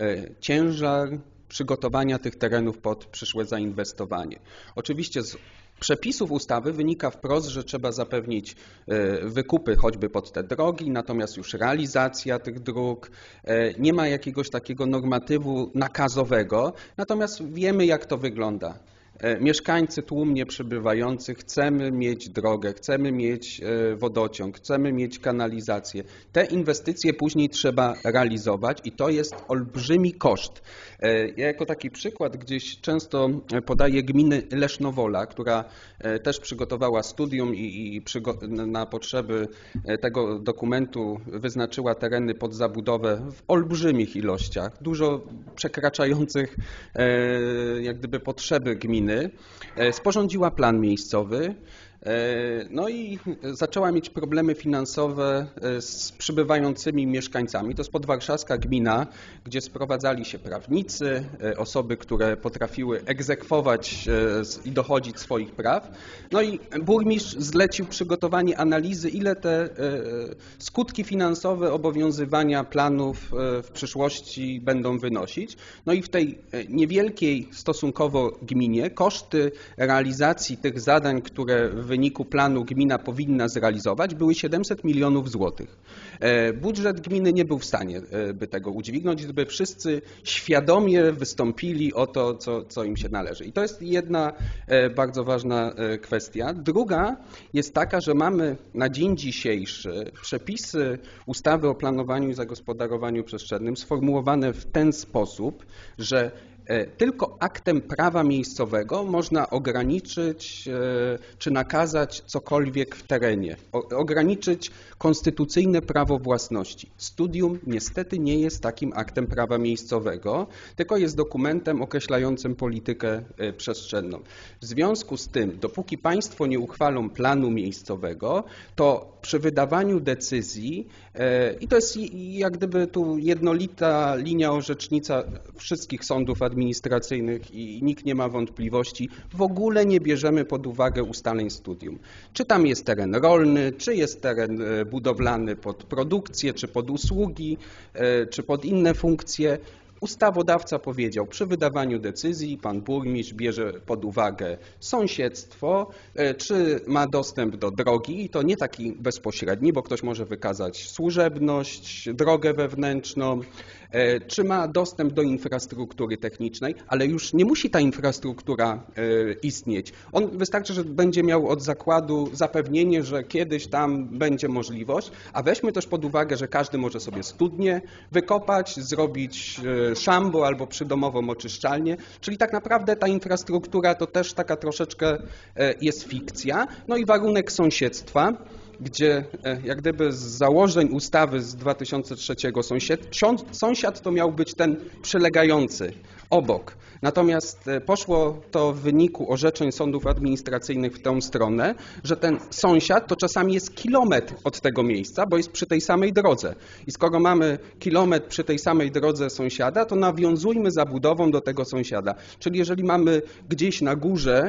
ciężar przygotowania tych terenów pod przyszłe zainwestowanie. Oczywiście z przepisów ustawy wynika wprost, że trzeba zapewnić wykupy choćby pod te drogi, natomiast już realizacja tych dróg, nie ma jakiegoś takiego normatywu nakazowego, natomiast wiemy jak to wygląda. Mieszkańcy tłumnie przybywający, chcemy mieć drogę, chcemy mieć wodociąg, chcemy mieć kanalizację. Te inwestycje później trzeba realizować i to jest olbrzymi koszt. Ja jako taki przykład gdzieś często podaję gminę Lesznowola, która też przygotowała studium i na potrzeby tego dokumentu wyznaczyła tereny pod zabudowę w olbrzymich ilościach, dużo przekraczających jak gdyby potrzeby gminy. Sporządziła plan miejscowy, no i zaczęła mieć problemy finansowe z przybywającymi mieszkańcami. To jest podwarszawska gmina, gdzie sprowadzali się prawnicy, osoby, które potrafiły egzekwować i dochodzić swoich praw. No i burmistrz zlecił przygotowanie analizy, ile te skutki finansowe obowiązywania planów w przyszłości będą wynosić. No i w tej niewielkiej stosunkowo gminie koszty realizacji tych zadań, które w wyniku planu gmina powinna zrealizować, były 700 milionów złotych. Budżet gminy nie był w stanie by tego udźwignąć, gdyby wszyscy świadomie wystąpili o to, co im się należy. I to jest jedna bardzo ważna kwestia. Druga jest taka, że mamy na dzień dzisiejszy przepisy ustawy o planowaniu i zagospodarowaniu przestrzennym sformułowane w ten sposób, że Tylko aktem prawa miejscowego można ograniczyć czy nakazać cokolwiek w terenie, ograniczyć konstytucyjne prawo własności. Studium niestety nie jest takim aktem prawa miejscowego, tylko jest dokumentem określającym politykę przestrzenną. W związku z tym, dopóki państwo nie uchwalą planu miejscowego, to przy wydawaniu decyzji, i to jest jak gdyby tu jednolita linia orzecznicza wszystkich sądów administracyjnych i nikt nie ma wątpliwości, w ogóle nie bierzemy pod uwagę ustaleń studium. Czy tam jest teren rolny, czy jest teren budowlany pod produkcję, czy pod usługi, czy pod inne funkcje. Ustawodawca powiedział, przy wydawaniu decyzji pan burmistrz bierze pod uwagę sąsiedztwo, czy ma dostęp do drogi i to nie taki bezpośredni, bo ktoś może wykazać służebność, drogę wewnętrzną, czy ma dostęp do infrastruktury technicznej, ale już nie musi ta infrastruktura istnieć. On wystarczy, że będzie miał od zakładu zapewnienie, że kiedyś tam będzie możliwość, a weźmy też pod uwagę, że każdy może sobie studnię wykopać, zrobić szambo albo przydomową oczyszczalnię, czyli tak naprawdę ta infrastruktura to też taka troszeczkę jest fikcja. No i warunek sąsiedztwa, gdzie jak gdyby z założeń ustawy z 2003 sąsiad to miał być ten przylegający obok. Natomiast poszło to w wyniku orzeczeń sądów administracyjnych w tę stronę, że ten sąsiad to czasami jest kilometr od tego miejsca, bo jest przy tej samej drodze. I skoro mamy kilometr przy tej samej drodze sąsiada, to nawiązujmy zabudową do tego sąsiada. Czyli jeżeli mamy gdzieś na górze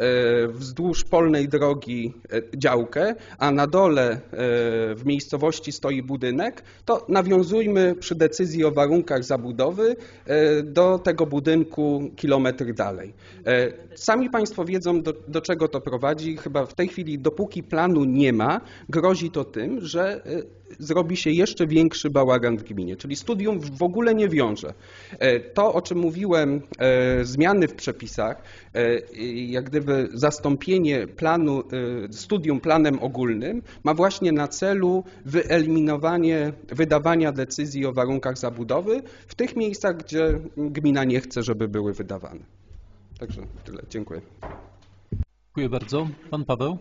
wzdłuż polnej drogi działkę, a na dole w miejscowości stoi budynek, to nawiązujmy przy decyzji o warunkach zabudowy do tego budynku kilometr dalej. Sami Państwo wiedzą, do czego to prowadzi. Chyba w tej chwili, dopóki planu nie ma, grozi to tym, że zrobi się jeszcze większy bałagan w gminie, czyli studium w ogóle nie wiąże. To, o czym mówiłem, zmiany w przepisach, jak gdyby zastąpienie planu, studium planem ogólnym ma właśnie na celu wyeliminowanie wydawania decyzji o warunkach zabudowy w tych miejscach, gdzie gmina nie chce, żeby były wydawane. Także tyle. Dziękuję. Dziękuję bardzo. Pan Paweł.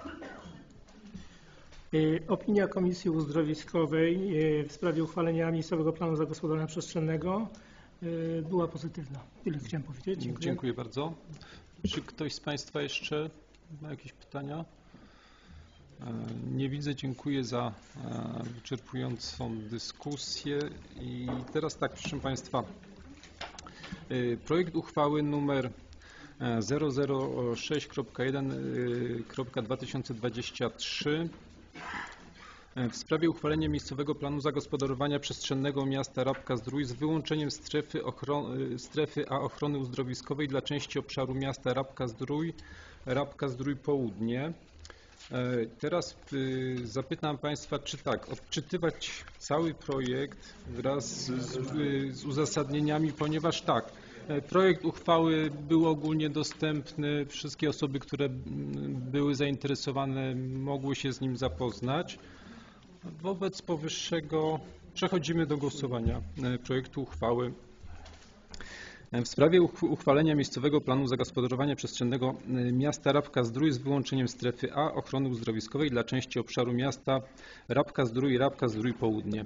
Opinia Komisji Uzdrowiskowej w sprawie uchwalenia miejscowego planu zagospodarowania przestrzennego była pozytywna. Tyle chciałem powiedzieć. Dziękuję. Dziękuję bardzo. Czy ktoś z Państwa jeszcze ma jakieś pytania? Nie widzę. Dziękuję za wyczerpującą dyskusję. I teraz tak, proszę Państwa, projekt uchwały numer 006.1.2023 w sprawie uchwalenia miejscowego planu zagospodarowania przestrzennego miasta Rabka-Zdrój z wyłączeniem strefy A ochrony uzdrowiskowej dla części obszaru miasta Rabka-Zdrój, Rabka-Zdrój Południe. Teraz zapytam Państwa, czy tak, odczytywać cały projekt wraz z uzasadnieniami, ponieważ tak, projekt uchwały był ogólnie dostępny, wszystkie osoby, które były zainteresowane, mogły się z nim zapoznać. Wobec powyższego przechodzimy do głosowania projektu uchwały w sprawie uchwalenia miejscowego planu zagospodarowania przestrzennego miasta Rabka-Zdrój z wyłączeniem strefy A ochrony uzdrowiskowej dla części obszaru miasta Rabka-Zdrój i Rabka-Zdrój Południe.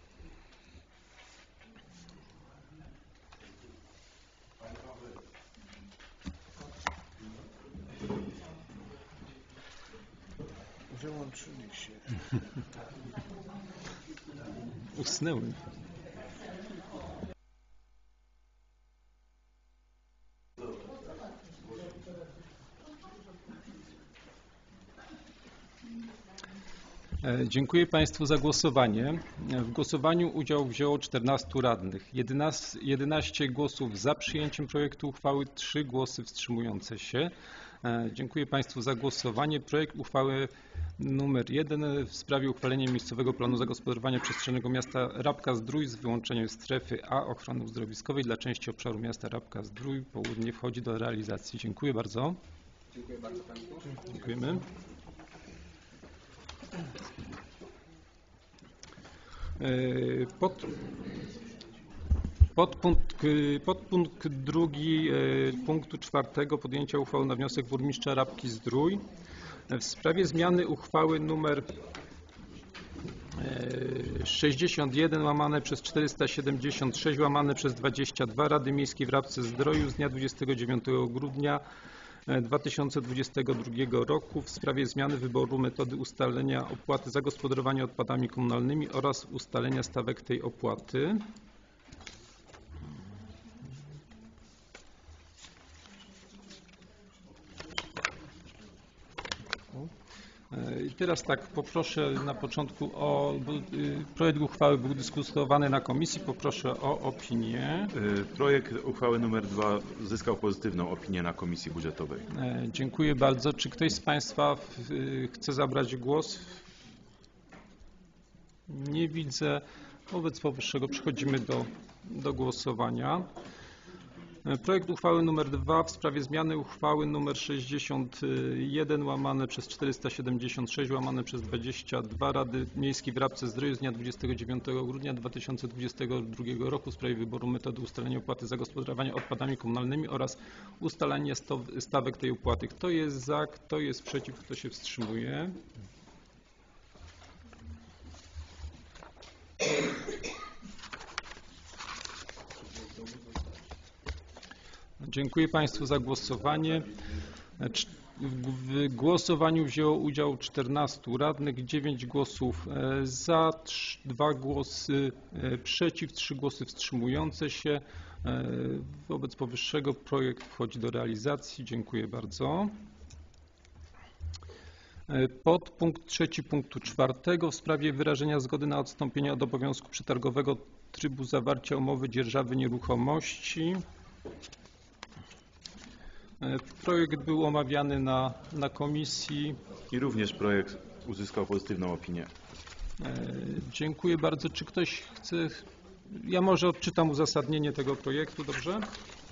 Wyłączyli się. Usnęły. Dziękuję Państwu za głosowanie. W głosowaniu udział wzięło 14 radnych. 11 głosów za przyjęciem projektu uchwały, 3 głosy wstrzymujące się. Dziękuję Państwu za głosowanie. Projekt uchwały numer 1 w sprawie uchwalenia miejscowego planu zagospodarowania przestrzennego miasta Rabka-Zdrój z wyłączeniem strefy A ochrony uzdrowiskowej dla części obszaru miasta Rabka-Zdrój Południe wchodzi do realizacji. Dziękuję bardzo. Dziękuję bardzo Państwu. Dziękujemy. Podpunkt drugi punktu 4 podjęcia uchwały na wniosek burmistrza Rabki-Zdrój w sprawie zmiany uchwały nr 61 łamane przez 476 łamane przez 22 Rady Miejskiej w Rabce-Zdroju z dnia 29 grudnia 2022 roku w sprawie zmiany wyboru metody ustalenia opłaty za gospodarowanie odpadami komunalnymi oraz ustalenia stawek tej opłaty. I teraz tak, poproszę na początku projekt uchwały był dyskutowany na komisji, poproszę o opinię. Projekt uchwały nr 2 zyskał pozytywną opinię na komisji budżetowej. Dziękuję bardzo. Czy ktoś z Państwa chce zabrać głos? Nie widzę. Wobec powyższego przechodzimy do głosowania. Projekt uchwały nr 2 w sprawie zmiany uchwały nr 61 łamane przez 476 łamane przez 22 Rady Miejskiej w Rabce-Zdroju z dnia 29 grudnia 2022 roku w sprawie wyboru metody ustalenia opłaty za gospodarowanie odpadami komunalnymi oraz ustalania stawek tej opłaty. Kto jest za, kto jest przeciw, kto się wstrzymuje? Dziękuję Państwu za głosowanie. W głosowaniu wzięło udział 14 radnych, 9 głosów za, 2 głosy przeciw, 3 głosy wstrzymujące się. Wobec powyższego projekt wchodzi do realizacji. Dziękuję bardzo. Podpunkt trzeci punktu 4 w sprawie wyrażenia zgody na odstąpienie od obowiązku przetargowego trybu zawarcia umowy dzierżawy nieruchomości. Projekt był omawiany na komisji. I również projekt uzyskał pozytywną opinię. Dziękuję bardzo. Czy ktoś chce... Ja może odczytam uzasadnienie tego projektu, dobrze?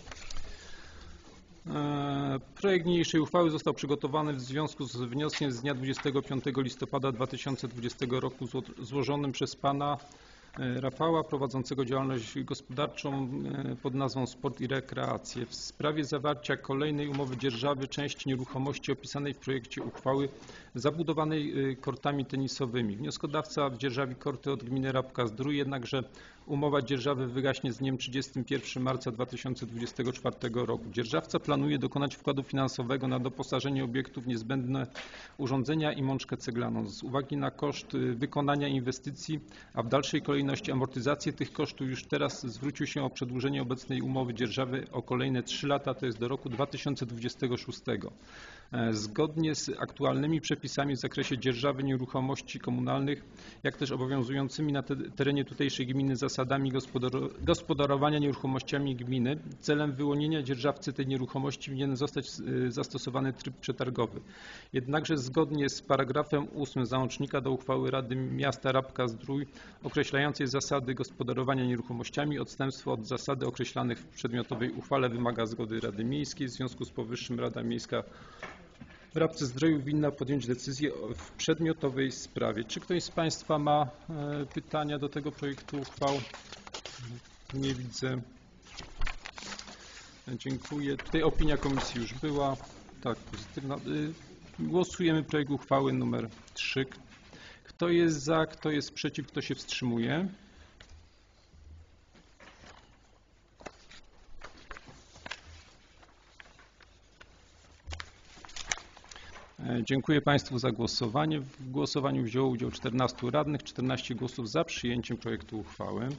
Projekt niniejszej uchwały został przygotowany w związku z wnioskiem z dnia 25 listopada 2020 roku złożonym przez pana Rafała prowadzącego działalność gospodarczą pod nazwą Sport i Rekreacje w sprawie zawarcia kolejnej umowy dzierżawy części nieruchomości opisanej w projekcie uchwały zabudowanej kortami tenisowymi. Wnioskodawca dzierżawi korty od gminy Rabka-Zdrój, jednakże umowa dzierżawy wygaśnie z dniem 31 marca 2024 roku. Dzierżawca planuje dokonać wkładu finansowego na doposażenie obiektów, niezbędne urządzenia i mączkę ceglaną. Z uwagi na koszt wykonania inwestycji, a w dalszej kolejności amortyzację tych kosztów, już teraz zwrócił się o przedłużenie obecnej umowy dzierżawy o kolejne 3 lata, to jest do roku 2026. Zgodnie z aktualnymi przepisami w zakresie dzierżawy nieruchomości komunalnych, jak też obowiązującymi na terenie tutejszej gminy zasadami gospodarowania nieruchomościami gminy, celem wyłonienia dzierżawcy tej nieruchomości winien zostać zastosowany tryb przetargowy. Jednakże zgodnie z paragrafem 8 załącznika do uchwały Rady Miasta Rabka-Zdrój określającej zasady gospodarowania nieruchomościami, odstępstwo od zasady określanych w przedmiotowej uchwale wymaga zgody Rady Miejskiej. W związku z powyższym Rada Miejska w Rabce-Zdroju winna podjąć decyzję w przedmiotowej sprawie. Czy ktoś z Państwa ma pytania do tego projektu uchwał? Nie widzę. Dziękuję. Tutaj opinia komisji już była. Tak, pozytywna. Głosujemy projekt uchwały numer 3. Kto jest za, kto jest przeciw, kto się wstrzymuje? Dziękuję Państwu za głosowanie. W głosowaniu wzięło udział 14 radnych, 14 głosów za przyjęciem projektu uchwały.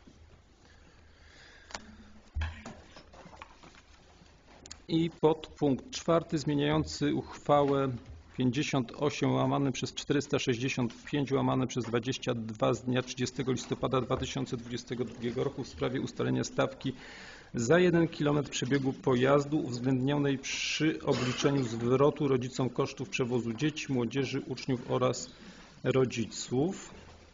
I podpunkt 4 zmieniający uchwałę 58 łamane przez 465 łamane przez 22 z dnia 30 listopada 2022 roku w sprawie ustalenia stawki za 1 km przebiegu pojazdu uwzględnionej przy obliczeniu zwrotu rodzicom kosztów przewozu dzieci, młodzieży, uczniów oraz rodziców.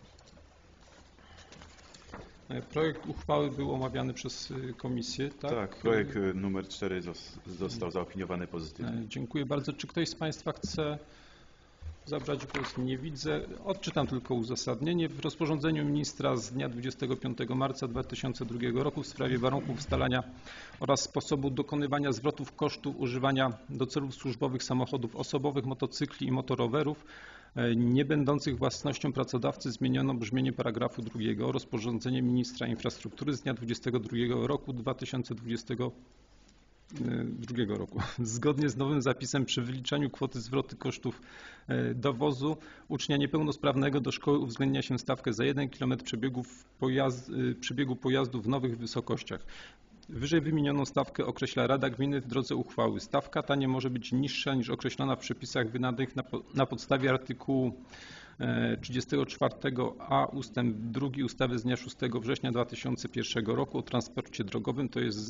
Projekt uchwały był omawiany przez komisję, tak? Tak, projekt numer 4 został zaopiniowany pozytywnie. Dziękuję bardzo. Czy ktoś z Państwa chce zabrać głos? Nie widzę. Odczytam tylko uzasadnienie. W rozporządzeniu ministra z dnia 25 marca 2002 roku w sprawie warunków ustalania oraz sposobu dokonywania zwrotów kosztów używania do celów służbowych samochodów osobowych, motocykli i motorowerów nie będących własnością pracodawcy zmieniono brzmienie paragrafu 2. Rozporządzenie ministra infrastruktury z dnia 22 roku 2022 roku. Zgodnie z nowym zapisem przy wyliczaniu kwoty zwrotu kosztów dowozu ucznia niepełnosprawnego do szkoły uwzględnia się stawkę za 1 km przebiegu pojazdu w nowych wysokościach. Wyżej wymienioną stawkę określa Rada Gminy w drodze uchwały. Stawka ta nie może być niższa niż określona w przepisach wydanych na podstawie artykułu 34a ustęp 2 ustawy z dnia 6 września 2001 roku o transporcie drogowym, to jest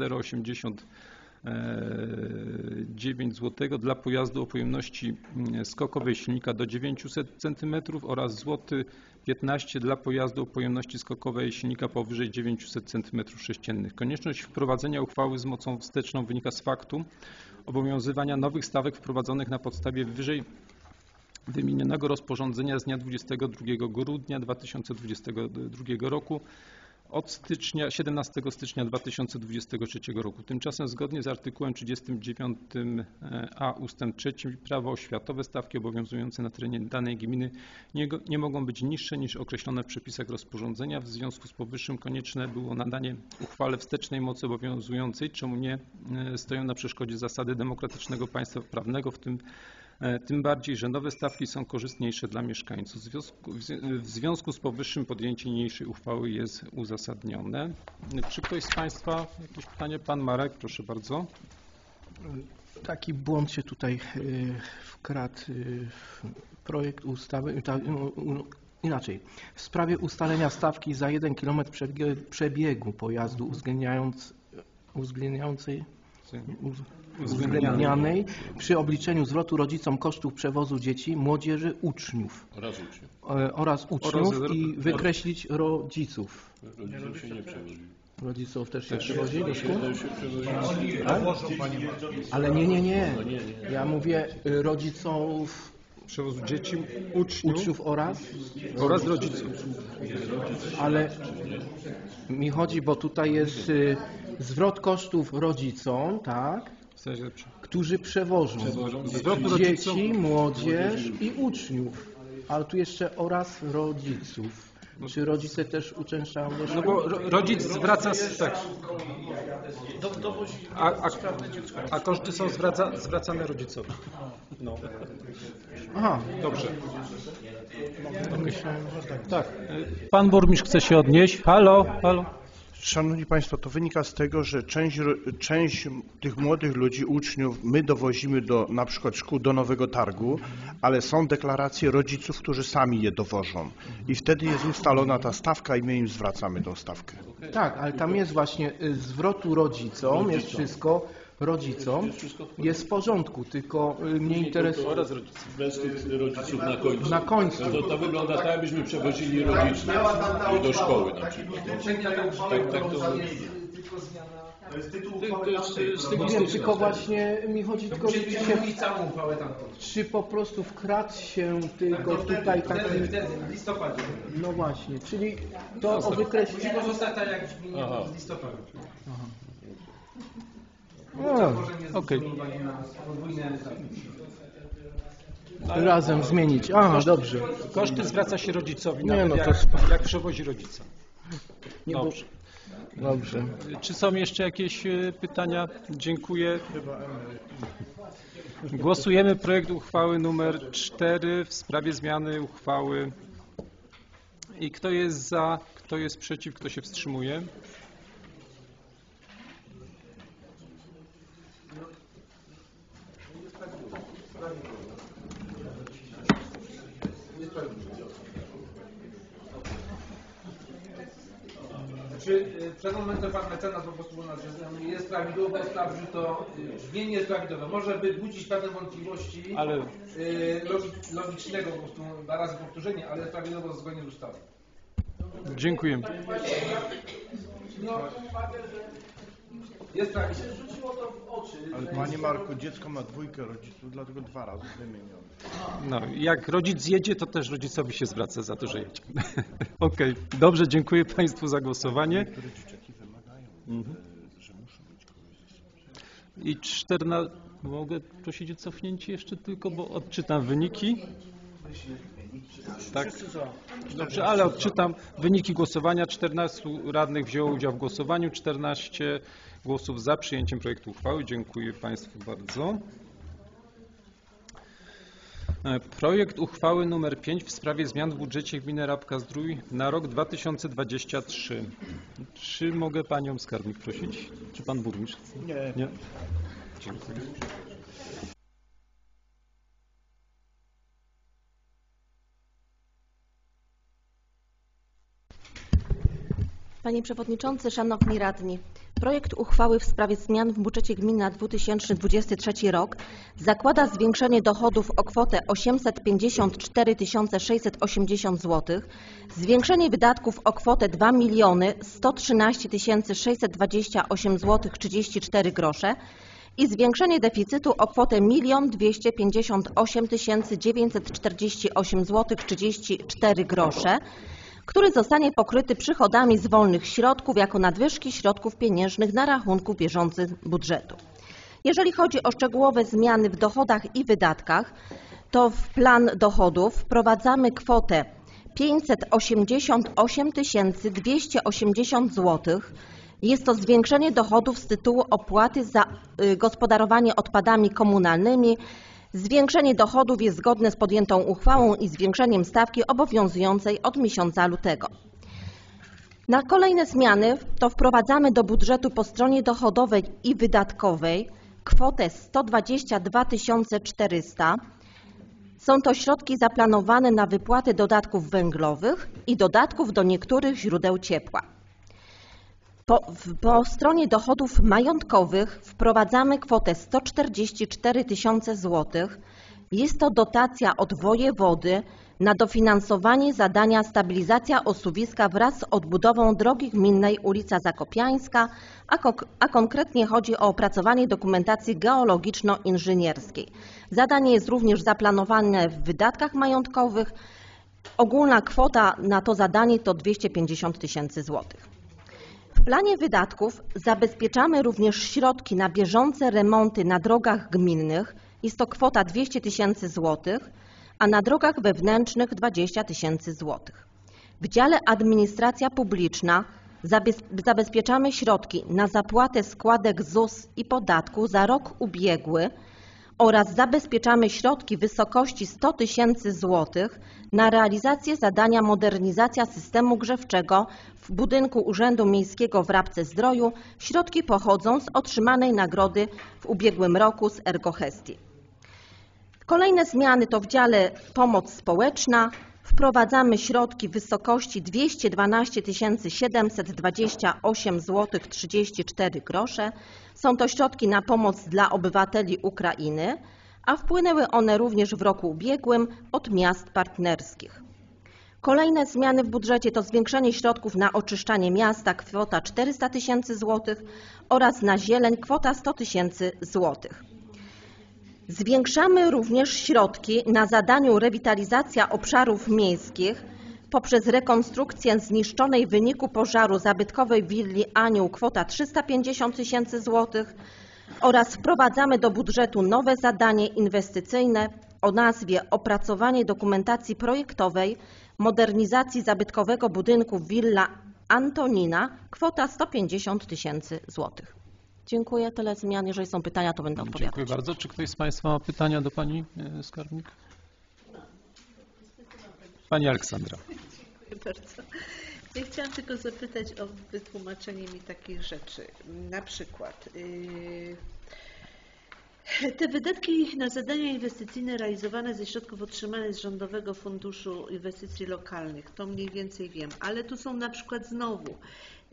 0,89 zł dla pojazdu o pojemności skokowej silnika do 900 cm oraz zł 15 dla pojazdu o pojemności skokowej silnika powyżej 900 cm3. Konieczność wprowadzenia uchwały z mocą wsteczną wynika z faktu obowiązywania nowych stawek wprowadzonych na podstawie wyżej wymienionego rozporządzenia z dnia 22 grudnia 2022 roku od 17 stycznia 2023 roku. Tymczasem zgodnie z artykułem 39a ustęp 3 prawo oświatowe stawki obowiązujące na terenie danej gminy nie mogą być niższe niż określone w przepisach rozporządzenia. W związku z powyższym konieczne było nadanie uchwale wstecznej mocy obowiązującej, czemu nie stoją na przeszkodzie zasady demokratycznego państwa prawnego, tym bardziej, że nowe stawki są korzystniejsze dla mieszkańców. W związku z powyższym podjęcie niniejszej uchwały jest uzasadnione. Czy ktoś z Państwa jakieś pytanie? Pan Marek, proszę bardzo. Taki błąd się tutaj wkradł w projekt ustawy. Inaczej, w sprawie ustalenia stawki za 1 km przebiegu pojazdu uwzględnianej przy obliczeniu zwrotu rodzicom kosztów przewozu dzieci, młodzieży, uczniów oraz uczniów i wykreślić rodziców. Rodziców się nie przewozi. Rodziców też się przewozi do szkół? Ale nie. Ja mówię rodziców przewozu dzieci, uczniów oraz rodziców. Ale mi chodzi, bo tutaj jest zwrot kosztów rodzicom, tak? Którzy przewożą dzieci, młodzież i uczniów. Ale tu jeszcze oraz rodziców. Czy rodzice też uczęszczają do szkoły? No bo rodzic zwraca... Tak. A koszty są zwracane rodzicowi. No. Aha. Dobrze. Tak. Pan burmistrz chce się odnieść. Halo. Szanowni Państwo, to wynika z tego, że część tych młodych ludzi, uczniów, my dowozimy do na przykład szkół do Nowego Targu, ale są deklaracje rodziców, którzy sami je dowożą. I wtedy jest ustalona ta stawka i my im zwracamy tą stawkę. Tak, ale tam jest właśnie zwrotu rodzicom, jest wszystko rodzicom, jest w porządku, tylko mnie interesuje... Oraz bez tych rodziców na końcu. No to wygląda tak, jakbyśmy przewozili rodziców do szkoły na przykład. Nie, tylko właśnie mi chodzi tylko, czy po prostu wkradł się tylko tutaj taki... W listopadzie. No właśnie, czyli to o wykreśleniu... Może zostać tak jak w listopadzie. Okej. Razem zmienić. Aha, dobrze. Koszty zwraca się rodzicowi, nie, no to jak przewozi rodzica. Dobrze. Dobrze. Czy są jeszcze jakieś pytania? Dziękuję. Głosujemy projekt uchwały numer 4 w sprawie zmiany uchwały. I kto jest za, kto jest przeciw, kto się wstrzymuje? Czy przed momentem pan mecenas po prostu jest prawidłowo, sprawdził to, brzmienie jest prawidłowe. Może budzić pewne wątpliwości ale logicznego po prostu na razy powtórzenie, ale jest prawidłowo zgodnie z ustawą. Dziękuję. No, jest prawidłowo. czy... Ale Panie Marku, dziecko ma 2 rodziców, dlatego 2 razy wymienione. No, jak rodzic jedzie, to też rodzicowi się zwraca za to, że jedzie. Okej, dobrze, dziękuję Państwu za głosowanie. Niektóre dzieciaki wymagają, że muszą mieć kogoś ze sobą. I 14... Mogę prosić o cofnięcie jeszcze tylko, bo odczytam wyniki. Tak. Dobrze, ale odczytam wyniki głosowania. 14 radnych wzięło udział w głosowaniu, 14 głosów za przyjęciem projektu uchwały. Dziękuję Państwu bardzo. Projekt uchwały nr 5 w sprawie zmian w budżecie gminy Rabka-Zdrój na rok 2023. Czy mogę Panią skarbnik prosić? Czy Pan burmistrz? Nie. Dziękuję. Panie Przewodniczący, Szanowni Radni, projekt uchwały w sprawie zmian w budżecie gminy na 2023 rok zakłada zwiększenie dochodów o kwotę 854 680 zł, zwiększenie wydatków o kwotę 2 113 628 zł 34 grosze i zwiększenie deficytu o kwotę 1 258 948 zł 34 grosze, który zostanie pokryty przychodami z wolnych środków jako nadwyżki środków pieniężnych na rachunku bieżącym budżetu. Jeżeli chodzi o szczegółowe zmiany w dochodach i wydatkach, to w plan dochodów wprowadzamy kwotę 588 280 zł. Jest to zwiększenie dochodów z tytułu opłaty za gospodarowanie odpadami komunalnymi. Zwiększenie dochodów jest zgodne z podjętą uchwałą i zwiększeniem stawki obowiązującej od miesiąca lutego. Na kolejne zmiany to wprowadzamy do budżetu po stronie dochodowej i wydatkowej kwotę 122 400. Są to środki zaplanowane na wypłatę dodatków węglowych i dodatków do niektórych źródeł ciepła. Po stronie dochodów majątkowych wprowadzamy kwotę 144 000 zł. Jest to dotacja od wojewody na dofinansowanie zadania stabilizacja osuwiska wraz z odbudową drogi gminnej ulica Zakopiańska, a konkretnie chodzi o opracowanie dokumentacji geologiczno-inżynierskiej. Zadanie jest również zaplanowane w wydatkach majątkowych. Ogólna kwota na to zadanie to 250 000 zł. W planie wydatków zabezpieczamy również środki na bieżące remonty na drogach gminnych. Jest to kwota 200 000 zł, a na drogach wewnętrznych 20 000 zł. W dziale administracja publiczna zabezpieczamy środki na zapłatę składek ZUS i podatku za rok ubiegły oraz zabezpieczamy środki w wysokości 100 000 zł na realizację zadania modernizacja systemu grzewczego w budynku Urzędu Miejskiego w Rabce-Zdroju. Środki pochodzą z otrzymanej nagrody w ubiegłym roku z Ergohestii. Kolejne zmiany to w dziale pomoc społeczna. Wprowadzamy środki w wysokości 212 728 zł 34 grosze. Są to środki na pomoc dla obywateli Ukrainy, a wpłynęły one również w roku ubiegłym od miast partnerskich. Kolejne zmiany w budżecie to zwiększenie środków na oczyszczanie miasta, kwota 400 000 zł oraz na zieleń, kwota 100 000 zł. Zwiększamy również środki na zadaniu rewitalizacja obszarów miejskich poprzez rekonstrukcję zniszczonej w wyniku pożaru zabytkowej willi Anioł, kwota 350 000 zł oraz wprowadzamy do budżetu nowe zadanie inwestycyjne o nazwie opracowanie dokumentacji projektowej modernizacji zabytkowego budynku Willa Antonina, kwota 150 000 zł. Dziękuję. Tyle zmian. Jeżeli są pytania, to będę odpowiadać. Dziękuję bardzo. Czy ktoś z Państwa ma pytania do Pani skarbnik? Pani Aleksandra. Dziękuję bardzo. Ja chciałam tylko zapytać o wytłumaczenie mi takich rzeczy. Na przykład te wydatki na zadania inwestycyjne realizowane ze środków otrzymanych z Rządowego Funduszu Inwestycji Lokalnych, to mniej więcej wiem, ale tu są na przykład znowu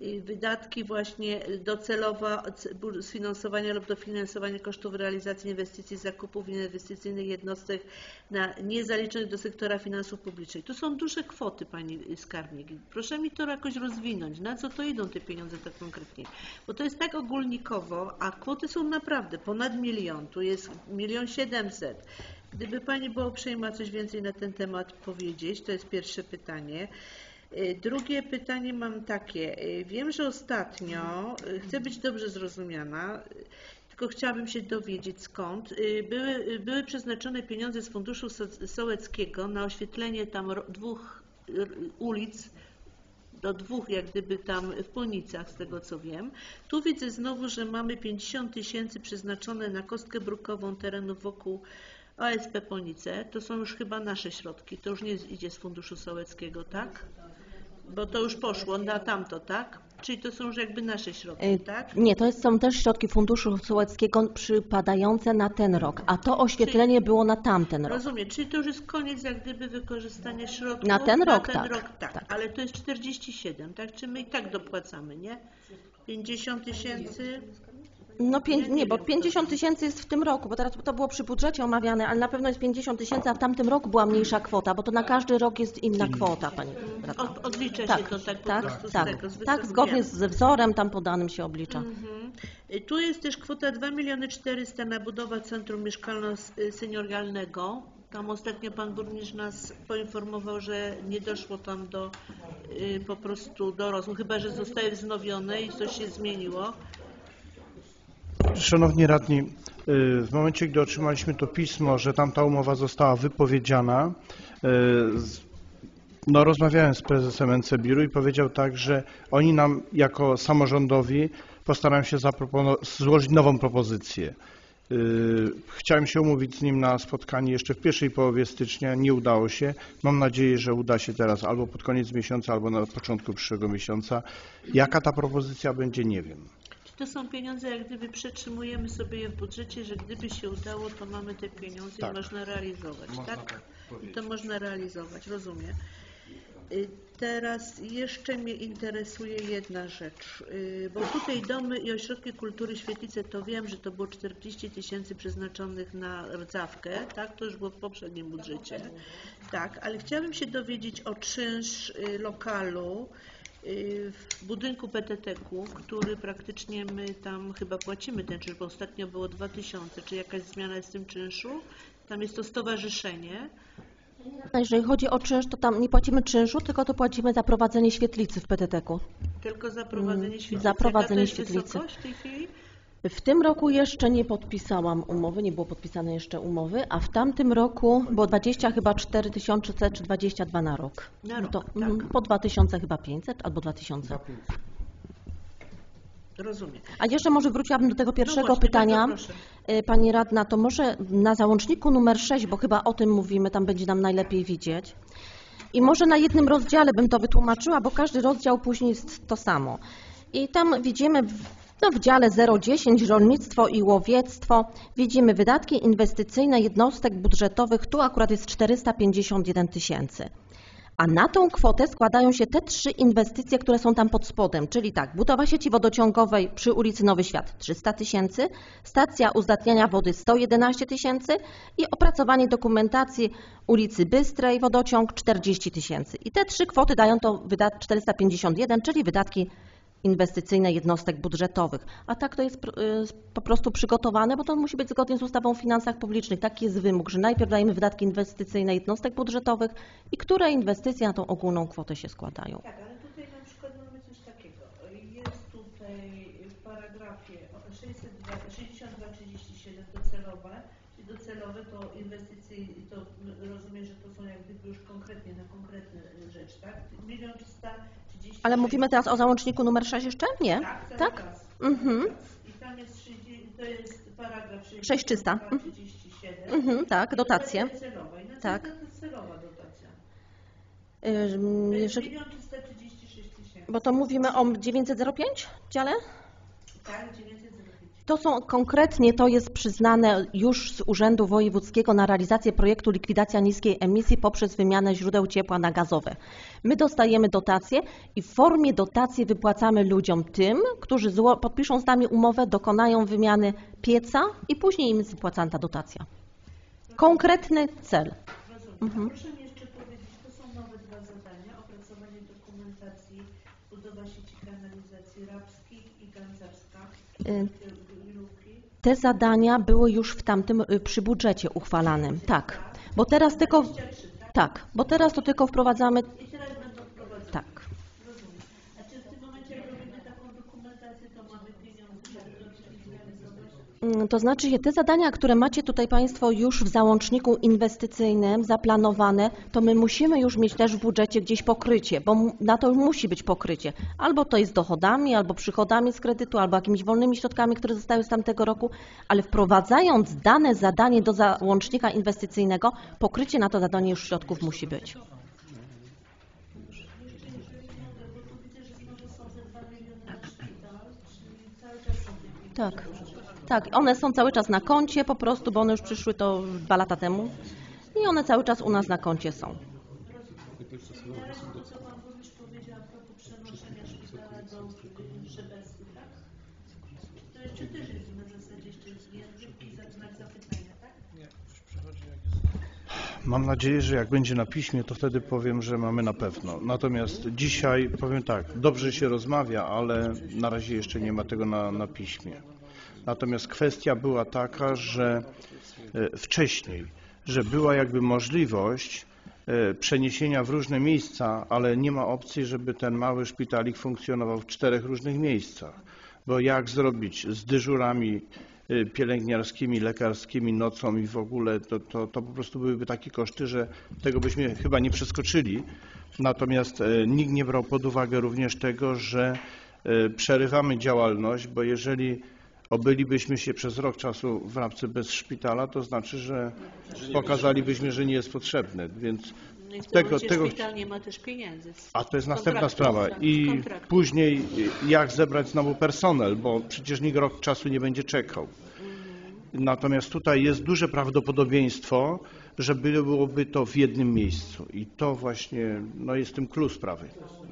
wydatki właśnie docelowa sfinansowania lub dofinansowania kosztów realizacji inwestycji, zakupów inwestycyjnych jednostek niezaliczonych do sektora finansów publicznych. Tu są duże kwoty, pani skarbnik. Proszę mi to jakoś rozwinąć. Na co to idą te pieniądze tak konkretnie? Bo to jest tak ogólnikowo, a kwoty są naprawdę ponad 1 000 000. Tu jest 1 700 000. Gdyby pani była uprzejma coś więcej na ten temat powiedzieć, to jest pierwsze pytanie. Drugie pytanie mam takie. Wiem, że ostatnio, chcę być dobrze zrozumiana, tylko chciałabym się dowiedzieć skąd, były przeznaczone pieniądze z Funduszu Sołeckiego na oświetlenie tam 2 ulic, do 2 jak gdyby tam w Polnicach, z tego co wiem. Tu widzę znowu, że mamy 50 000 przeznaczone na kostkę brukową terenów wokół ASP Polnice. To są już chyba nasze środki, to już nie idzie z Funduszu Sołeckiego, tak? Bo to już poszło na tamto, tak? Czyli to są już jakby nasze środki, tak? Nie, to są też środki Funduszu Sołeckiego przypadające na ten rok, a to oświetlenie było na tamten rok. Rozumiem, czyli to już jest koniec jak gdyby wykorzystania środków. Na ten rok, tak. Ale to jest 47, tak? Czy my i tak dopłacamy, nie? 50 000. No nie, bo 50 000 jest w tym roku, bo teraz to było przy budżecie omawiane, ale na pewno jest 50 000, a w tamtym roku była mniejsza kwota, bo to na każdy rok jest inna kwota, pani radna. Odlicza się to tak po prostu z tego. Tak, zgodnie ze wzorem tam podanym się oblicza. Tu jest też kwota 2 400 000 na budowę centrum mieszkalno-seniorialnego. Tam ostatnio pan burmistrz nas poinformował, że nie doszło tam do po prostu do rozmów, chyba że zostaje wznowione i coś się zmieniło. Szanowni radni, w momencie, gdy otrzymaliśmy to pismo, że tamta umowa została wypowiedziana, no rozmawiałem z prezesem NCBiR-u i powiedział tak, że oni nam jako samorządowi postarają się złożyć nową propozycję. Chciałem się umówić z nim na spotkanie jeszcze w pierwszej połowie stycznia, nie udało się. Mam nadzieję, że uda się teraz albo pod koniec miesiąca, albo na początku przyszłego miesiąca. Jaka ta propozycja będzie, nie wiem. To są pieniądze, jak gdyby przetrzymujemy sobie je w budżecie, że gdyby się udało, to mamy te pieniądze i można realizować, tak? I to można realizować, rozumiem. Teraz jeszcze mnie interesuje jedna rzecz, bo tutaj domy i ośrodki kultury, świetlice, to wiem, że to było 40 000 przeznaczonych na rdzawkę, tak? To już było w poprzednim budżecie, tak, ale chciałabym się dowiedzieć o czynsz lokalu w budynku PTT-ku, który praktycznie my tam chyba płacimy ten czynsz, bo ostatnio było 2000, czy jakaś zmiana jest w tym czynszu? Tam jest to stowarzyszenie. Jeżeli chodzi o czynsz, to tam nie płacimy czynszu, tylko to płacimy za prowadzenie świetlicy w PTT-ku. Tylko za prowadzenie świetlicy. Za prowadzenie Jaka to jest świetlicy. wysokość w tej chwili? W tym roku jeszcze nie podpisałam umowy, nie było podpisane jeszcze umowy, a w tamtym roku było 24 000 czy 22 na rok. Na rok, to, tak. Po 2500 albo 2000. Rozumiem. A jeszcze może wróciłabym do tego pierwszego właśnie, pytania. bardzo proszę. Pani radna, to może na załączniku numer 6, bo chyba o tym mówimy, tam będzie nam najlepiej widzieć. I może na jednym rozdziale bym to wytłumaczyła, bo każdy rozdział później jest to samo. I tam widzimy w dziale 010 rolnictwo i łowiectwo widzimy wydatki inwestycyjne jednostek budżetowych, tu akurat jest 451 000. A na tą kwotę składają się te 3 inwestycje, które są tam pod spodem, czyli tak, budowa sieci wodociągowej przy ulicy Nowy Świat 300 000, stacja uzdatniania wody 111 000 i opracowanie dokumentacji ulicy Bystrej, wodociąg 40 000. I te 3 kwoty dają to 451, czyli wydatki inwestycyjne jednostek budżetowych. A tak to jest po prostu przygotowane, bo to musi być zgodnie z ustawą o finansach publicznych. Taki jest wymóg, że najpierw dajemy wydatki inwestycyjne jednostek budżetowych i które inwestycje na tą ogólną kwotę się składają. Tak, ale tutaj na przykład mamy coś takiego. Jest tutaj w paragrafie 6237 docelowe, czyli docelowe to inwestycje, to rozumiem, że to są jak gdyby już konkretnie na konkretne rzecz, tak? 1 330 Ale mówimy teraz o załączniku numer 6 jeszcze? Nie? Tak? I tam jest, to jest paragraf 6300. 37. Tak, dotacje. Tak. To jest celowa dotacja. To jest 1 336 000. Bo to mówimy o 905 dziale? Tak, 905. To są konkretnie, to jest przyznane już z Urzędu Wojewódzkiego na realizację projektu likwidacja niskiej emisji poprzez wymianę źródeł ciepła na gazowe. My dostajemy dotacje i w formie dotacji wypłacamy ludziom tym, którzy podpiszą z nami umowę, dokonają wymiany pieca i później im jest wypłacana ta dotacja. Konkretny cel. Mhm. Proszę mi jeszcze powiedzieć, to są nowe dwa zadania, opracowanie dokumentacji, budowa sieci kanalizacji Rabskich i Gancerska. Te zadania były już w tamtym przy budżecie uchwalanym, tak, bo teraz tylko, tak, bo teraz to tylko wprowadzamy, I teraz będą wprowadzone. tak. Rozumiem. A czy w tym momencie, jak robimy taką dokumentację, to mamy pieniądze, żeby to zrealizować? To znaczy, te zadania, które macie tutaj Państwo już w załączniku inwestycyjnym zaplanowane, to my musimy już mieć też w budżecie gdzieś pokrycie, bo na to musi być pokrycie. Albo to jest dochodami, albo przychodami z kredytu, albo jakimiś wolnymi środkami, które zostały z tamtego roku, ale wprowadzając dane zadanie do załącznika inwestycyjnego, pokrycie na to zadanie już środków musi być. Tak. Tak, one są cały czas na koncie po prostu, bo one już przyszły to 2 lata temu i one cały czas u nas na koncie są. Teraz to, co Pan Burmistrz powiedział a propos przenoszenia szpitala do Szebelski, tak? To jeszcze też jest na zasadzie jeszcze wielki znak zapytania, tak? Nie, już przychodzi Mam nadzieję, że jak będzie na piśmie, to wtedy powiem, że mamy na pewno. Natomiast dzisiaj powiem tak, dobrze się rozmawia, ale na razie jeszcze nie ma tego na piśmie. Natomiast kwestia była taka, że wcześniej, że była jakby możliwość przeniesienia w różne miejsca, ale nie ma opcji, żeby ten mały szpitalik funkcjonował w 4 różnych miejscach. Bo jak zrobić z dyżurami pielęgniarskimi, lekarskimi, nocą i w ogóle, to po prostu byłyby takie koszty, że tego byśmy chyba nie przeskoczyli. Natomiast nikt nie brał pod uwagę również tego, że przerywamy działalność, bo jeżeli obylibyśmy się przez rok czasu w Rabce bez szpitala, to znaczy, że pokazalibyśmy, że nie jest potrzebny, więc tego szpital nie ma też pieniędzy. A to jest następna sprawa i później jak zebrać znowu personel, bo przecież nikt rok czasu nie będzie czekał. Natomiast tutaj jest duże prawdopodobieństwo, że byłoby to w jednym miejscu i to właśnie jest tym klucz sprawy.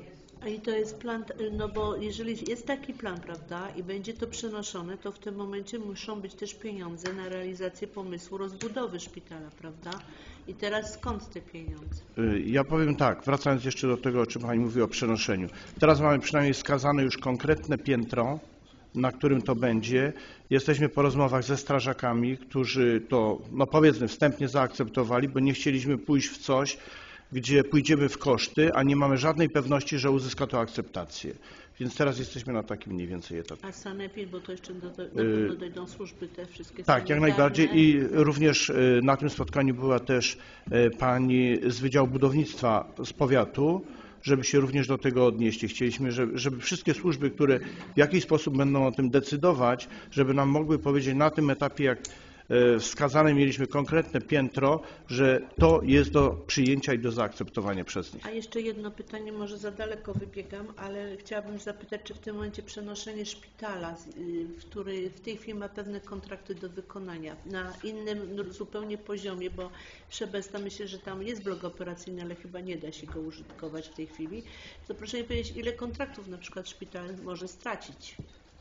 I to jest plan, no bo jeżeli jest taki plan, prawda, i będzie to przenoszone, to w tym momencie muszą być też pieniądze na realizację pomysłu rozbudowy szpitala, prawda? I teraz skąd te pieniądze? Ja powiem tak, wracając jeszcze do tego, o czym Pani mówi o przenoszeniu. Teraz mamy przynajmniej wskazane już konkretne piętro, na którym to będzie. Jesteśmy po rozmowach ze strażakami, którzy to, powiedzmy, wstępnie zaakceptowali, bo nie chcieliśmy pójść w coś, gdzie pójdziemy w koszty, a nie mamy żadnej pewności, że uzyska to akceptację. Więc teraz jesteśmy na takim mniej więcej etapie. A sanepid, bo to jeszcze na pewno dojdą służby te wszystkie tak, jak najbardziej i również na tym spotkaniu była też pani z Wydziału Budownictwa z powiatu, żeby się również do tego odnieść. Chcieliśmy, żeby wszystkie służby, które w jakiś sposób będą o tym decydować, żeby nam mogły powiedzieć na tym etapie, jak wskazane mieliśmy konkretne piętro, że to jest do przyjęcia i do zaakceptowania przez nich. A jeszcze jedno pytanie, może za daleko wybiegam, ale chciałabym zapytać, czy w tym momencie przenoszenie szpitala, który w tej chwili ma pewne kontrakty do wykonania, na innym zupełnie poziomie, bo Szebesta, myślę, że tam jest blok operacyjny, ale chyba nie da się go użytkować w tej chwili, to proszę mi powiedzieć, ile kontraktów na przykład szpital może stracić?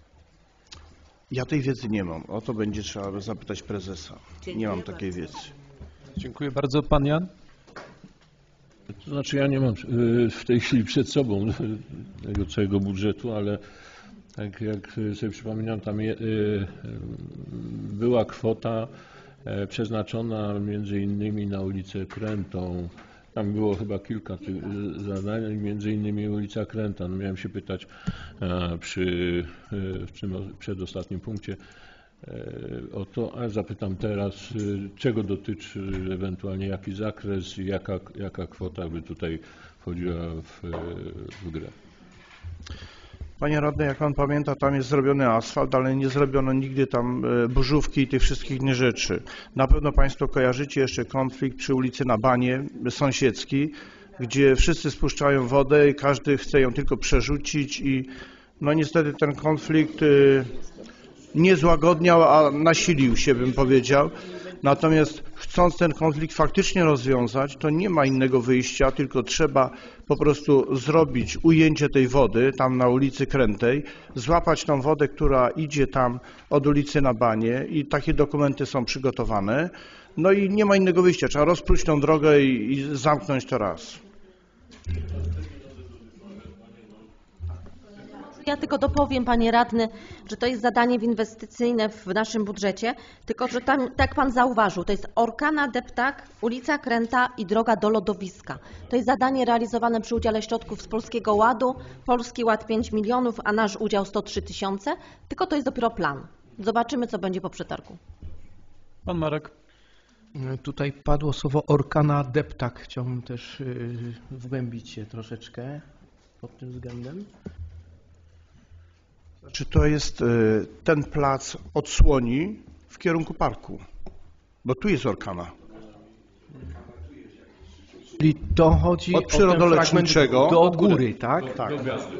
Ja tej wiedzy nie mam. O to będzie trzeba zapytać prezesa. Dziękuję nie mam bardzo. takiej wiedzy. Dziękuję bardzo. Pan Jan? To znaczy ja nie mam w tej chwili przed sobą tego całego budżetu, ale tak jak sobie przypominam, tam była kwota przeznaczona między innymi na ulicę Krętą. Tam było chyba kilka tych zadań, między innymi ulica Kręta. No miałem się pytać w tym przedostatnim punkcie o to, a zapytam teraz, czego dotyczy ewentualnie jaki zakres i jaka kwota by tutaj wchodziła w grę. Panie radny, jak Pan pamięta, tam jest zrobiony asfalt, ale nie zrobiono nigdy tam burzówki i tych wszystkich innych rzeczy. Na pewno Państwo kojarzycie jeszcze konflikt przy ulicy na Banie, sąsiedzki, gdzie wszyscy spuszczają wodę i każdy chce ją tylko przerzucić i niestety ten konflikt nie złagodniał, a nasilił się, bym powiedział. Natomiast chcąc ten konflikt faktycznie rozwiązać, to nie ma innego wyjścia, tylko trzeba po prostu zrobić ujęcie tej wody tam na ulicy Krętej, złapać tą wodę, która idzie tam od ulicy na Banie i takie dokumenty są przygotowane. No i nie ma innego wyjścia, trzeba rozpróć tą drogę i zamknąć to raz. Ja tylko dopowiem, panie radny, że to jest zadanie inwestycyjne w naszym budżecie, tylko że tam, tak pan zauważył, to jest Orkana, Deptak, ulica Kręta i droga do lodowiska. To jest zadanie realizowane przy udziale środków z Polskiego Ładu, Polski Ład 5 milionów, a nasz udział 103 000, tylko to jest dopiero plan. Zobaczymy, co będzie po przetargu. Pan Marek. Tutaj padło słowo Orkana, Deptak. Chciałbym też wgłębić się troszeczkę pod tym względem. Czy to jest ten plac odsłoni w kierunku parku? Bo tu jest Orkana. Czyli to chodzi od przyrodoleczniczego do góry, tak? Tak.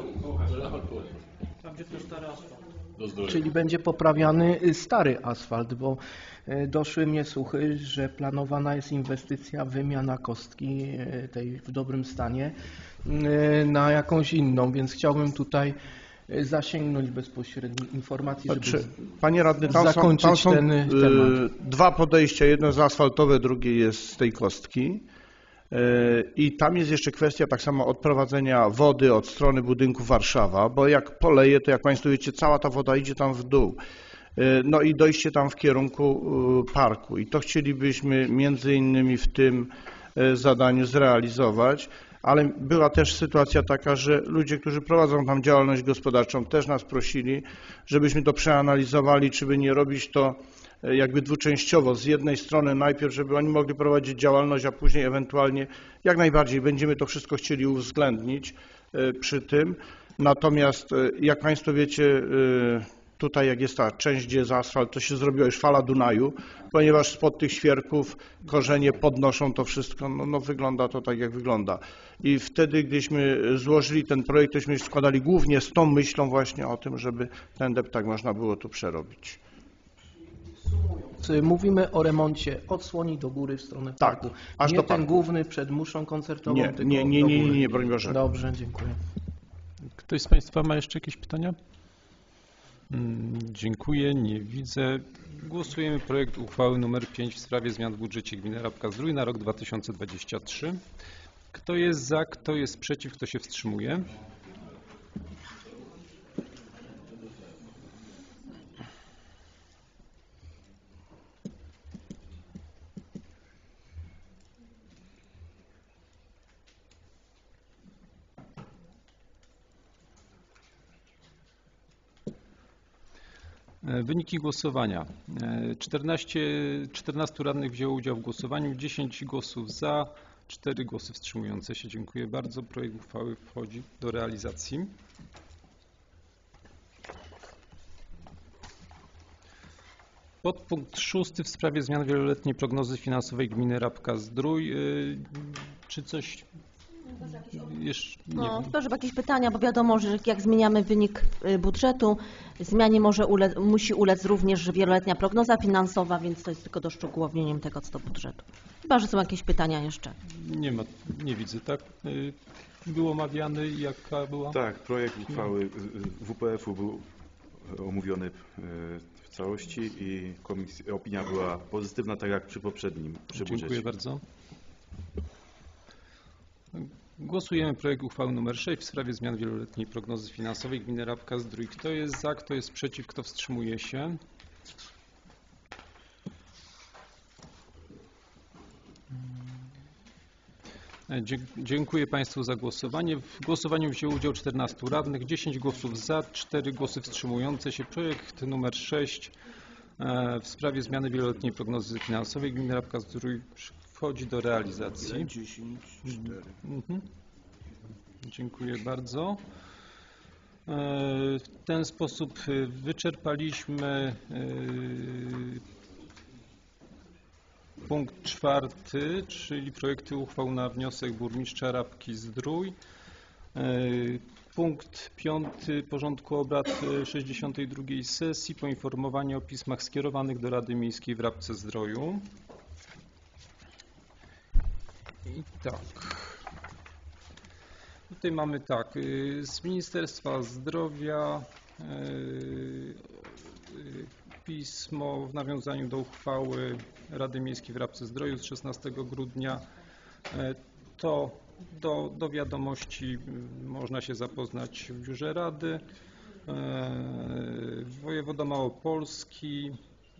Czyli będzie poprawiany stary asfalt, bo doszły mnie słuchy, że planowana jest inwestycja, wymiana kostki tej w dobrym stanie na jakąś inną, więc chciałbym tutaj zasięgnąć bezpośrednio informacji, żeby panie radny, tam są ten temat. Dwa podejścia, jedno jest asfaltowe, drugie jest z tej kostki. I tam jest jeszcze kwestia tak samo odprowadzenia wody od strony budynku Warszawa, bo jak poleje, to jak państwo wiecie, cała ta woda idzie tam w dół. No i dojście tam w kierunku parku. I to chcielibyśmy między innymi w tym zadaniu zrealizować. Ale była też sytuacja taka, że ludzie, którzy prowadzą tam działalność gospodarczą, też nas prosili, żebyśmy to przeanalizowali, czy by nie robić to jakby dwuczęściowo. Z jednej strony najpierw, żeby oni mogli prowadzić działalność, a później ewentualnie jak najbardziej będziemy to wszystko chcieli uwzględnić przy tym. Natomiast jak państwo wiecie, tutaj jak jest ta część, gdzie jest asfalt, to się zrobiła już fala Dunaju, ponieważ spod tych świerków korzenie podnoszą to wszystko, no wygląda to tak jak wygląda. I wtedy, gdyśmy złożyli ten projekt, tośmy składali głównie z tą myślą właśnie o tym, żeby ten deptak można było tu przerobić. Mówimy o remoncie odsłoni do góry w stronę parku. Tak, aż nie do ten parku. główny przed muszą koncertową, Nie, tylko nie, broń Boże. Dobrze, dziękuję. Ktoś z państwa ma jeszcze jakieś pytania? Dziękuję, nie widzę. Głosujemy projekt uchwały nr 5 w sprawie zmian w budżecie gminy Rabka-Zdrój na rok 2023. Kto jest za, kto jest przeciw, kto się wstrzymuje? Wyniki głosowania. 14 radnych wzięło udział w głosowaniu, 10 głosów za, 4 głosy wstrzymujące się. Dziękuję bardzo. Projekt uchwały wchodzi do realizacji. Podpunkt 6 w sprawie zmian wieloletniej prognozy finansowej gminy Rabka-Zdrój. Czy coś jeszcze? No, chyba, żeby jakieś pytania, bo wiadomo, że jak zmieniamy wynik budżetu, zmianie musi ulec również wieloletnia prognoza finansowa, więc to jest tylko doszczegółownieniem tego co do budżetu. Chyba, że są jakieś pytania jeszcze. Nie ma, nie widzę, tak? Był omawiany, jaka była? Tak, projekt uchwały WPF-u był omówiony w całości i opinia była pozytywna, tak jak przy poprzednim, przy budżecie. Dziękuję bardzo. Głosujemy projekt uchwały nr 6 w sprawie zmian wieloletniej prognozy finansowej gminy Rabka-Zdrój. Kto jest za, kto jest przeciw, kto wstrzymuje się? Dziękuję Państwu za głosowanie. W głosowaniu wzięło udział 14 radnych, 10 głosów za, 4 głosy wstrzymujące się. Projekt nr 6 w sprawie zmiany wieloletniej prognozy finansowej gminy Rabka-Zdrój wchodzi do realizacji. 10, 4. Dziękuję bardzo. W ten sposób wyczerpaliśmy punkt 4, czyli projekty uchwał na wniosek burmistrza Rabki-Zdrój. Punkt 5 porządku obrad 62. sesji. Poinformowanie o pismach skierowanych do Rady Miejskiej w Rabce-Zdroju. I tak. Tutaj mamy tak. Z Ministerstwa Zdrowia pismo w nawiązaniu do uchwały Rady Miejskiej w Rabce-Zdroju z 16 grudnia. To do wiadomości można się zapoznać w biurze Rady. Wojewoda Małopolski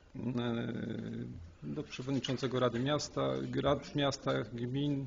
do przewodniczącego Rad Miasta, Gmin.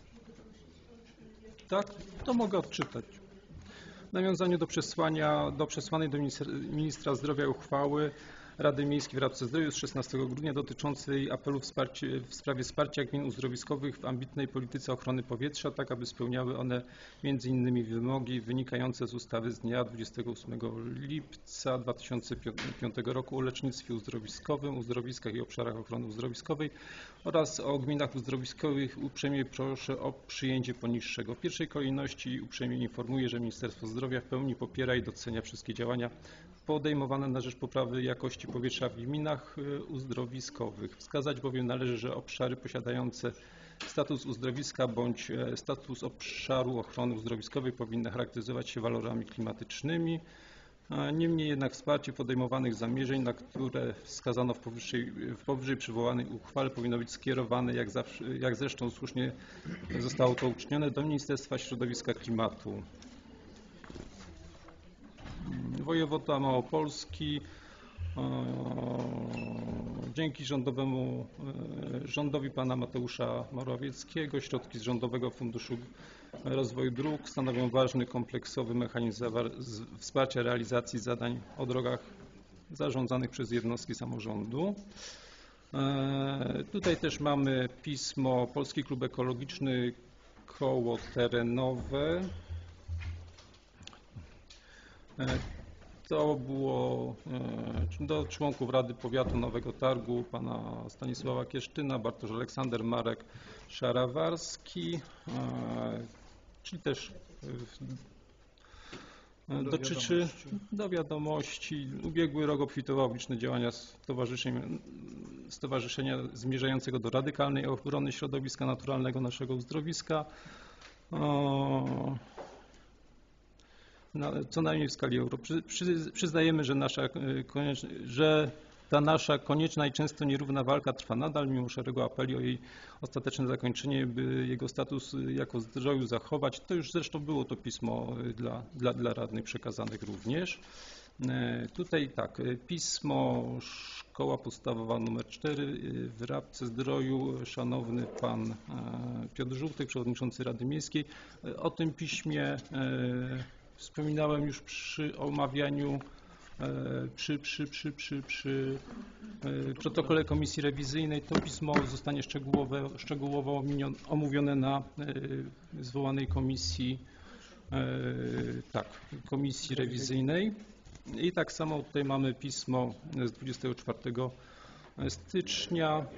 Tak, to mogę odczytać. W nawiązaniu do przesłanej do Ministra Zdrowia uchwały Rady Miejskiej w Rabce-Zdroju z 16 grudnia dotyczącej apelu w sprawie wsparcia gmin uzdrowiskowych w ambitnej polityce ochrony powietrza, tak aby spełniały one m.in. wymogi wynikające z ustawy z dnia 28 lipca 2005 roku o lecznictwie uzdrowiskowym, uzdrowiskach i obszarach ochrony uzdrowiskowej oraz o gminach uzdrowiskowych. Uprzejmie proszę o przyjęcie poniższego. W pierwszej kolejności uprzejmie informuję, że Ministerstwo Zdrowia w pełni popiera i docenia wszystkie działania podejmowane na rzecz poprawy jakości powietrza w gminach uzdrowiskowych. Wskazać bowiem należy, że obszary posiadające status uzdrowiska bądź status obszaru ochrony uzdrowiskowej powinny charakteryzować się walorami klimatycznymi. Niemniej jednak wsparcie podejmowanych zamierzeń, na które wskazano w powyżej przywołanej uchwale, powinno być skierowane, jak zresztą słusznie zostało to uczynione, do Ministerstwa Środowiska Klimatu. Wojewoda Małopolski dzięki rządowi pana Mateusza Morawieckiego środki z Rządowego Funduszu Rozwoju Dróg stanowią ważny, kompleksowy mechanizm wsparcia realizacji zadań o drogach zarządzanych przez jednostki samorządu. Tutaj też mamy pismo Polski Klub Ekologiczny Koło Terenowe. To było do członków Rady Powiatu Nowego Targu, pana Stanisława Kiesztyna, Bartosz Aleksander, Marek Szarawarski, czyli też dotyczy do wiadomości. Ubiegły rok obfitował w liczne działania stowarzyszenia zmierzającego do radykalnej ochrony środowiska naturalnego naszego uzdrowiska. Co najmniej w skali Europy. Przyznajemy, że ta nasza konieczna i często nierówna walka trwa nadal, mimo szeregu apeli o jej ostateczne zakończenie, by jego status jako zdroju zachować. To już zresztą było to pismo dla radnych przekazanych również. Tutaj tak, pismo Szkoła Podstawowa nr 4 w Rabce-Zdroju, szanowny pan Piotr Żółtek, przewodniczący Rady Miejskiej. O tym piśmie wspominałem już przy omawianiu, przy protokole komisji rewizyjnej. To pismo zostanie szczegółowo omówione na zwołanej komisji, komisji rewizyjnej. I tak samo tutaj mamy pismo z 24 stycznia.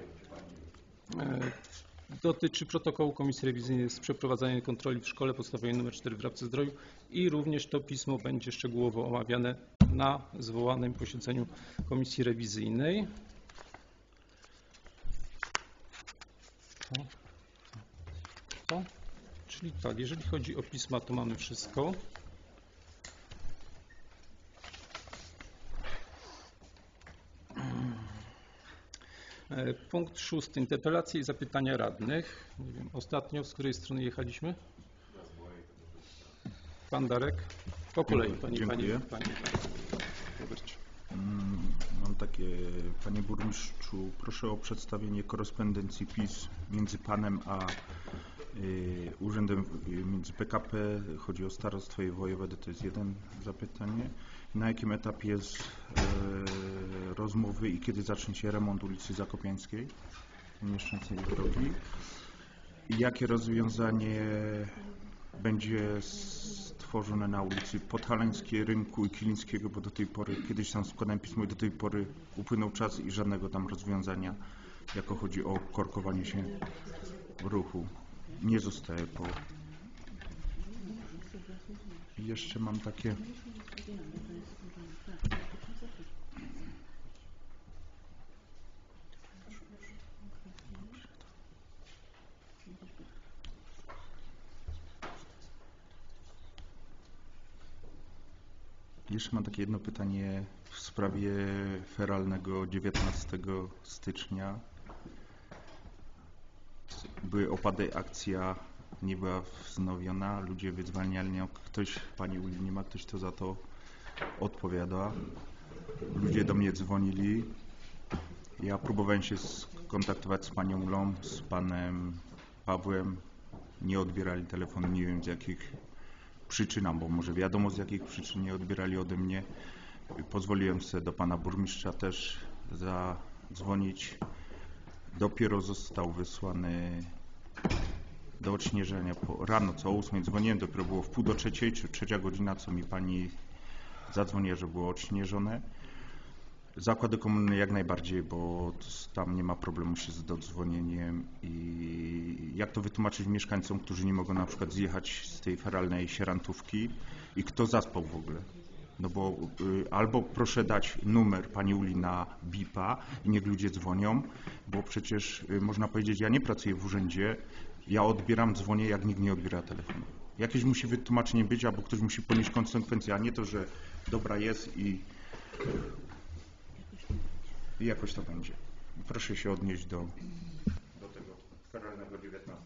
Dotyczy protokołu komisji rewizyjnej z przeprowadzania kontroli w szkole podstawowej nr 4 w Rabce-Zdroju i również to pismo będzie szczegółowo omawiane na zwołanym posiedzeniu komisji rewizyjnej. Czyli tak, jeżeli chodzi o pisma, to mamy wszystko. Punkt 6. Interpelacje i zapytania radnych. Nie wiem, ostatnio z której strony jechaliśmy? Pan Darek. Po kolei. Dziękuję. Mam takie, panie burmistrzu, proszę o przedstawienie korespondencji PiS między panem a urzędem, między PKP, chodzi o starostwo i wojewodę, to jest jedno zapytanie. Na jakim etapie jest rozmowy i kiedy zacznie się remont ulicy Zakopiańskiej, nieszczęsnej drogi? I jakie rozwiązanie będzie stworzone na ulicy Podhalańskiej, Rynku i Kilińskiego, bo do tej pory, kiedyś tam składałem pismo i do tej pory upłynął czas i żadnego tam rozwiązania, jako chodzi o korkowanie się ruchu, nie zostaje po I jeszcze mam takie... Jeszcze mam takie jedno pytanie w sprawie feralnego 19 stycznia. Były opady, akcja nie była wznowiona, ludzie wyzwalniali, ktoś, pani Uli, nie ma ktoś, kto za to odpowiada. Ludzie do mnie dzwonili. Ja próbowałem się skontaktować z panią Ulą, z panem Pawłem. Nie odbierali telefonu, nie wiem z jakich przyczyn, bo może wiadomo z jakich przyczyn nie odbierali ode mnie. Pozwoliłem sobie do pana burmistrza też zadzwonić. Dopiero został wysłany do odśnieżenia rano, co o 8 dzwoniłem, dopiero było w 2:30 czy 3 godzina, co mi pani zadzwoniła, że było odśnieżone. Zakłady komunalne jak najbardziej, bo tam nie ma problemu się z dodzwonieniem. I jak to wytłumaczyć mieszkańcom, którzy nie mogą na przykład zjechać z tej feralnej sierantówki i kto zaspał w ogóle? No bo albo proszę dać numer pani Uli na BIP-a i niech ludzie dzwonią, bo przecież można powiedzieć, ja nie pracuję w urzędzie, ja odbieram, dzwonię, jak nikt nie odbiera telefonu. Jakieś musi wytłumaczenie być, albo ktoś musi ponieść konsekwencje, a nie to, że dobra jest i jakoś to będzie. Proszę się odnieść do tego feralnego 19.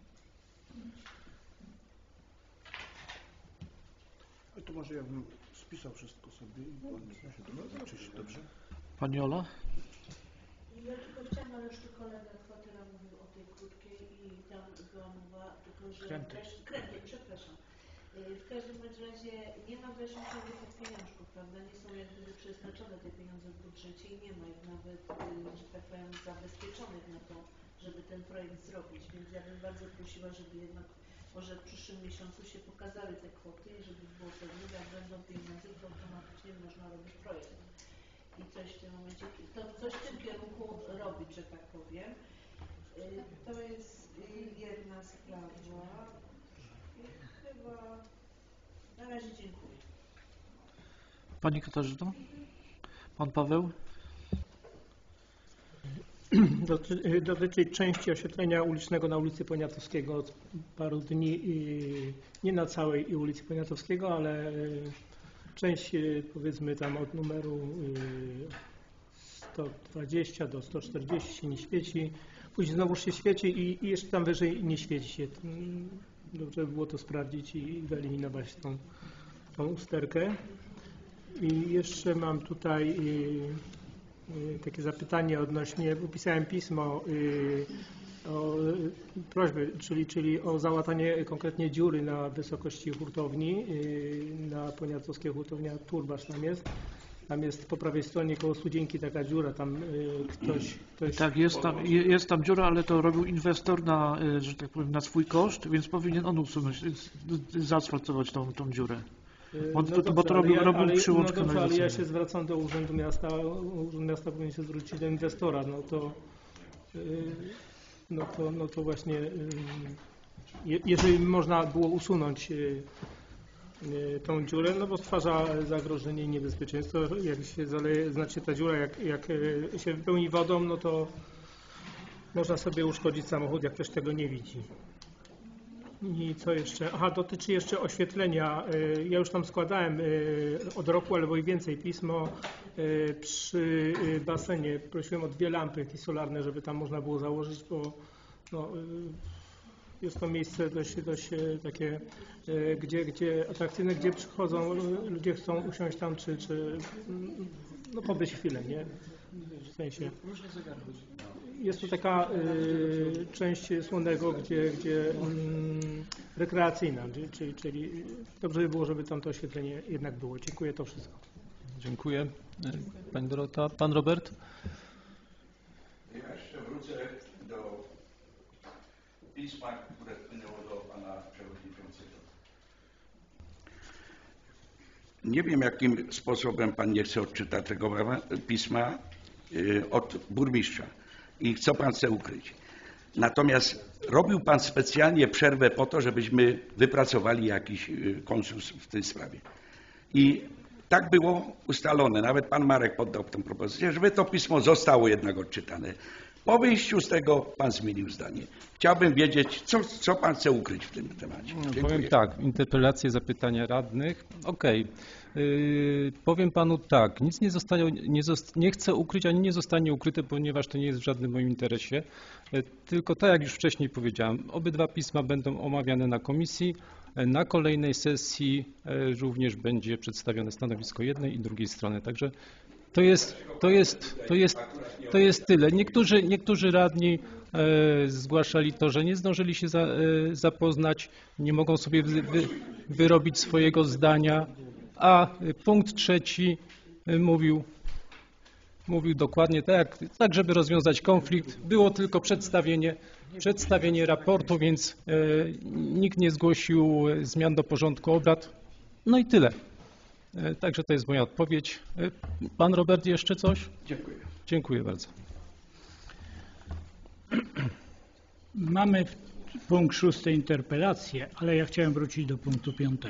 To może ja bym spisał wszystko sobie i odniosę się do tego. Dobrze? Pani Ola? Ja tylko chciałam, ale jeszcze kolega Kwatera mówił o tej krótkiej i tam była mowa, tylko że... Kręty, przepraszam. W każdym razie nie ma weszłych tych pieniążków, prawda? Nie są jak gdyby przeznaczone te pieniądze w budżecie i nie ma ich nawet, że tak powiem, zabezpieczonych na to, żeby ten projekt zrobić. Więc ja bym bardzo prosiła, żeby jednak może w przyszłym miesiącu się pokazały te kwoty i żeby było pewne, jak będą pieniądze, to automatycznie można robić projekt. I coś w tym momencie, coś w tym kierunku robić, że tak powiem. To jest jedna sprawa. Chyba na razie dziękuję. Pani Katarzyno? Pan Paweł? Dotyczy części oświetlenia ulicznego na ulicy Poniatowskiego od paru dni, nie na całej ulicy Poniatowskiego, ale część powiedzmy tam od numeru 120 do 140 się nie świeci, później znowu się świeci i jeszcze tam wyżej nie świeci się. Dobrze by było to sprawdzić i wyeliminować tą usterkę. I jeszcze mam tutaj takie zapytanie odnośnie, pisałem pismo o prośbę, czyli o załatanie konkretnie dziury na wysokości hurtowni, na Poniatowskiej hurtownia Turbasz tam jest po prawej stronie koło Studzienki taka dziura, tam ktoś... Tak, jest tam dziura, ale to robił inwestor na, że tak powiem, na swój koszt, więc powinien on usunąć, zaasfaltować tą dziurę. Bo to robił przyłączkę no ale ja się zwracam do Urzędu Miasta, Urząd Miasta powinien się zwrócić do inwestora, no to właśnie, jeżeli można było usunąć tą dziurę, no bo stwarza zagrożenie i niebezpieczeństwo. Jak się zaleje, znaczy ta dziura, jak się wypełni wodą, no to można sobie uszkodzić samochód, jak ktoś tego nie widzi. I co jeszcze? Aha, dotyczy jeszcze oświetlenia. Ja już tam składałem od roku albo i więcej pismo przy basenie. Prosiłem o 2 lampy solarne, żeby tam można było założyć, bo no, jest to miejsce dość takie, gdzie atrakcyjne, gdzie przychodzą, ludzie chcą usiąść tam, czy no pobyć chwilę, nie? W sensie. Jest to taka część Słonego, gdzie rekreacyjna, czyli dobrze by było, żeby tam to oświetlenie jednak było. Dziękuję, to wszystko. Dziękuję. Pani Dorota. Pan Robert? Ja jeszcze wrócę do pisma, które wpłynęło do pana przewodniczącego. Nie wiem, jakim sposobem pan nie chce odczytać tego pisma od burmistrza i co pan chce ukryć. Natomiast robił Pan specjalnie przerwę po to, żebyśmy wypracowali jakiś konsensus w tej sprawie. I tak było ustalone, nawet Pan Marek poddał tę propozycję, żeby to pismo zostało jednak odczytane. Po wyjściu z tego Pan zmienił zdanie. Chciałbym wiedzieć, co Pan chce ukryć w tym temacie. Dziękuję. Powiem tak, interpelacje, zapytania radnych, okej. Powiem Panu tak, nic nie chcę ukryć, ani nie zostanie ukryte, ponieważ to nie jest w żadnym moim interesie. Tylko tak jak już wcześniej powiedziałem, obydwa pisma będą omawiane na komisji. Na kolejnej sesji również będzie przedstawione stanowisko jednej i drugiej strony. Także to jest tyle. Niektórzy radni zgłaszali to, że nie zdążyli się zapoznać, nie mogą sobie wyrobić swojego zdania, a punkt trzeci mówił dokładnie tak, żeby rozwiązać konflikt. Było tylko przedstawienie raportu, więc nikt nie zgłosił zmian do porządku obrad. No i tyle. Także to jest moja odpowiedź. Pan Robert jeszcze coś? Dziękuję. Dziękuję bardzo. Mamy punkt 6 interpelację, ale ja chciałem wrócić do punktu 5.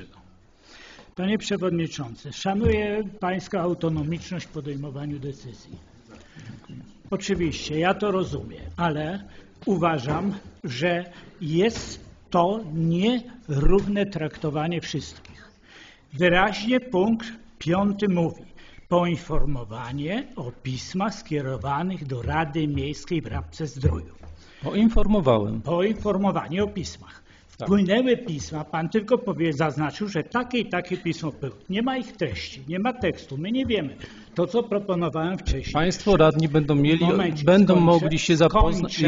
Panie Przewodniczący, szanuję Pańską autonomiczność w podejmowaniu decyzji. Oczywiście, ja to rozumiem, ale uważam, że jest to nierówne traktowanie wszystkich. Wyraźnie punkt 5 mówi: poinformowanie o pismach skierowanych do Rady Miejskiej w Rabce-Zdróju. Poinformowałem. Poinformowanie o pismach. Wpłynęły pisma, Pan tylko zaznaczył, że takie i takie pismo było. Nie ma ich treści, nie ma tekstu, my nie wiemy. To, co proponowałem wcześniej. Państwo radni będą mogli się zapoznać.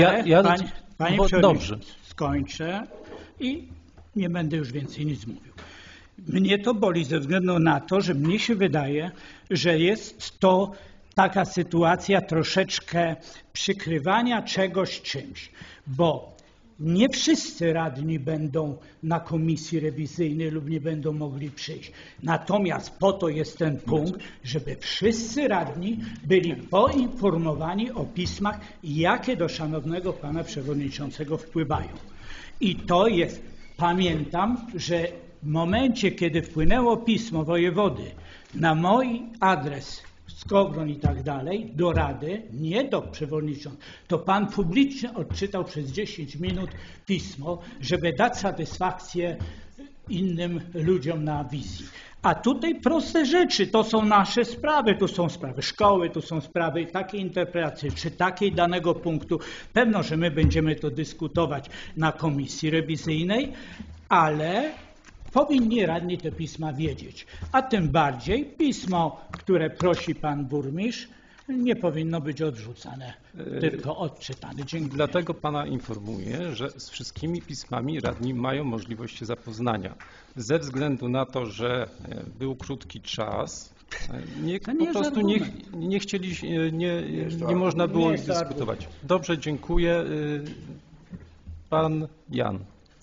Panie Przewodniczący, skończę i nie będę już więcej nic mówił. Mnie to boli ze względu na to, że mnie się wydaje, że jest to taka sytuacja troszeczkę przykrywania czegoś czymś, bo nie wszyscy radni będą na komisji rewizyjnej lub nie będą mogli przyjść. Natomiast po to jest ten punkt, żeby wszyscy radni byli poinformowani o pismach, jakie do szanownego pana przewodniczącego wpływają. I to jest, pamiętam, że w momencie, kiedy wpłynęło pismo wojewody na mój adres, Skowron i tak dalej, do Rady, nie do przewodniczącego, to pan publicznie odczytał przez 10 minut pismo, żeby dać satysfakcję innym ludziom na wizji. A tutaj proste rzeczy, to są nasze sprawy, tu są sprawy szkoły, tu są sprawy takiej interpretacji, czy takiej danego punktu. Pewno, że my będziemy to dyskutować na komisji rewizyjnej, ale powinni radni te pisma wiedzieć, a tym bardziej pismo, które prosi pan burmistrz, nie powinno być odrzucane, tylko odczytane. Dziękuję. Dlatego pana informuję, że z wszystkimi pismami radni mają możliwość się zapoznania. Ze względu na to, że był krótki czas, po prostu nie chcieli, nie można było dyskutować. Dobrze, dziękuję. Pan Jan.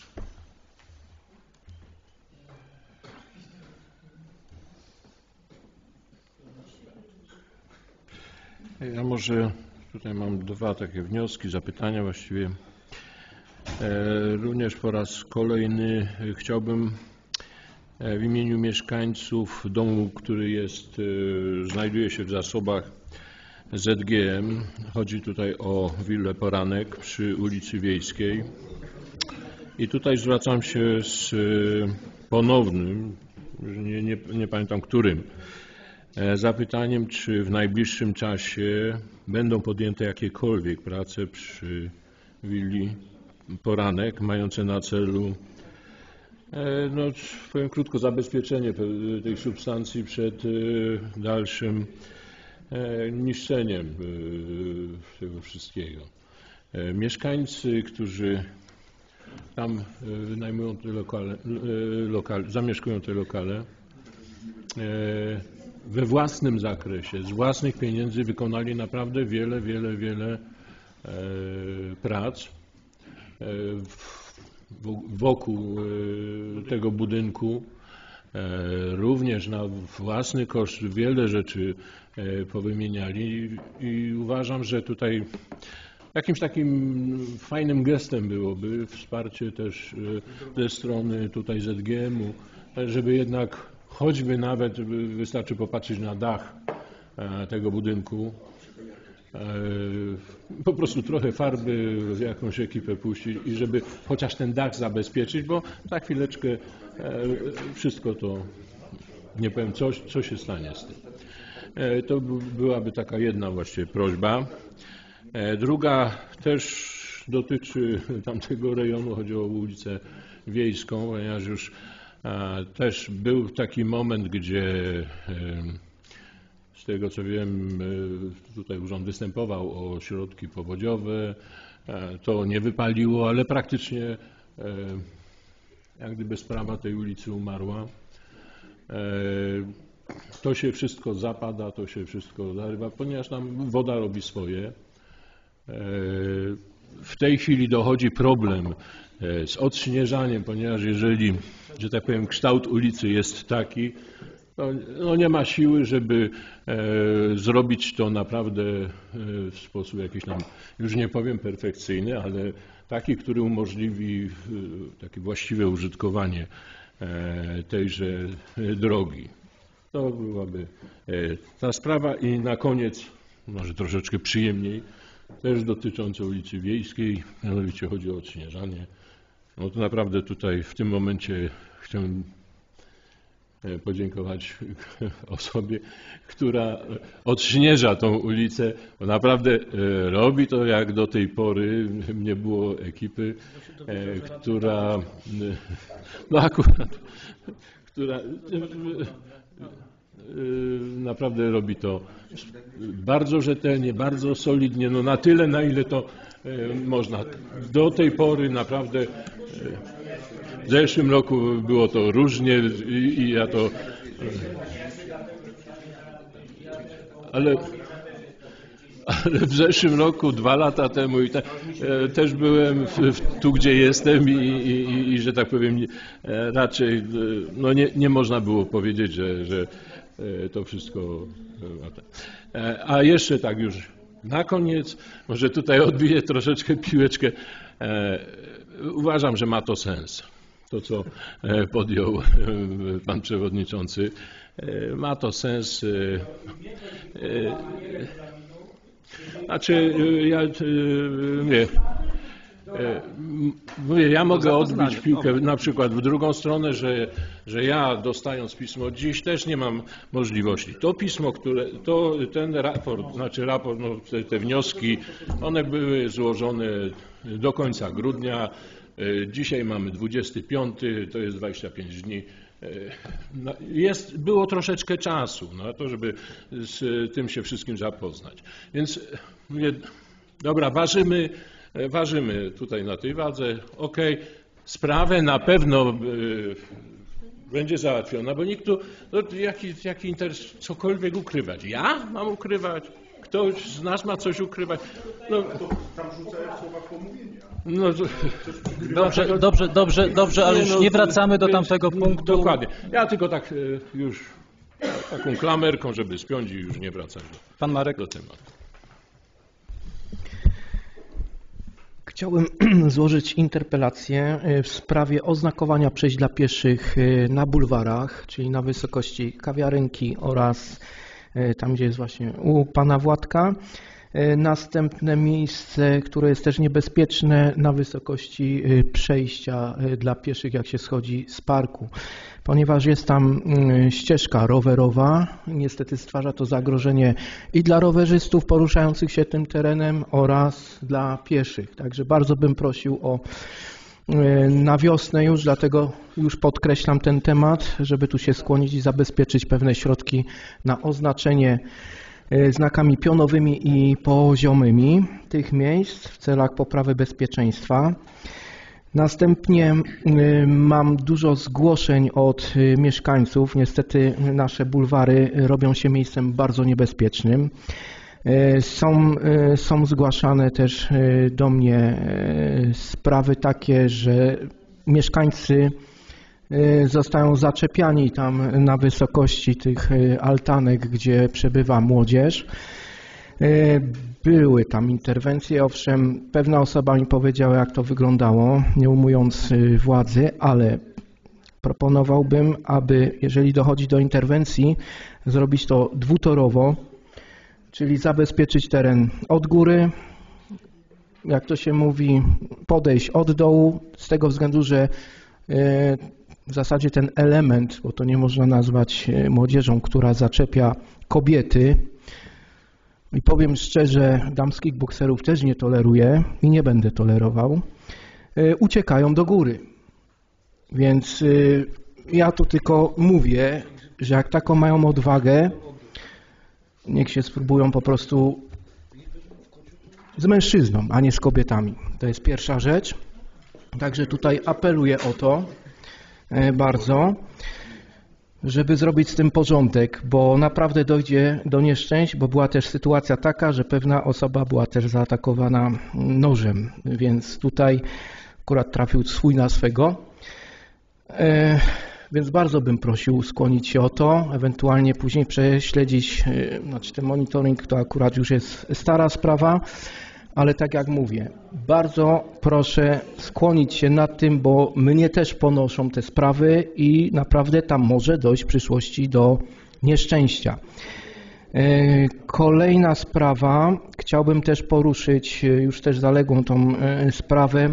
Ja może tutaj mam dwa takie wnioski, zapytania właściwie. Również po raz kolejny chciałbym w imieniu mieszkańców domu, który znajduje się w zasobach ZGM, chodzi tutaj o willę Poranek przy ulicy Wiejskiej. I tutaj zwracam się z ponownym, nie pamiętam którym, zapytaniem, czy w najbliższym czasie będą podjęte jakiekolwiek prace przy willi Poranek, mające na celu, powiem krótko, zabezpieczenie tej substancji przed dalszym niszczeniem tego wszystkiego. Mieszkańcy, którzy tam wynajmują te lokale, zamieszkują te lokale, we własnym zakresie, z własnych pieniędzy wykonali naprawdę wiele prac wokół tego budynku. Również na własny koszt wiele rzeczy powymieniali i uważam, że tutaj Jakimś takim fajnym gestem byłoby wsparcie też ze strony tutaj ZGM-u, żeby jednak choćby nawet wystarczy popatrzeć na dach tego budynku, po prostu trochę farby, jakąś ekipę puścić i żeby chociaż ten dach zabezpieczyć, bo za chwileczkę wszystko to, nie powiem co się stanie z tym. To byłaby taka jedna właściwie prośba. Druga też dotyczy tamtego rejonu, chodzi o ulicę Wiejską, ponieważ już też był taki moment, gdzie z tego co wiem, tutaj urząd występował o środki powodziowe, to nie wypaliło, ale praktycznie jak gdyby sprawa tej ulicy umarła. To się wszystko zapada, to się wszystko zarywa, ponieważ tam woda robi swoje. W tej chwili dochodzi problem z odśnieżaniem, ponieważ jeżeli, że tak powiem, kształt ulicy jest taki, no nie ma siły, żeby zrobić to naprawdę w sposób jakiś tam, już nie powiem perfekcyjny, ale taki, który umożliwi takie właściwe użytkowanie tejże drogi. To byłaby ta sprawa i na koniec, może troszeczkę przyjemniej, też dotyczące ulicy Wiejskiej, mianowicie chodzi o odśnieżanie. No to naprawdę tutaj w tym momencie chciałem podziękować osobie, która odśnieża tą ulicę, bo naprawdę robi to jak do tej pory. Nie było ekipy, która, no akurat, która naprawdę robi to bardzo rzetelnie, bardzo solidnie, no na tyle, na ile to można. Do tej pory naprawdę w zeszłym roku było to różnie i ja to... Ale w zeszłym roku, 2 lata temu też byłem tu, gdzie jestem i że tak powiem, raczej no nie można było powiedzieć, że to wszystko... A jeszcze tak już na koniec, może tutaj odbiję troszeczkę piłeczkę. Uważam, że ma to sens. To, co podjął pan przewodniczący, ma to sens. Znaczy, ja mogę odbić piłkę na przykład w drugą stronę, że ja dostając pismo dziś też nie mam możliwości. To pismo, ten raport, no, te wnioski, one były złożone do końca grudnia. Dzisiaj mamy 25, to jest 25 dni. Było troszeczkę czasu na to, żeby z tym się wszystkim zapoznać. Więc mówię, dobra, ważymy tutaj na tej wadze, sprawę na pewno będzie załatwiona, bo nikt tu, no, jaki interes cokolwiek ukrywać. Ja mam ukrywać? Ktoś z nas ma coś ukrywać? No, tam rzucają słowa pomówienia. No, Dobrze, ale już nie wracamy do tamtego punktu. Dokładnie. Ja tylko tak już taką klamerką, żeby spiąć i już nie wracać do tematu. Chciałbym złożyć interpelację w sprawie oznakowania przejść dla pieszych na bulwarach, czyli na wysokości kawiarenki oraz tam, gdzie jest właśnie u pana Władka. Następne miejsce, które jest też niebezpieczne, na wysokości przejścia dla pieszych, jak się schodzi z parku. Ponieważ jest tam ścieżka rowerowa, niestety stwarza to zagrożenie i dla rowerzystów poruszających się tym terenem oraz dla pieszych. Także bardzo bym prosił o na wiosnę już, dlatego już podkreślam ten temat, żeby tu się skłonić i zabezpieczyć pewne środki na oznaczenie znakami pionowymi i poziomymi tych miejsc w celach poprawy bezpieczeństwa. Następnie mam dużo zgłoszeń od mieszkańców. Niestety nasze bulwary robią się miejscem bardzo niebezpiecznym. Są zgłaszane też do mnie sprawy takie, że mieszkańcy zostają zaczepiani tam na wysokości tych altanek, gdzie przebywa młodzież. Były tam interwencje, owszem, pewna osoba mi powiedziała, jak to wyglądało, nie ujmując władzy, ale proponowałbym, aby jeżeli dochodzi do interwencji, zrobić to dwutorowo, czyli zabezpieczyć teren od góry, jak to się mówi, podejść od dołu, z tego względu, że w zasadzie ten element, bo to nie można nazwać młodzieżą, która zaczepia kobiety, i powiem szczerze, damskich bokserów też nie toleruję i nie będę tolerował, uciekają do góry. Więc ja tu tylko mówię, że jak taką mają odwagę, niech się spróbują po prostu z mężczyzną, a nie z kobietami. To jest pierwsza rzecz. Także tutaj apeluję o to bardzo, żeby zrobić z tym porządek, bo naprawdę dojdzie do nieszczęść, bo była też sytuacja taka, że pewna osoba była też zaatakowana nożem, więc tutaj akurat trafił swój na swego. Więc bardzo bym prosił skłonić się o to, ewentualnie później prześledzić, znaczy ten monitoring to akurat już jest stara sprawa, ale tak jak mówię, bardzo proszę skłonić się nad tym, bo mnie też ponoszą te sprawy i naprawdę tam może dojść w przyszłości do nieszczęścia. Kolejna sprawa, chciałbym też poruszyć już też zaległą tą sprawę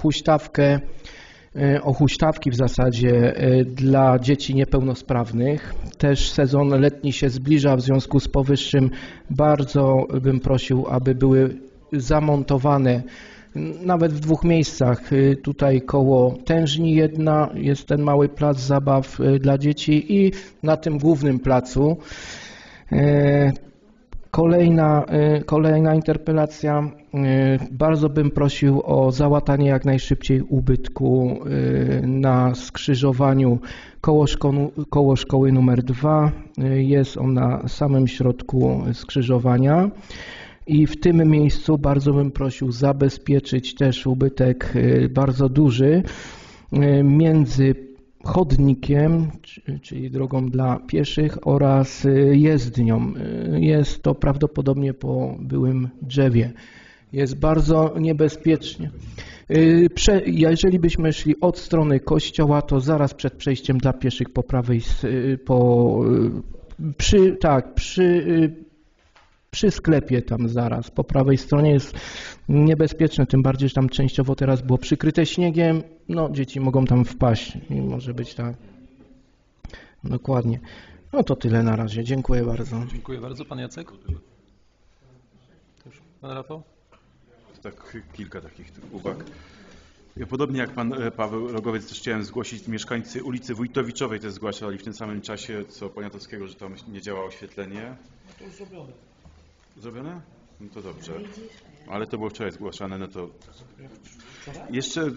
o huśtawki w zasadzie dla dzieci niepełnosprawnych. Też sezon letni się zbliża, w związku z powyższym bardzo bym prosił, aby były zamontowane nawet w 2 miejscach. Tutaj koło tężni jest ten mały plac zabaw dla dzieci i na tym głównym placu. Kolejna interpelacja. Bardzo bym prosił o załatanie jak najszybciej ubytku na skrzyżowaniu koło szkoły numer 2. Jest on na samym środku skrzyżowania i w tym miejscu bardzo bym prosił zabezpieczyć też ubytek bardzo duży między chodnikiem, czyli drogą dla pieszych oraz jezdnią. Jest to prawdopodobnie po byłym drzewie. Jest bardzo niebezpiecznie. Jeżeli byśmy szli od strony kościoła, to zaraz przed przejściem dla pieszych po prawej, przy sklepie tam zaraz, po prawej stronie jest niebezpieczne, tym bardziej, że tam częściowo teraz było przykryte śniegiem, no dzieci mogą tam wpaść i może być tak. Dokładnie. No to tyle na razie. Dziękuję bardzo. Dziękuję bardzo. Pan Jacek? Pan Rafał? Tak, kilka takich uwag. Ja podobnie jak pan Paweł Rogowiec też chciałem zgłosić, mieszkańcy ulicy Wójtowiczowej też zgłaszali w tym samym czasie co Poniatowskiego, że tam nie działa oświetlenie. To już zrobione. Zrobione? No to dobrze. Ale to było wczoraj zgłaszane, no to... Jeszcze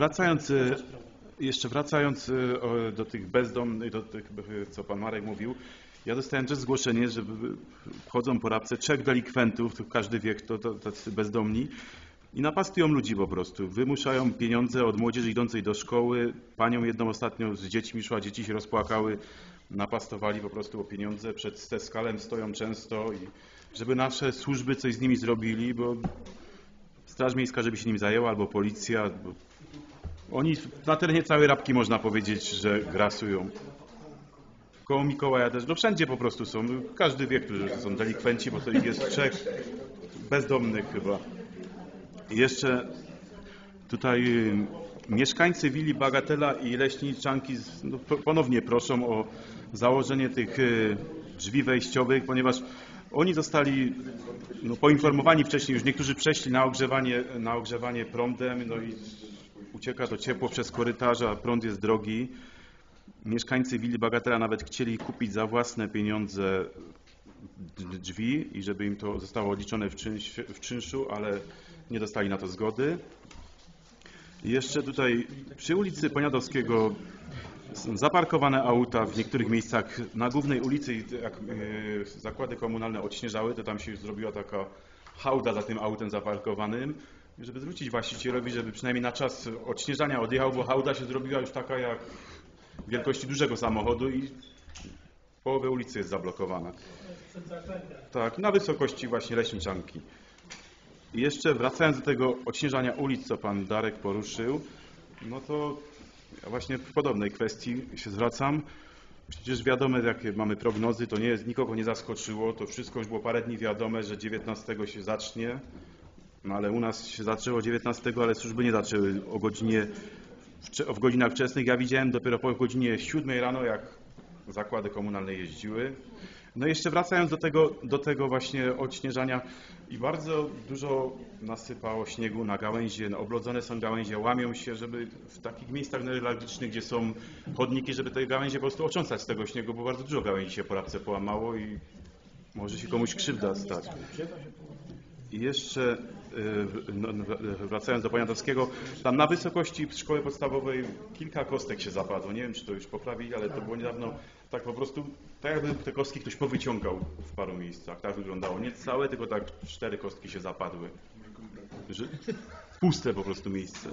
wracając do tych bezdomnych, do tych, co pan Marek mówił, ja dostałem też zgłoszenie, że wchodzą po Rabce 3 delikwentów, to każdy wiek, to tacy bezdomni i napastują ludzi po prostu. Wymuszają pieniądze od młodzieży idącej do szkoły. Panią jedną ostatnio z dziećmi szła, dzieci się rozpłakały, napastowali po prostu o pieniądze. Przed Steskalem stoją często i żeby nasze służby coś z nimi zrobili, bo Straż Miejska, żeby się nim zajęła, albo policja. Bo oni na terenie całej Rabki można powiedzieć, że grasują. Koło Mikołaja też, no wszędzie po prostu są, każdy wie, którzy są delikwenci, bo to ich jest 3 bezdomnych chyba. I jeszcze tutaj mieszkańcy willi Bagatela i Leśniczanki no, ponownie proszą o założenie tych drzwi wejściowych, ponieważ oni zostali poinformowani wcześniej, już niektórzy przeszli na ogrzewanie prądem, no i ucieka to ciepło przez korytarze, a prąd jest drogi. Mieszkańcy willi Bagatela nawet chcieli kupić za własne pieniądze drzwi i żeby im to zostało odliczone w czynszu, ale nie dostali na to zgody. I jeszcze tutaj przy ulicy Poniatowskiego są zaparkowane auta w niektórych miejscach na głównej ulicy, jak zakłady komunalne odśnieżały, to tam się już zrobiła taka hałda za tym autem zaparkowanym. I żeby zwrócić właścicielowi, żeby przynajmniej na czas odśnieżania odjechał, bo hałda się zrobiła już taka jak wielkości dużego samochodu i Połowa ulicy jest zablokowana. Tak, na wysokości właśnie Leśniczanki. I jeszcze wracając do tego odśnieżania ulic, co pan Darek poruszył, no to ja właśnie w podobnej kwestii się zwracam. Przecież wiadomo, jakie mamy prognozy, to nikogo nie zaskoczyło, to wszystko już było parę dni wiadome, że 19 się zacznie, no ale u nas się zaczęło 19, ale służby nie zaczęły w godzinach wczesnych. Ja widziałem dopiero po godzinie 7 rano, jak zakłady komunalne jeździły. No i jeszcze wracając do tego właśnie odśnieżania, i bardzo dużo nasypało śniegu na gałęzie, oblodzone są gałęzie, łamią się, żeby w takich miejscach newralgicznych, gdzie są chodniki, żeby te gałęzie po prostu otrząsać z tego śniegu, bo bardzo dużo gałęzi się po rabce połamało i może się komuś krzywda stać. I jeszcze wracając do Poniatowskiego, tam na wysokości szkoły podstawowej kilka kostek się zapadło. Nie wiem, czy to już poprawili, ale to było niedawno tak po prostu, tak jakby te kostki ktoś powyciągał w paru miejscach. Tak wyglądało. Nie całe, tylko tak 4 kostki się zapadły. Puste po prostu miejsce.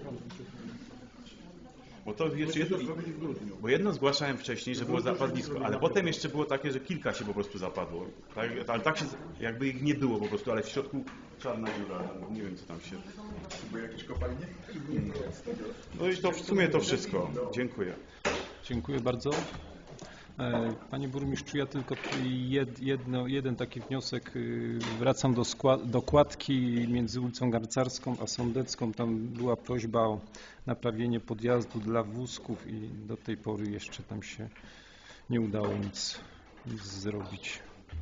Bo to bo jedno zgłaszałem wcześniej, że było zapadlisko, ale potem jeszcze było takie, że kilka się po prostu zapadło. Tak, ale tak się, jakby ich nie było po prostu, ale w środku czarna dziura. Nie wiem, co tam się... Były jakieś kopalnie? No i to w sumie to wszystko. Dziękuję. Dziękuję bardzo. Panie burmistrzu, ja tylko jeden taki wniosek. Wracam do kładki między ulicą Garcarską a Sądecką. Tam była prośba o naprawienie podjazdu dla wózków i do tej pory jeszcze tam się nie udało nic zrobić.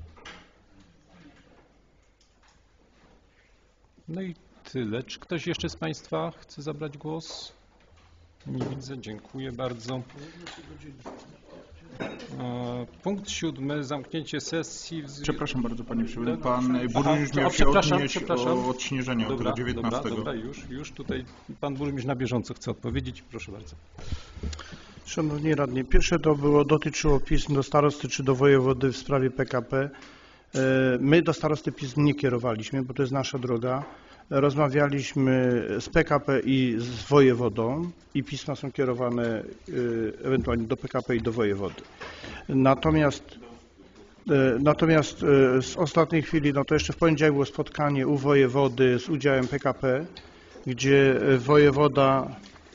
No i tyle. Czy ktoś jeszcze z Państwa chce zabrać głos? Nie widzę. Dziękuję bardzo. Punkt 7. Zamknięcie sesji. Przepraszam bardzo, panie przewodniczący. Pan burmistrz miał się odnieść o odśnieżenie około 19. Dobra, już tutaj pan burmistrz na bieżąco chce odpowiedzieć. Proszę bardzo. Szanowni radni, pierwsze to dotyczyło pism do starosty czy do wojewody w sprawie PKP. My do starosty pism nie kierowaliśmy, bo to jest nasza droga. Rozmawialiśmy z PKP i z wojewodą i pisma są kierowane ewentualnie do PKP i do wojewody. Natomiast z ostatniej chwili, no to jeszcze w poniedziałek było spotkanie u wojewody z udziałem PKP, gdzie wojewoda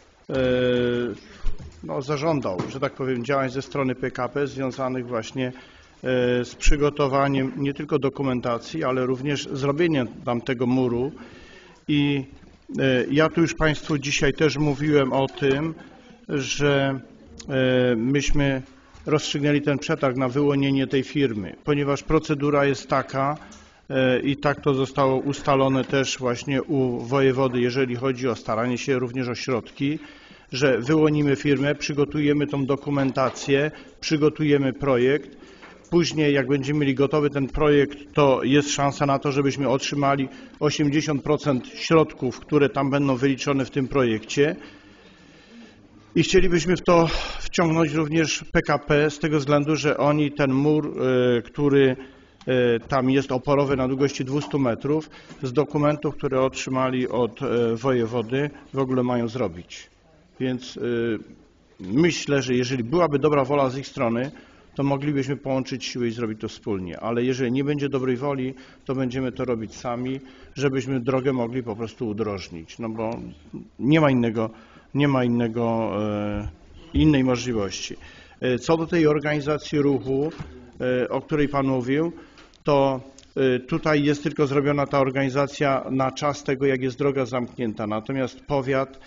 zażądał, że tak powiem, działań ze strony PKP związanych właśnie z przygotowaniem nie tylko dokumentacji, ale również zrobieniem tamtego muru. I ja tu już Państwu dzisiaj też mówiłem o tym, że myśmy rozstrzygnęli ten przetarg na wyłonienie tej firmy, ponieważ procedura jest taka i tak to zostało ustalone też właśnie u wojewody, jeżeli chodzi o staranie się również o środki, że wyłonimy firmę, przygotujemy tą dokumentację, przygotujemy projekt. Później, jak będziemy mieli gotowy ten projekt, to jest szansa na to, żebyśmy otrzymali 80% środków, które tam będą wyliczone w tym projekcie. I chcielibyśmy w to wciągnąć również PKP z tego względu, że oni ten mur, który tam jest oporowy na długości 200 metrów, z dokumentów, które otrzymali od wojewody, w ogóle mają zrobić. Więc myślę, że jeżeli byłaby dobra wola z ich strony, to moglibyśmy połączyć siły i zrobić to wspólnie. Ale jeżeli nie będzie dobrej woli, to będziemy to robić sami, żebyśmy drogę mogli po prostu udrożnić. No bo nie ma innej możliwości. Co do tej organizacji ruchu, o której Pan mówił, to tutaj jest tylko zrobiona ta organizacja na czas tego, jak jest droga zamknięta. Natomiast powiat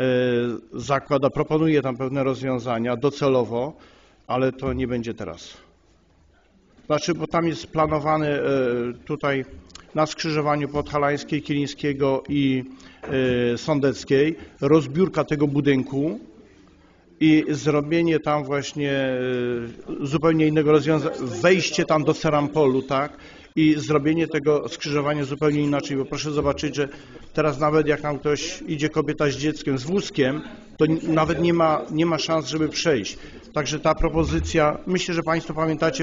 proponuje tam pewne rozwiązania docelowo, ale to nie będzie teraz. Znaczy, bo tam jest planowane tutaj na skrzyżowaniu Podhalańskiej, Kilińskiego i Sądeckiej rozbiórka tego budynku i zrobienie tam właśnie zupełnie innego rozwiązania, wejście tam do Serampolu, tak? I zrobienie tego skrzyżowania zupełnie inaczej, bo proszę zobaczyć, że teraz nawet jak tam ktoś idzie, kobieta z dzieckiem, z wózkiem, to nawet nie ma szans, żeby przejść. Także ta propozycja, myślę, że Państwo pamiętacie,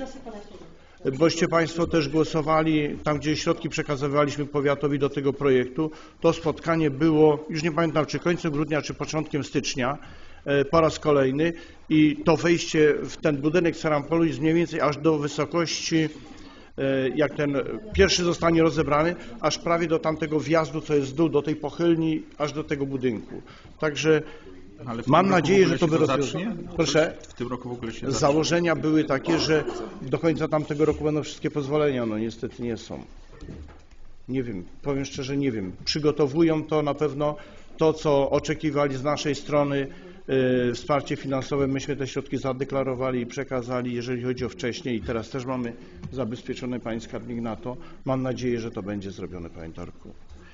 boście Państwo też głosowali, tam gdzie środki przekazywaliśmy powiatowi do tego projektu, to spotkanie było, już nie pamiętam czy końcem grudnia, czy początkiem stycznia, po raz kolejny i to wejście w ten budynek Serampolu jest mniej więcej aż do wysokości, jak ten pierwszy zostanie rozebrany, aż prawie do tamtego wjazdu, co jest w dół, do tej pochylni, aż do tego budynku. Także mam nadzieję, że to by rozwiąże. Proszę, w tym roku w ogóle się założenia były takie, że do końca tamtego roku będą wszystkie pozwolenia, no niestety nie są. Nie wiem, powiem szczerze, nie wiem. Przygotowują to na pewno, to co oczekiwali z naszej strony, wsparcie finansowe, myśmy te środki zadeklarowali i przekazali, jeżeli chodzi o wcześniej i teraz też mamy zabezpieczony, panie skarbnik, na to. Mam nadzieję, że to będzie zrobione, panie Darku.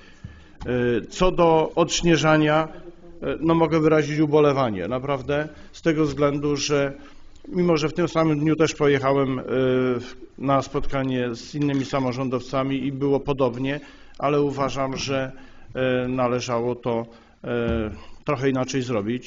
Co do odśnieżania, no mogę wyrazić ubolewanie, naprawdę, z tego względu, że mimo, że w tym samym dniu też pojechałem na spotkanie z innymi samorządowcami i było podobnie, ale uważam, że należało to trochę inaczej zrobić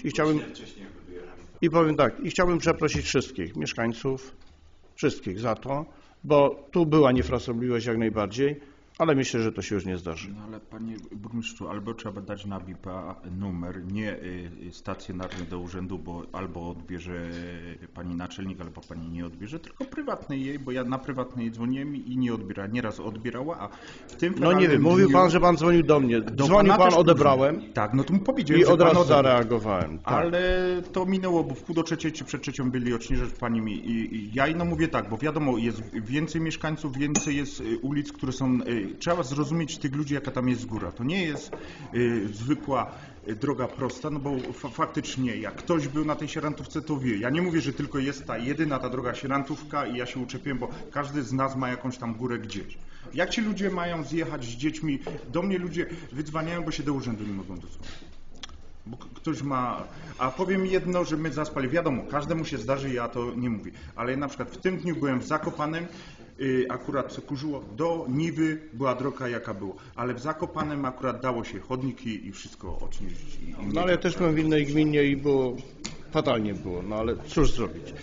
i powiem tak, i chciałbym przeprosić wszystkich mieszkańców, wszystkich za to, bo tu była niefrasobliwość jak najbardziej, ale myślę, że to się już nie zdarzy. No ale panie burmistrzu, albo trzeba dać na BIP-a numer, nie stacjonarny do urzędu, bo albo odbierze pani naczelnik, albo pani nie odbierze, tylko prywatnej jej, bo ja na prywatnej dzwoniłem i nie odbiera. Nieraz odbierała, a w tym... No nie wiem, mówił pan, że pan dzwonił do mnie. Dzwonił pan, odebrałem. Tak, no to mu powiedziałem, i że od razu zareagowałem. Tak. Ale to minęło, bo w 2:45 czy przed 3 byli odśnieżać pani mi i ja no mówię tak, bo wiadomo, jest więcej mieszkańców, więcej jest ulic, które są... Trzeba zrozumieć tych ludzi, jaka tam jest góra. To nie jest zwykła droga prosta, no bo faktycznie jak ktoś był na tej sierantówce, to wie. Ja nie mówię, że tylko jest ta jedyna ta droga sierantówka i ja się uczepiłem, bo każdy z nas ma jakąś tam górę gdzieś. Jak ci ludzie mają zjechać z dziećmi? Do mnie ludzie wydzwaniają, bo się do urzędu nie mogą dostać. Bo ktoś ma... A powiem jedno, że my zaspali. Wiadomo, każdemu się zdarzy, ja to nie mówię. Ale ja na przykład w tym dniu byłem w Zakopanem, akurat kurzyło, do Niwy była droga jaka było, ale w Zakopanem akurat dało się chodniki i wszystko odśnieżyć. No ale ja też byłem w innej gminie i było, fatalnie było, no ale cóż zrobić.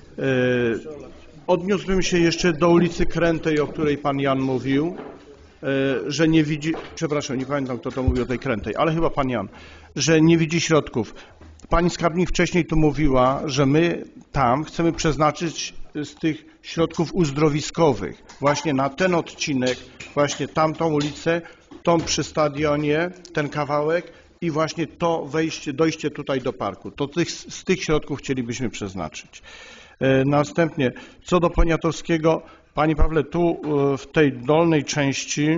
Odniósłbym się jeszcze do ulicy Krętej, o której pan Jan mówił, że nie widzi, przepraszam, nie pamiętam kto to mówił o tej Krętej, ale chyba pan Jan, że nie widzi środków. Pani skarbnik wcześniej tu mówiła, że my tam chcemy przeznaczyć z tych środków uzdrowiskowych właśnie na ten odcinek, właśnie tamtą ulicę, tą przy stadionie, ten kawałek i właśnie to wejście, dojście tutaj do parku. To z tych środków chcielibyśmy przeznaczyć. Następnie, co do Poniatowskiego, panie Pawle, tu w tej dolnej części,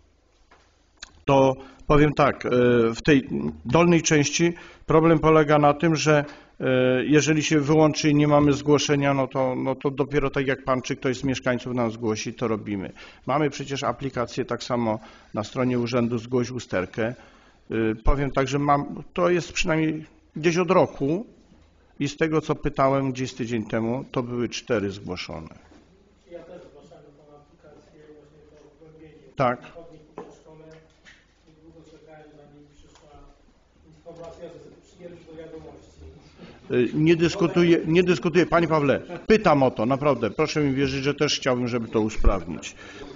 to powiem tak, w tej dolnej części problem polega na tym, że jeżeli się wyłączy i nie mamy zgłoszenia, no to dopiero tak jak pan czy ktoś z mieszkańców nam zgłosi, to robimy. Mamy przecież aplikację tak samo na stronie urzędu zgłoś usterkę. Powiem tak, że to jest przynajmniej gdzieś od roku i z tego co pytałem gdzieś tydzień temu, to były 4 zgłoszone. Ja też zgłaszałem tą aplikację, właśnie to wgłębienie. Tak. Długo czekałem, zanim przyszła informacja, że przyjęli do wiadomości. Nie dyskutuję. Panie Pawle, pytam o to, naprawdę. Proszę mi wierzyć, że też chciałbym, żeby to usprawnić.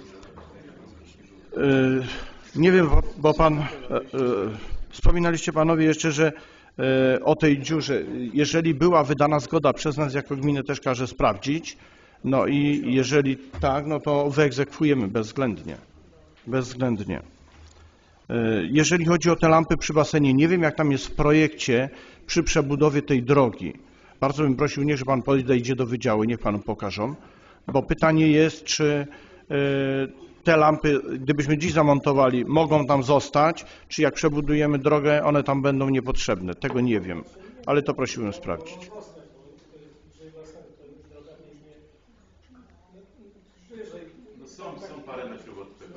Nie wiem, bo pan, wspominaliście panowie jeszcze, że o tej dziurze, jeżeli była wydana zgoda przez nas jako gminę, też każe sprawdzić. No i jeżeli tak, no to wyegzekwujemy bezwzględnie. Bezwzględnie. Jeżeli chodzi o te lampy przy basenie, nie wiem jak tam jest w projekcie przy przebudowie tej drogi. Bardzo bym prosił, niech pan podejdzie do wydziału, niech panu pokażą, bo pytanie jest, czy te lampy, gdybyśmy dziś zamontowali, mogą tam zostać, czy jak przebudujemy drogę, one tam będą niepotrzebne. Tego nie wiem, ale to prosiłbym sprawdzić. Są parę metrów od tej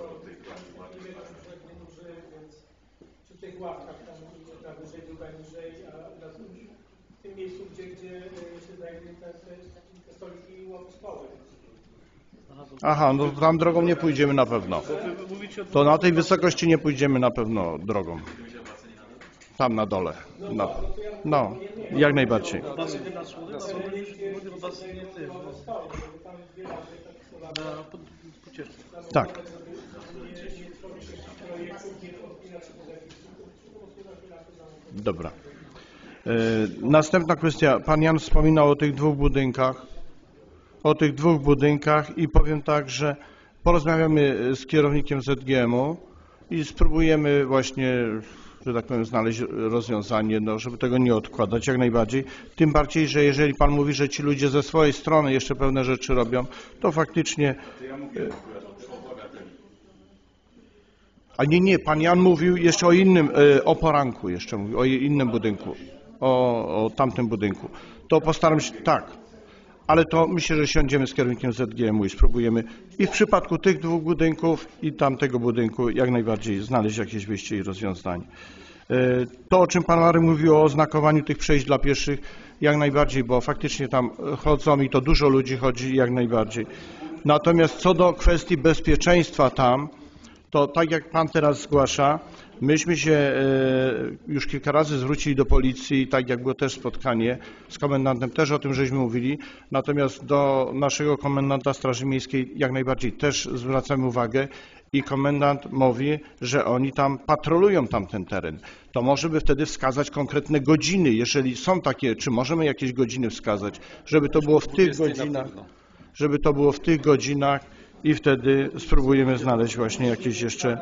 Przy tych ławkach, tam jedna wyżej, druga niżej, a w tym miejscu, gdzie się znajdują te stoliki i stoły. Aha, no tam drogą nie pójdziemy na pewno. To na tej wysokości nie pójdziemy na pewno drogą. Tam na dole. No, jak najbardziej. Tak. Dobra. Następna kwestia. Pan Jan wspominał o tych dwóch budynkach i powiem tak, że porozmawiamy z kierownikiem ZGM-u i spróbujemy właśnie, że tak powiem, znaleźć rozwiązanie, no, żeby tego nie odkładać jak najbardziej. Tym bardziej, że jeżeli Pan mówi, że ci ludzie ze swojej strony jeszcze pewne rzeczy robią, to faktycznie... A nie, Pan Jan mówił jeszcze o innym, o poranku jeszcze mówił, o innym budynku, o tamtym budynku. To postaram się, tak, ale to myślę, że siądziemy z kierownikiem ZGM-u i spróbujemy i w przypadku tych dwóch budynków i tamtego budynku jak najbardziej znaleźć jakieś wyjście i rozwiązanie. To, o czym Pan Marek mówił o oznakowaniu tych przejść dla pieszych, jak najbardziej, bo faktycznie tam chodzą i to dużo ludzi chodzi, jak najbardziej. Natomiast co do kwestii bezpieczeństwa tam, to tak jak Pan teraz zgłasza, myśmy się już kilka razy zwrócili do policji, tak jak było też spotkanie z komendantem, też o tym żeśmy mówili, natomiast do naszego komendanta Straży Miejskiej jak najbardziej też zwracamy uwagę i komendant mówi, że oni tam patrolują tamten teren. To może by wtedy wskazać konkretne godziny, jeżeli są takie, czy możemy jakieś godziny wskazać, żeby to było w tych godzinach, i wtedy spróbujemy znaleźć właśnie jakieś jeszcze...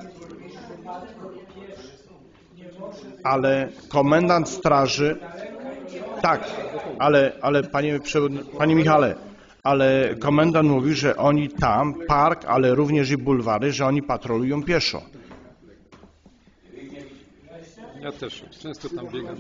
Ale komendant straży... Tak, ale panie Michale, ale komendant mówi, że oni tam, park, ale również i bulwary, że oni patrolują pieszo. Ja też często tam biegam.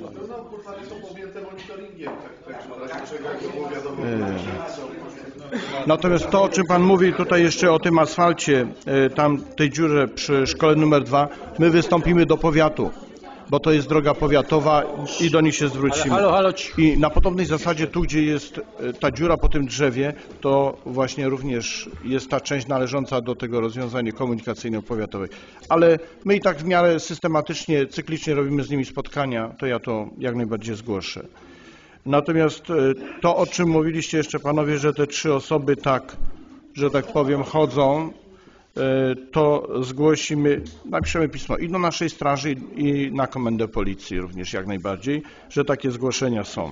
Natomiast to, o czym Pan mówi tutaj jeszcze o tym asfalcie, tam tej dziurze przy szkole numer 2, my wystąpimy do powiatu, bo to jest droga powiatowa i do nich się zwrócimy. I na podobnej zasadzie tu, gdzie jest ta dziura po tym drzewie, to właśnie również jest ta część należąca do tego rozwiązania komunikacyjno-powiatowej. Ale my i tak w miarę systematycznie, cyklicznie robimy z nimi spotkania, to ja to jak najbardziej zgłoszę. Natomiast to, o czym mówiliście jeszcze panowie, że te 3 osoby tak, że tak powiem, chodzą, to zgłosimy, napiszemy pismo i do naszej straży i na komendę policji również jak najbardziej, że takie zgłoszenia są.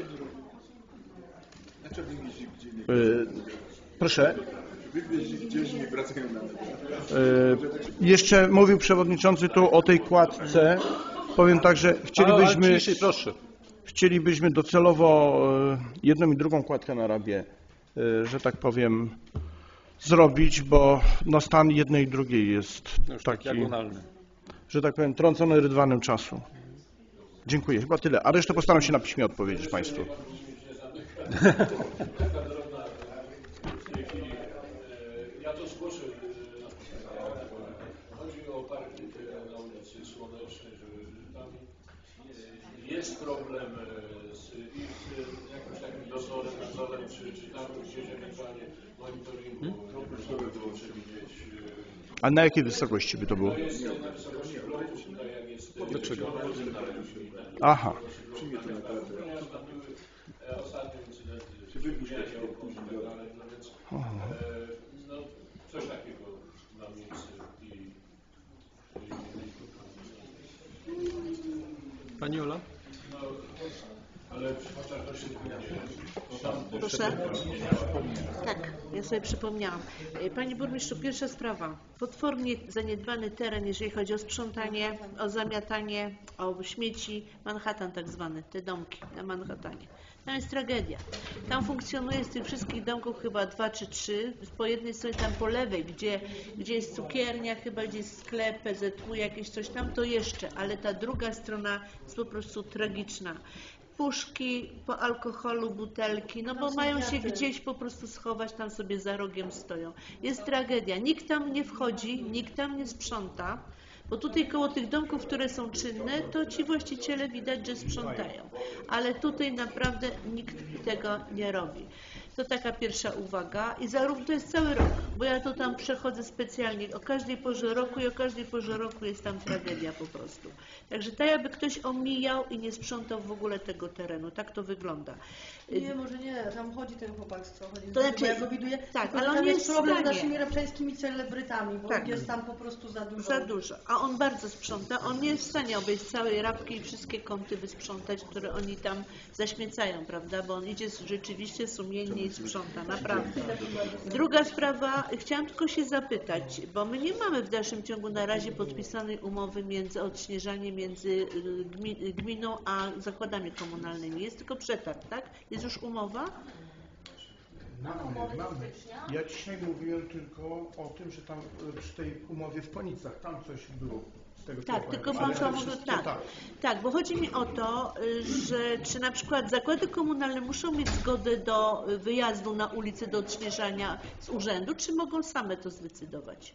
Proszę. Jeszcze mówił przewodniczący tu o tej kładce. Powiem tak, że chcielibyśmy docelowo jedną i drugą kładkę na Rabie, że tak powiem, zrobić, bo no stan jednej i drugiej jest taki, że tak powiem, trącony rydwanem czasu. Dziękuję, chyba tyle. A resztę postaram się na piśmie odpowiedzieć Państwu. Ja to zgłoszę. Chodzi o park na ulicy Słonecznej, że tam jest problem z jakimś takim dozorem, nadzorem, czy tam gdzieś ewentualnie monitoringu było przewidzieć. A na jakiej wysokości by to było? To jest na wysokości bloku, tutaj jak jest... Dlaczego? Aha. Ostatnie incydenty, ale no więc no, coś takiego ma miejsce Pani Ola? No, ale chociaż to się Proszę? Tak, ja sobie przypomniałam. Panie burmistrzu, pierwsza sprawa. Potwornie zaniedbany teren, jeżeli chodzi o sprzątanie, o zamiatanie, o śmieci. Manhattan tak zwany, te domki na Manhattanie. Tam jest tragedia. Tam funkcjonuje z tych wszystkich domków chyba 2 czy 3. Po jednej stronie tam po lewej, gdzie jest cukiernia, chyba gdzie jest sklep, PZU, jakieś coś tam, to jeszcze. Ale ta druga strona jest po prostu tragiczna. Puszki po alkoholu, butelki, no bo mają się gdzieś po prostu schować, tam sobie za rogiem stoją. Jest tragedia. Nikt tam nie wchodzi, nikt tam nie sprząta, bo tutaj koło tych domków, które są czynne, to ci właściciele widać, że sprzątają. Ale tutaj naprawdę nikt tego nie robi. To taka pierwsza uwaga i zarówno to jest cały rok, bo ja to tam przechodzę specjalnie o każdej porze roku i o każdej porze roku jest tam tragedia po prostu. Także tak jakby ktoś omijał i nie sprzątał w ogóle tego terenu, tak to wygląda. Nie, może nie, tam chodzi ten chłopactwo, To znaczy, ja go widuję, tak, tylko ale on tam nie jest problem z w stanie. naszymi rabczańskimi celebrytami, bo Tak. jest tam po prostu za dużo. Za dużo, a on bardzo sprząta, on nie jest w stanie obejść całej Rabki i wszystkie kąty wysprzątać, które oni tam zaśmiecają, prawda, bo on idzie rzeczywiście sumiennie i sprząta, naprawdę. Druga sprawa, chciałam tylko się zapytać, bo my nie mamy w dalszym ciągu na razie podpisanej umowy między odśnieżaniem między gminą a zakładami komunalnymi, jest tylko przetarg, tak? Jest już umowa? Mamy. Ja dzisiaj mówiłem tylko o tym, że tam przy tej umowie w Ponicach, tam coś było. Z tego, Tak, co tylko pamiętam. pan Ale to wszystko tak. Tak, bo chodzi mi o to, że czy na przykład zakłady komunalne muszą mieć zgodę do wyjazdu na ulicę do odśnieżania z urzędu, czy mogą same to zdecydować?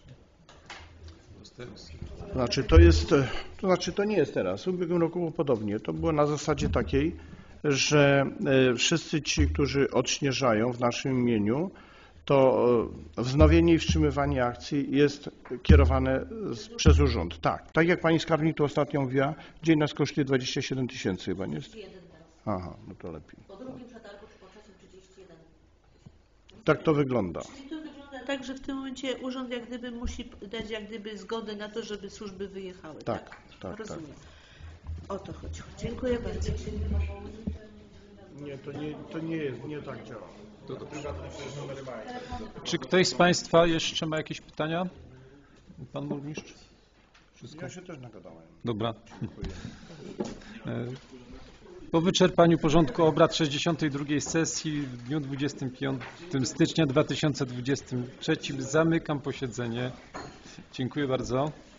To nie jest teraz. W ubiegłym roku było podobnie. To było na zasadzie takiej, że wszyscy ci, którzy odśnieżają w naszym imieniu, to wznowienie i wstrzymywanie akcji jest kierowane przez urząd. Tak jak pani skarbnik tu ostatnio mówiła, dzień nas kosztuje 27 000 chyba, nie jest? Aha, no to lepiej. Po drugim przetargu po czasie 31. Tak to wygląda. Czyli to wygląda tak, że w tym momencie urząd jak gdyby musi dać jak gdyby zgodę na to, żeby służby wyjechały. Tak. Rozumiem. O to chodzi. Dziękuję bardzo. Nie, to nie jest, nie tak działa. Czy ktoś z Państwa jeszcze ma jakieś pytania? Pan burmistrz? Wszystko? Ja się też nagadałem. Dobra. Dziękuję. Po wyczerpaniu porządku obrad 62. sesji w dniu 25 stycznia 2023 zamykam posiedzenie. Dziękuję bardzo.